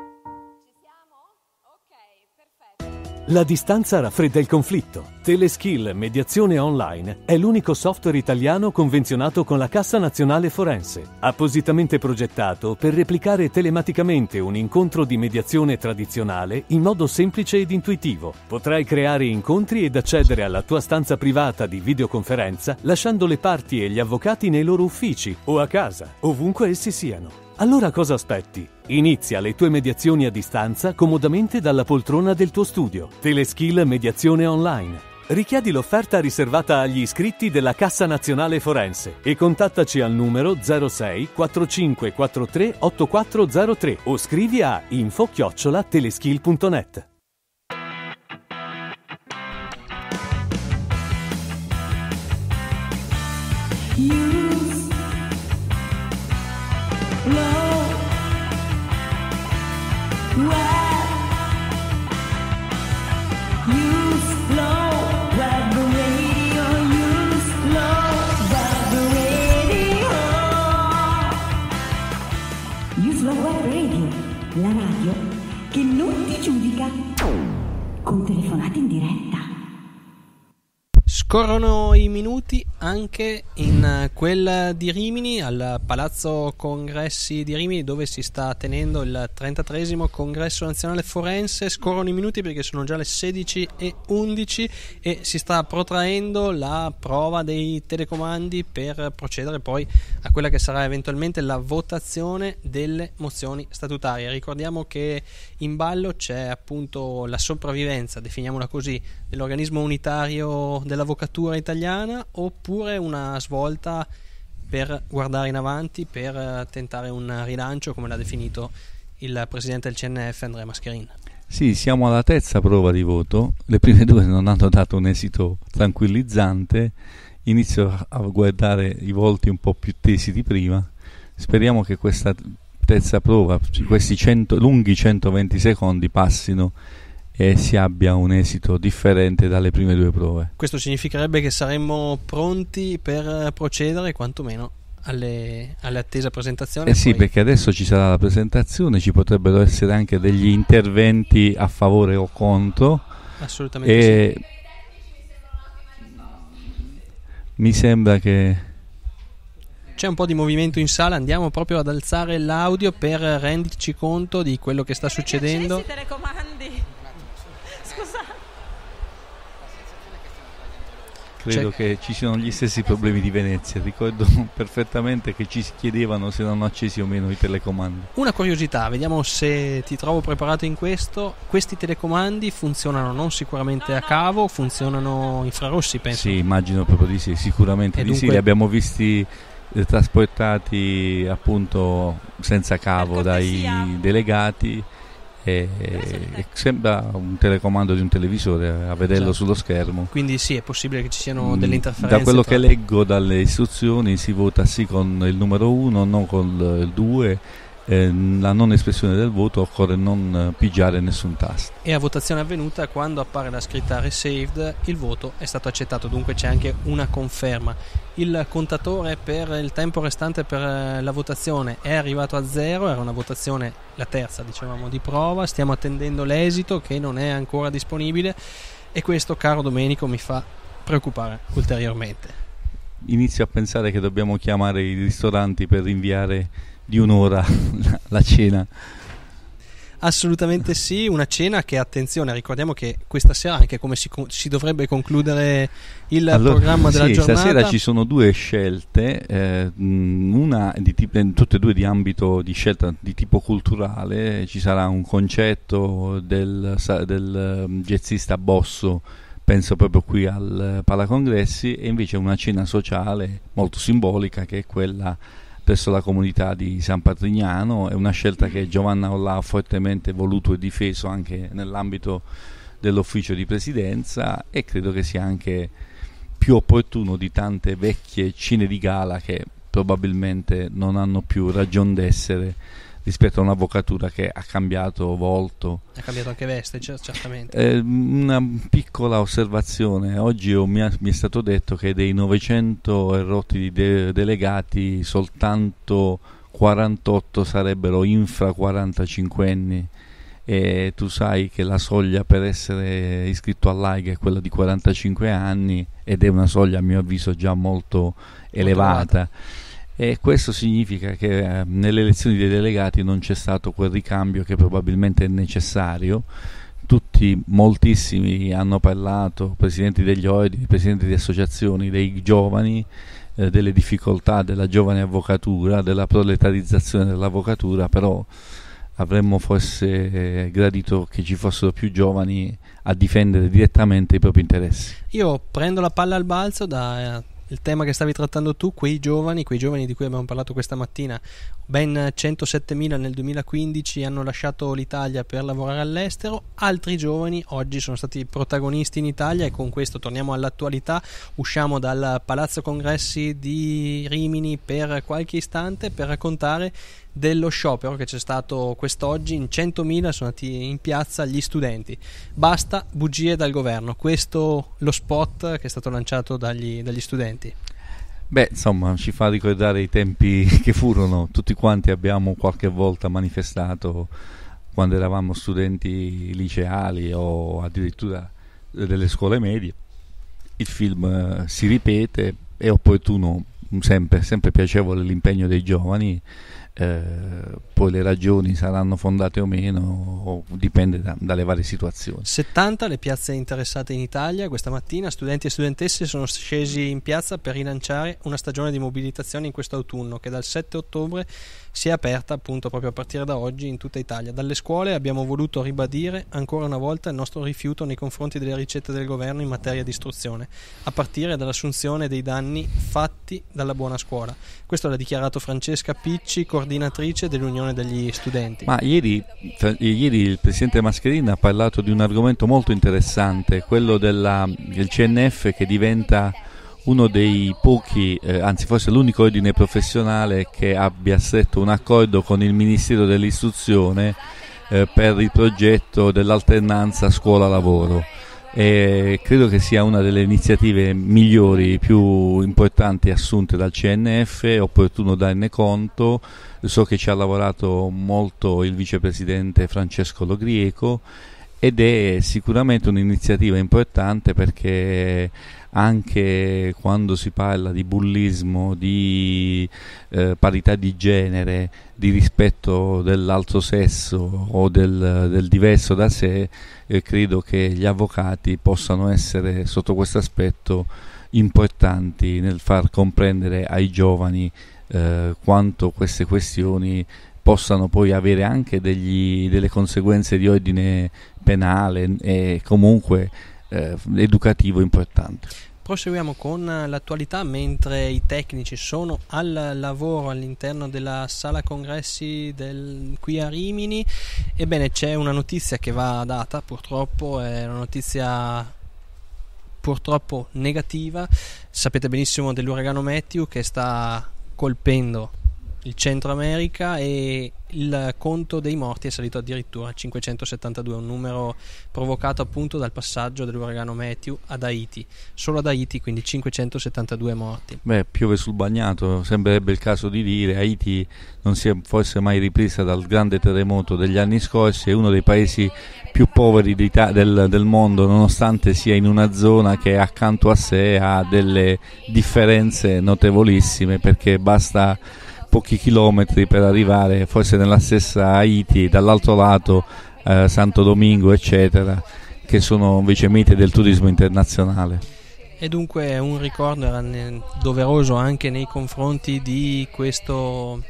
La distanza raffredda il conflitto. Teleskill Mediazione Online è l'unico software italiano convenzionato con la Cassa Nazionale Forense, appositamente progettato per replicare telematicamente un incontro di mediazione tradizionale in modo semplice ed intuitivo. Potrai creare incontri ed accedere alla tua stanza privata di videoconferenza lasciando le parti e gli avvocati nei loro uffici o a casa, ovunque essi siano. Allora cosa aspetti? Inizia le tue mediazioni a distanza comodamente dalla poltrona del tuo studio. Teleskill Mediazione Online. Richiedi l'offerta riservata agli iscritti della Cassa Nazionale Forense e contattaci al numero 06 4543 8403 o scrivi a info@teleskill.net. Uslo Web Radio, la radio che non ti giudica, con telefonate in diretta. Scorrono i minuti anche in quella di Rimini, al Palazzo Congressi di Rimini, dove si sta tenendo il 33esimo Congresso Nazionale Forense. Scorrono i minuti perché sono già le 16:11 e si sta protraendo la prova dei telecomandi per procedere poi a quella che sarà eventualmente la votazione delle mozioni statutarie. Ricordiamo che in ballo c'è appunto la sopravvivenza, definiamola così, dell'organismo unitario dell'avvocatura italiana, oppure una svolta per guardare in avanti, per tentare un rilancio, come l'ha definito il presidente del CNF Andrea Mascherin. Sì, siamo alla terza prova di voto, le prime due non hanno dato un esito tranquillizzante, inizio a guardare i volti un po' più tesi di prima, speriamo che questa terza prova, questi lunghi 120 secondi passino e si abbia un esito differente dalle prime due prove. Questo significherebbe che saremmo pronti per procedere quantomeno alle attese presentazioni. Sì, perché adesso ci sarà la presentazione, ci potrebbero essere anche degli interventi a favore o contro. Assolutamente sì. Mi sembra che c'è un po' di movimento in sala, andiamo proprio ad alzare l'audio per renderci conto di quello che sta succedendo. Credo che ci siano gli stessi problemi di Venezia. Ricordo perfettamente che ci si chiedevano se erano accesi o meno i telecomandi. Una curiosità, vediamo se ti trovo preparato in questo. Questi telecomandi funzionano non sicuramente a cavo, funzionano infrarossi, penso. Sì, immagino proprio di sì, sicuramente di sì. Li abbiamo visti trasportati appunto senza cavo dai delegati. E sembra un telecomando di un televisore a vederlo sullo schermo. Quindi sì, è possibile che ci siano delle interferenze. Da quello che leggo dalle istruzioni si vota sì con il numero 1, non con il 2. La non espressione del voto occorre non pigiare nessun tasto. E a votazione avvenuta, quando appare la scritta received, il voto è stato accettato, dunque c'è anche una conferma. Il contatore per il tempo restante per la votazione è arrivato a 0, era una votazione, la terza dicevamo, di prova, stiamo attendendo l'esito che non è ancora disponibile e questo, caro Domenico, mi fa preoccupare ulteriormente. Inizio a pensare che dobbiamo chiamare i ristoranti per rinviare di un'ora la cena. Assolutamente sì, una cena che, attenzione, ricordiamo che questa sera anche come si dovrebbe concludere il programma della giornata. Stasera ci sono due scelte, una tutte e due di ambito di scelta di tipo culturale. Ci sarà un concerto del jazzista Bosso, penso proprio qui al Palacongressi, e invece una cena sociale molto simbolica che è quella presso la comunità di San Patrignano. È una scelta che Giovanna Ollà ha fortemente voluto e difeso anche nell'ambito dell'ufficio di presidenza, e credo che sia anche più opportuno di tante vecchie cene di gala che probabilmente non hanno più ragion d'essere rispetto a un'avvocatura che ha cambiato volto. Ha cambiato anche veste, certamente. Una piccola osservazione: oggi mi è stato detto che dei 900 erotti delegati soltanto 48 sarebbero infra 45 anni, e tu sai che la soglia per essere iscritto all'AIG è quella di 45 anni ed è una soglia a mio avviso già molto elevata. E questo significa che nelle elezioni dei delegati non c'è stato quel ricambio che probabilmente è necessario. Moltissimi hanno parlato, presidenti degli ordini, presidenti di associazioni, dei giovani, delle difficoltà della giovane avvocatura, della proletarizzazione dell'avvocatura, però avremmo forse gradito che ci fossero più giovani a difendere direttamente i propri interessi. Io prendo la palla al balzo da il tema che stavi trattando tu, quei giovani di cui abbiamo parlato questa mattina. Ben 107.000 nel 2015 hanno lasciato l'Italia per lavorare all'estero, altri giovani oggi sono stati protagonisti in Italia, e con questo torniamo all'attualità. Usciamo dal Palazzo Congressi di Rimini per qualche istante per raccontare dello sciopero che c'è stato quest'oggi. In 100.000 sono andati in piazza gli studenti. Basta bugie dal governo, questo lo spot che è stato lanciato dagli studenti. Beh, insomma, ci fa ricordare i tempi che furono. Tutti quanti abbiamo qualche volta manifestato quando eravamo studenti liceali o addirittura delle scuole medie. Il film si ripete, è opportuno, sempre piacevole l'impegno dei giovani. Poi le ragioni saranno fondate o meno, o dipende dalle varie situazioni. 70 le piazze interessate in Italia. Questa mattina studenti e studentesse sono scesi in piazza per rilanciare una stagione di mobilitazione in questo autunno che dal 7 ottobre si è aperta appunto proprio a partire da oggi in tutta Italia. Dalle scuole abbiamo voluto ribadire ancora una volta il nostro rifiuto nei confronti delle ricette del governo in materia di istruzione, a partire dall'assunzione dei danni fatti dalla buona scuola. Questo l'ha dichiarato Francesca Picci, coordinatrice dell'Unione degli Studenti. Ma ieri il Presidente Mascherini ha parlato di un argomento molto interessante, quello del CNF, che diventa uno dei pochi, anzi forse l'unico ordine professionale che abbia stretto un accordo con il Ministero dell'Istruzione per il progetto dell'alternanza scuola-lavoro. E credo che sia una delle iniziative migliori, più importanti assunte dal CNF, è opportuno darne conto. So che ci ha lavorato molto il vicepresidente Francesco Logrieco ed è sicuramente un'iniziativa importante, perché anche quando si parla di bullismo, di parità di genere, di rispetto dell'altro sesso o del diverso da sé, credo che gli avvocati possano essere sotto questo aspetto importanti nel far comprendere ai giovani quanto queste questioni possano poi avere anche delle conseguenze di ordine penale e comunque educativo importante. Proseguiamo con l'attualità mentre i tecnici sono al lavoro all'interno della sala congressi qui a Rimini. Ebbene, c'è una notizia che va data, purtroppo è una notizia purtroppo negativa. Sapete benissimo dell'uragano Matthew che sta colpendo il Centro America e il conto dei morti è salito addirittura a 572, un numero provocato appunto dal passaggio dell'uragano Matthew ad Haiti, solo ad Haiti, quindi 572 morti. Piove sul bagnato, sembrerebbe il caso di dire. Haiti non si è forse mai ripresa dal grande terremoto degli anni scorsi, è uno dei paesi più poveri del mondo, nonostante sia in una zona che accanto a sé ha delle differenze notevolissime, perché basta pochi chilometri per arrivare forse nella stessa Haiti, dall'altro lato Santo Domingo eccetera, che sono invece mete del turismo internazionale. E dunque un ricordo era doveroso anche nei confronti di questo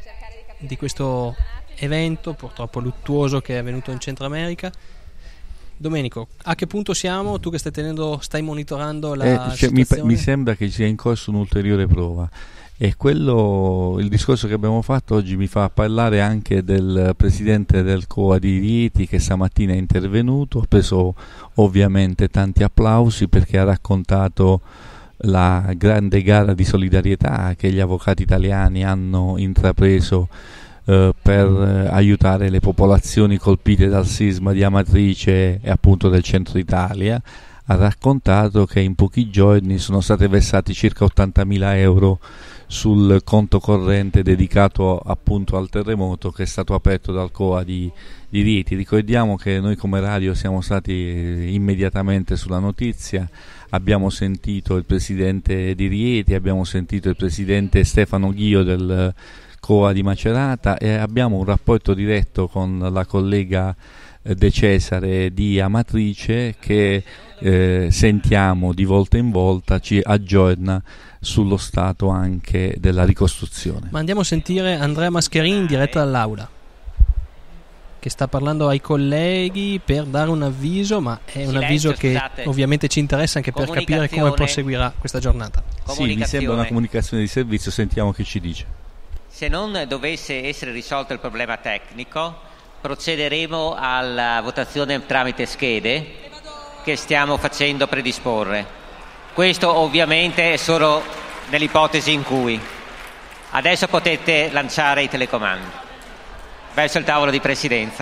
evento purtroppo luttuoso che è avvenuto in Centro America. Domenico, a che punto siamo? Tu che stai monitorando la situazione? Mi sembra che sia in corso un'ulteriore prova. E il discorso che abbiamo fatto oggi mi fa parlare anche del presidente del COA di Rieti, che stamattina è intervenuto, ha preso ovviamente tanti applausi perché ha raccontato la grande gara di solidarietà che gli avvocati italiani hanno intrapreso per aiutare le popolazioni colpite dal sisma di Amatrice e appunto del centro Italia. Ha raccontato che in pochi giorni sono state versati circa 80.000 euro sul conto corrente dedicato appunto al terremoto, che è stato aperto dal COA di Rieti. Ricordiamo che noi come radio siamo stati immediatamente sulla notizia, abbiamo sentito il presidente di Rieti, abbiamo sentito il presidente Stefano Ghio del COA di Macerata e abbiamo un rapporto diretto con la collega De Cesare di Amatrice che sentiamo di volta in volta, ci aggiorna sullo stato anche della ricostruzione. Ma andiamo a sentire Andrea Mascherini diretta dall'aula, che sta parlando ai colleghi per dare un avviso, ma è un avviso che ovviamente ci interessa anche per capire come proseguirà questa giornata. Sì, mi sembra una comunicazione di servizio, sentiamo che ci dice. Se non dovesse essere risolto il problema tecnico, procederemo alla votazione tramite schede che stiamo facendo predisporre. Questo ovviamente è solo nell'ipotesi in cui. Adesso potete lanciare i telecomandi verso il tavolo di presidenza.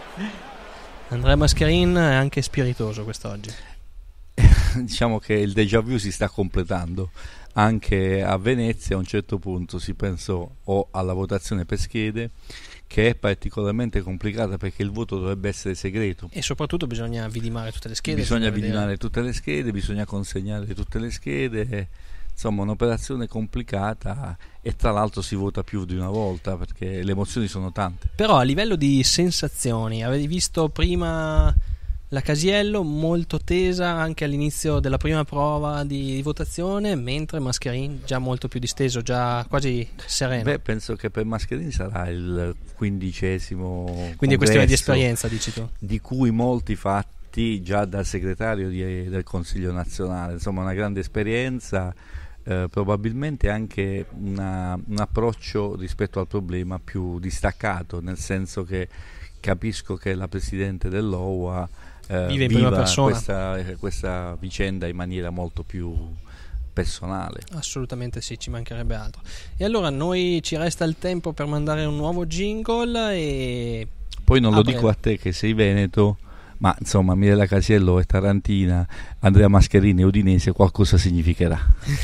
Andrea Mascherin è anche spiritoso quest'oggi. Diciamo che il déjà vu si sta completando. Anche a Venezia a un certo punto si pensò alla votazione per schede, che è particolarmente complicata perché il voto dovrebbe essere segreto. E soprattutto bisogna vidimare tutte le schede. Bisogna vidimare tutte le schede, bisogna consegnare tutte le schede, insomma un'operazione complicata, e tra l'altro si vota più di una volta perché le emozioni sono tante. Però a livello di sensazioni, avevi visto prima la Casiello molto tesa anche all'inizio della prima prova di votazione, mentre Mascherini già molto più disteso, già quasi sereno. Beh, penso che per Mascherini sarà il 15° Quindi è questione di esperienza, dici tu? Di cui molti fatti già dal segretario del Consiglio nazionale, insomma una grande esperienza, probabilmente anche un approccio rispetto al problema più distaccato, nel senso che capisco che la Presidente dell'OUA vive in prima persona questa vicenda in maniera molto più personale. Assolutamente sì, ci mancherebbe altro. E allora noi ci resta il tempo per mandare un nuovo jingle e poi non lo dico a te che sei veneto, ma insomma Mirella Casiello è tarantina, Andrea Mascherini è udinese, qualcosa significherà.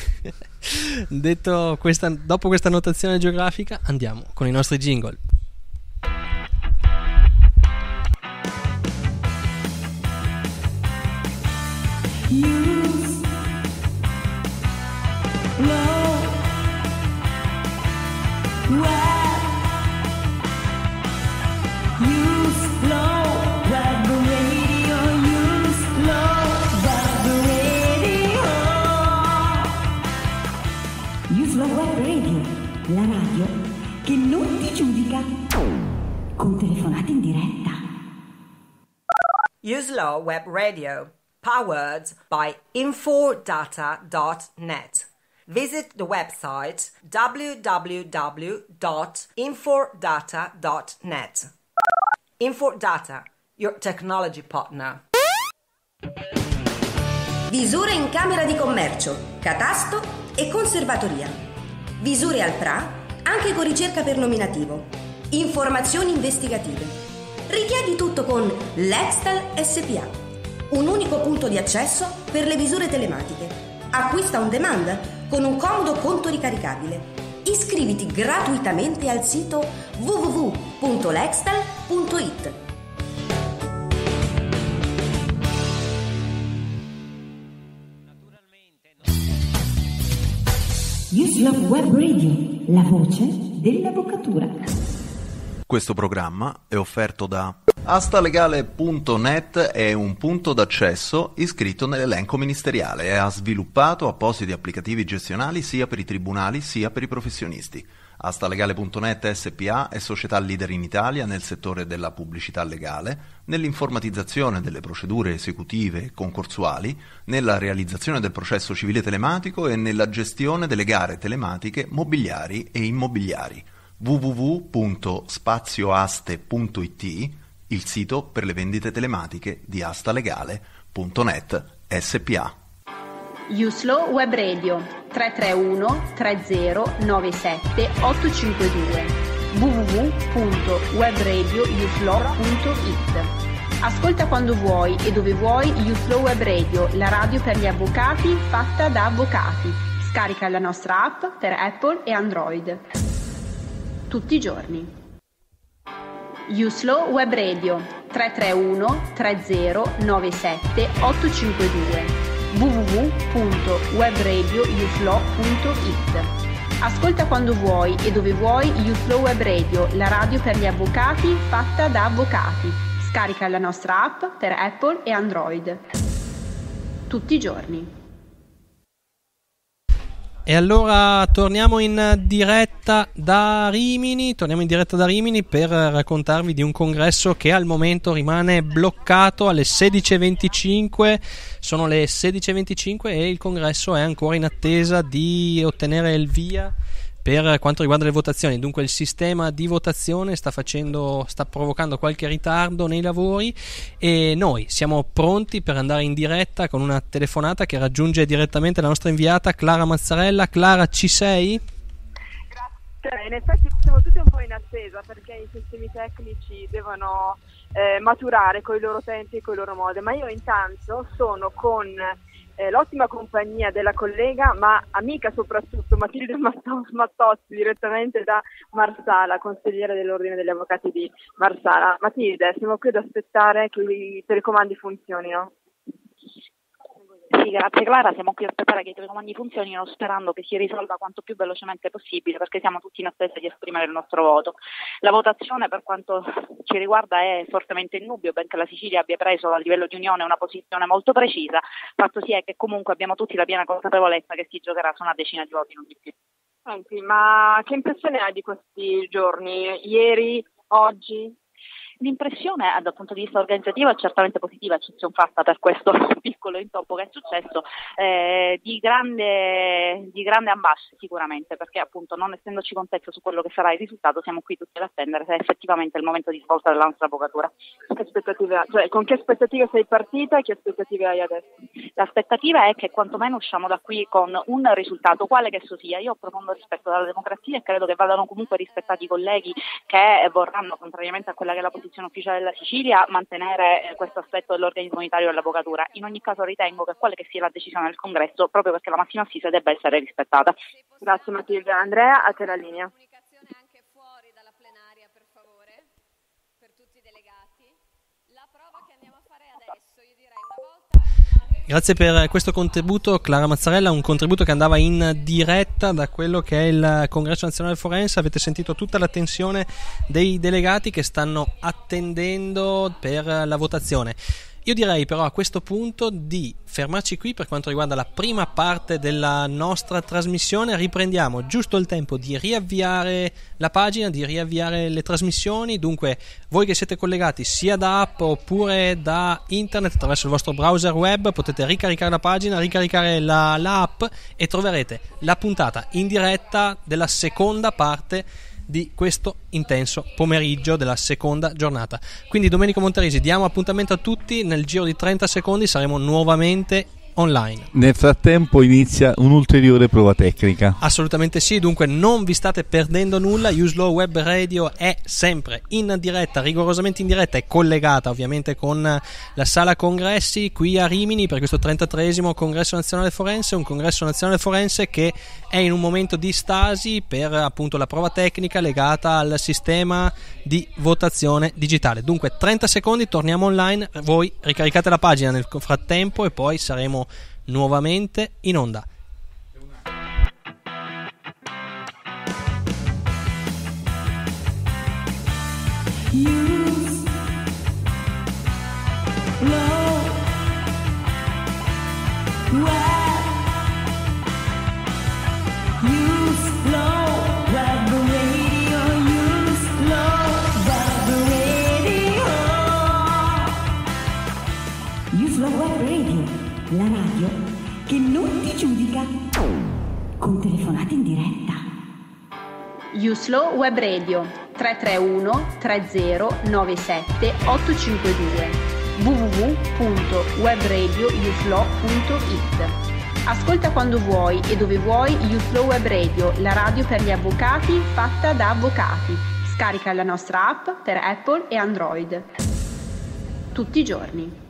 Detto dopo questa notazione geografica, andiamo con i nostri jingle. La radio che non ti giudica, con telefonate in diretta. USLO Web Radio, powered by infodata.net. Visit the website www.infodata.net. Infodata, your technology partner. Visure in Camera di Commercio, Catasto e Conservatoria. Visure al PRA, anche con ricerca per nominativo. Informazioni investigative. Richiedi tutto con Lextal SPA. Un unico punto di accesso per le visure telematiche. Acquista on demand con un comodo conto ricaricabile. Iscriviti gratuitamente al sito www.lextal.it. USLO Web Radio, la voce dell'avvocatura. Questo programma è offerto da Astalegale.net, è un punto d'accesso iscritto nell'elenco ministeriale e ha sviluppato appositi applicativi gestionali sia per i tribunali sia per i professionisti. Astalegale.net SPA è società leader in Italia nel settore della pubblicità legale, nell'informatizzazione delle procedure esecutive e concorsuali, nella realizzazione del processo civile telematico e nella gestione delle gare telematiche mobiliari e immobiliari. www.spazioaste.it, il sito per le vendite telematiche di Astalegale.net SPA. USLO Web Radio 331 3097 852 www.webradiouslo.it. Ascolta quando vuoi e dove vuoi USLO Web Radio, la radio per gli avvocati fatta da avvocati. Scarica la nostra app per Apple e Android. Tutti i giorni. USLO Web Radio 331 3097 852 www.webradiouslo.it. Ascolta quando vuoi e dove vuoi USLO Web Radio, la radio per gli avvocati fatta da avvocati. Scarica la nostra app per Apple e Android. Tutti i giorni. E allora torniamo in diretta da Rimini per raccontarvi di un congresso che al momento rimane bloccato alle 16:25. Sono le 16:25 e il congresso è ancora in attesa di ottenere il via per quanto riguarda le votazioni. Dunque il sistema di votazione sta provocando qualche ritardo nei lavori e noi siamo pronti per andare in diretta con una telefonata che raggiunge direttamente la nostra inviata Clara Mazzarella. Clara, ci sei? Grazie, in effetti siamo tutti un po' in attesa perché i sistemi tecnici devono maturare con i loro tempi e con i loro modi, ma io intanto sono con l'ottima compagnia della collega, ma amica soprattutto, Matilde Mattozzi, direttamente da Marsala, consigliere dell'Ordine degli Avvocati di Marsala. Matilde, siamo qui ad aspettare che i telecomandi funzionino. Sì, grazie Clara, siamo qui a aspettare che i telecomandi funzionino, sperando che si risolva quanto più velocemente possibile, perché siamo tutti in attesa di esprimere il nostro voto. La votazione, per quanto ci riguarda, è fortemente in dubbio, benché la Sicilia abbia preso a livello di Unione una posizione molto precisa. Fatto sia che comunque abbiamo tutti la piena consapevolezza che si giocherà su una decina di voti, non di più. Senti, ma che impressione hai di questi giorni? Ieri, oggi? L'impressione dal punto di vista organizzativo è certamente positiva, eccezione fatta per questo piccolo intoppo che è successo, di grande ambasce sicuramente, perché appunto non essendoci contezza su quello che sarà il risultato siamo qui tutti ad attendere se effettivamente è il momento di svolta della nostra avvocatura. Con che aspettative sei partita e che aspettative hai adesso? L'aspettativa è che quantomeno usciamo da qui con un risultato, quale che esso sia. Io ho profondo rispetto della democrazia e credo che vadano comunque rispettati i colleghi che vorranno, contrariamente a quella che è la posizione ufficiale della Sicilia, mantenere questo aspetto dell'organismo unitario dell'avvocatura. In ogni caso ritengo che quale che sia la decisione del Congresso, proprio perché la massima assise debba essere rispettata. Grazie Matilde. Andrea, a te la linea. Grazie per questo contributo, Clara Mazzarella, un contributo che andava in diretta da quello che è il Congresso Nazionale Forense. Avete sentito tutta la tensione dei delegati che stanno attendendo per la votazione. Io direi però a questo punto di fermarci qui per quanto riguarda la prima parte della nostra trasmissione. Riprendiamo giusto il tempo di riavviare la pagina, di riavviare le trasmissioni. Dunque voi che siete collegati sia da app oppure da internet attraverso il vostro browser web potete ricaricare la pagina, ricaricare la app e troverete la puntata in diretta della seconda parte di questo intenso pomeriggio della seconda giornata. Quindi Domenico Monterisi, diamo appuntamento a tutti, nel giro di 30 secondi saremo nuovamente online. Nel frattempo inizia un'ulteriore prova tecnica. Assolutamente sì, dunque non vi state perdendo nulla. Use Law Web Radio è sempre in diretta, rigorosamente in diretta, è collegata ovviamente con la sala congressi qui a Rimini per questo 33esimo Congresso Nazionale Forense, un Congresso Nazionale Forense che è in un momento di stasi per appunto la prova tecnica legata al sistema di votazione digitale. Dunque 30 secondi, torniamo online, voi ricaricate la pagina nel frattempo e poi saremo nuovamente in onda. La radio che non ti giudica, con telefonate in diretta. Uslow Web Radio 331 3097 852 www.webradiouslow.it. Ascolta quando vuoi e dove vuoi Uslow Web Radio, la radio per gli avvocati fatta da avvocati. Scarica la nostra app per Apple e Android. Tutti i giorni.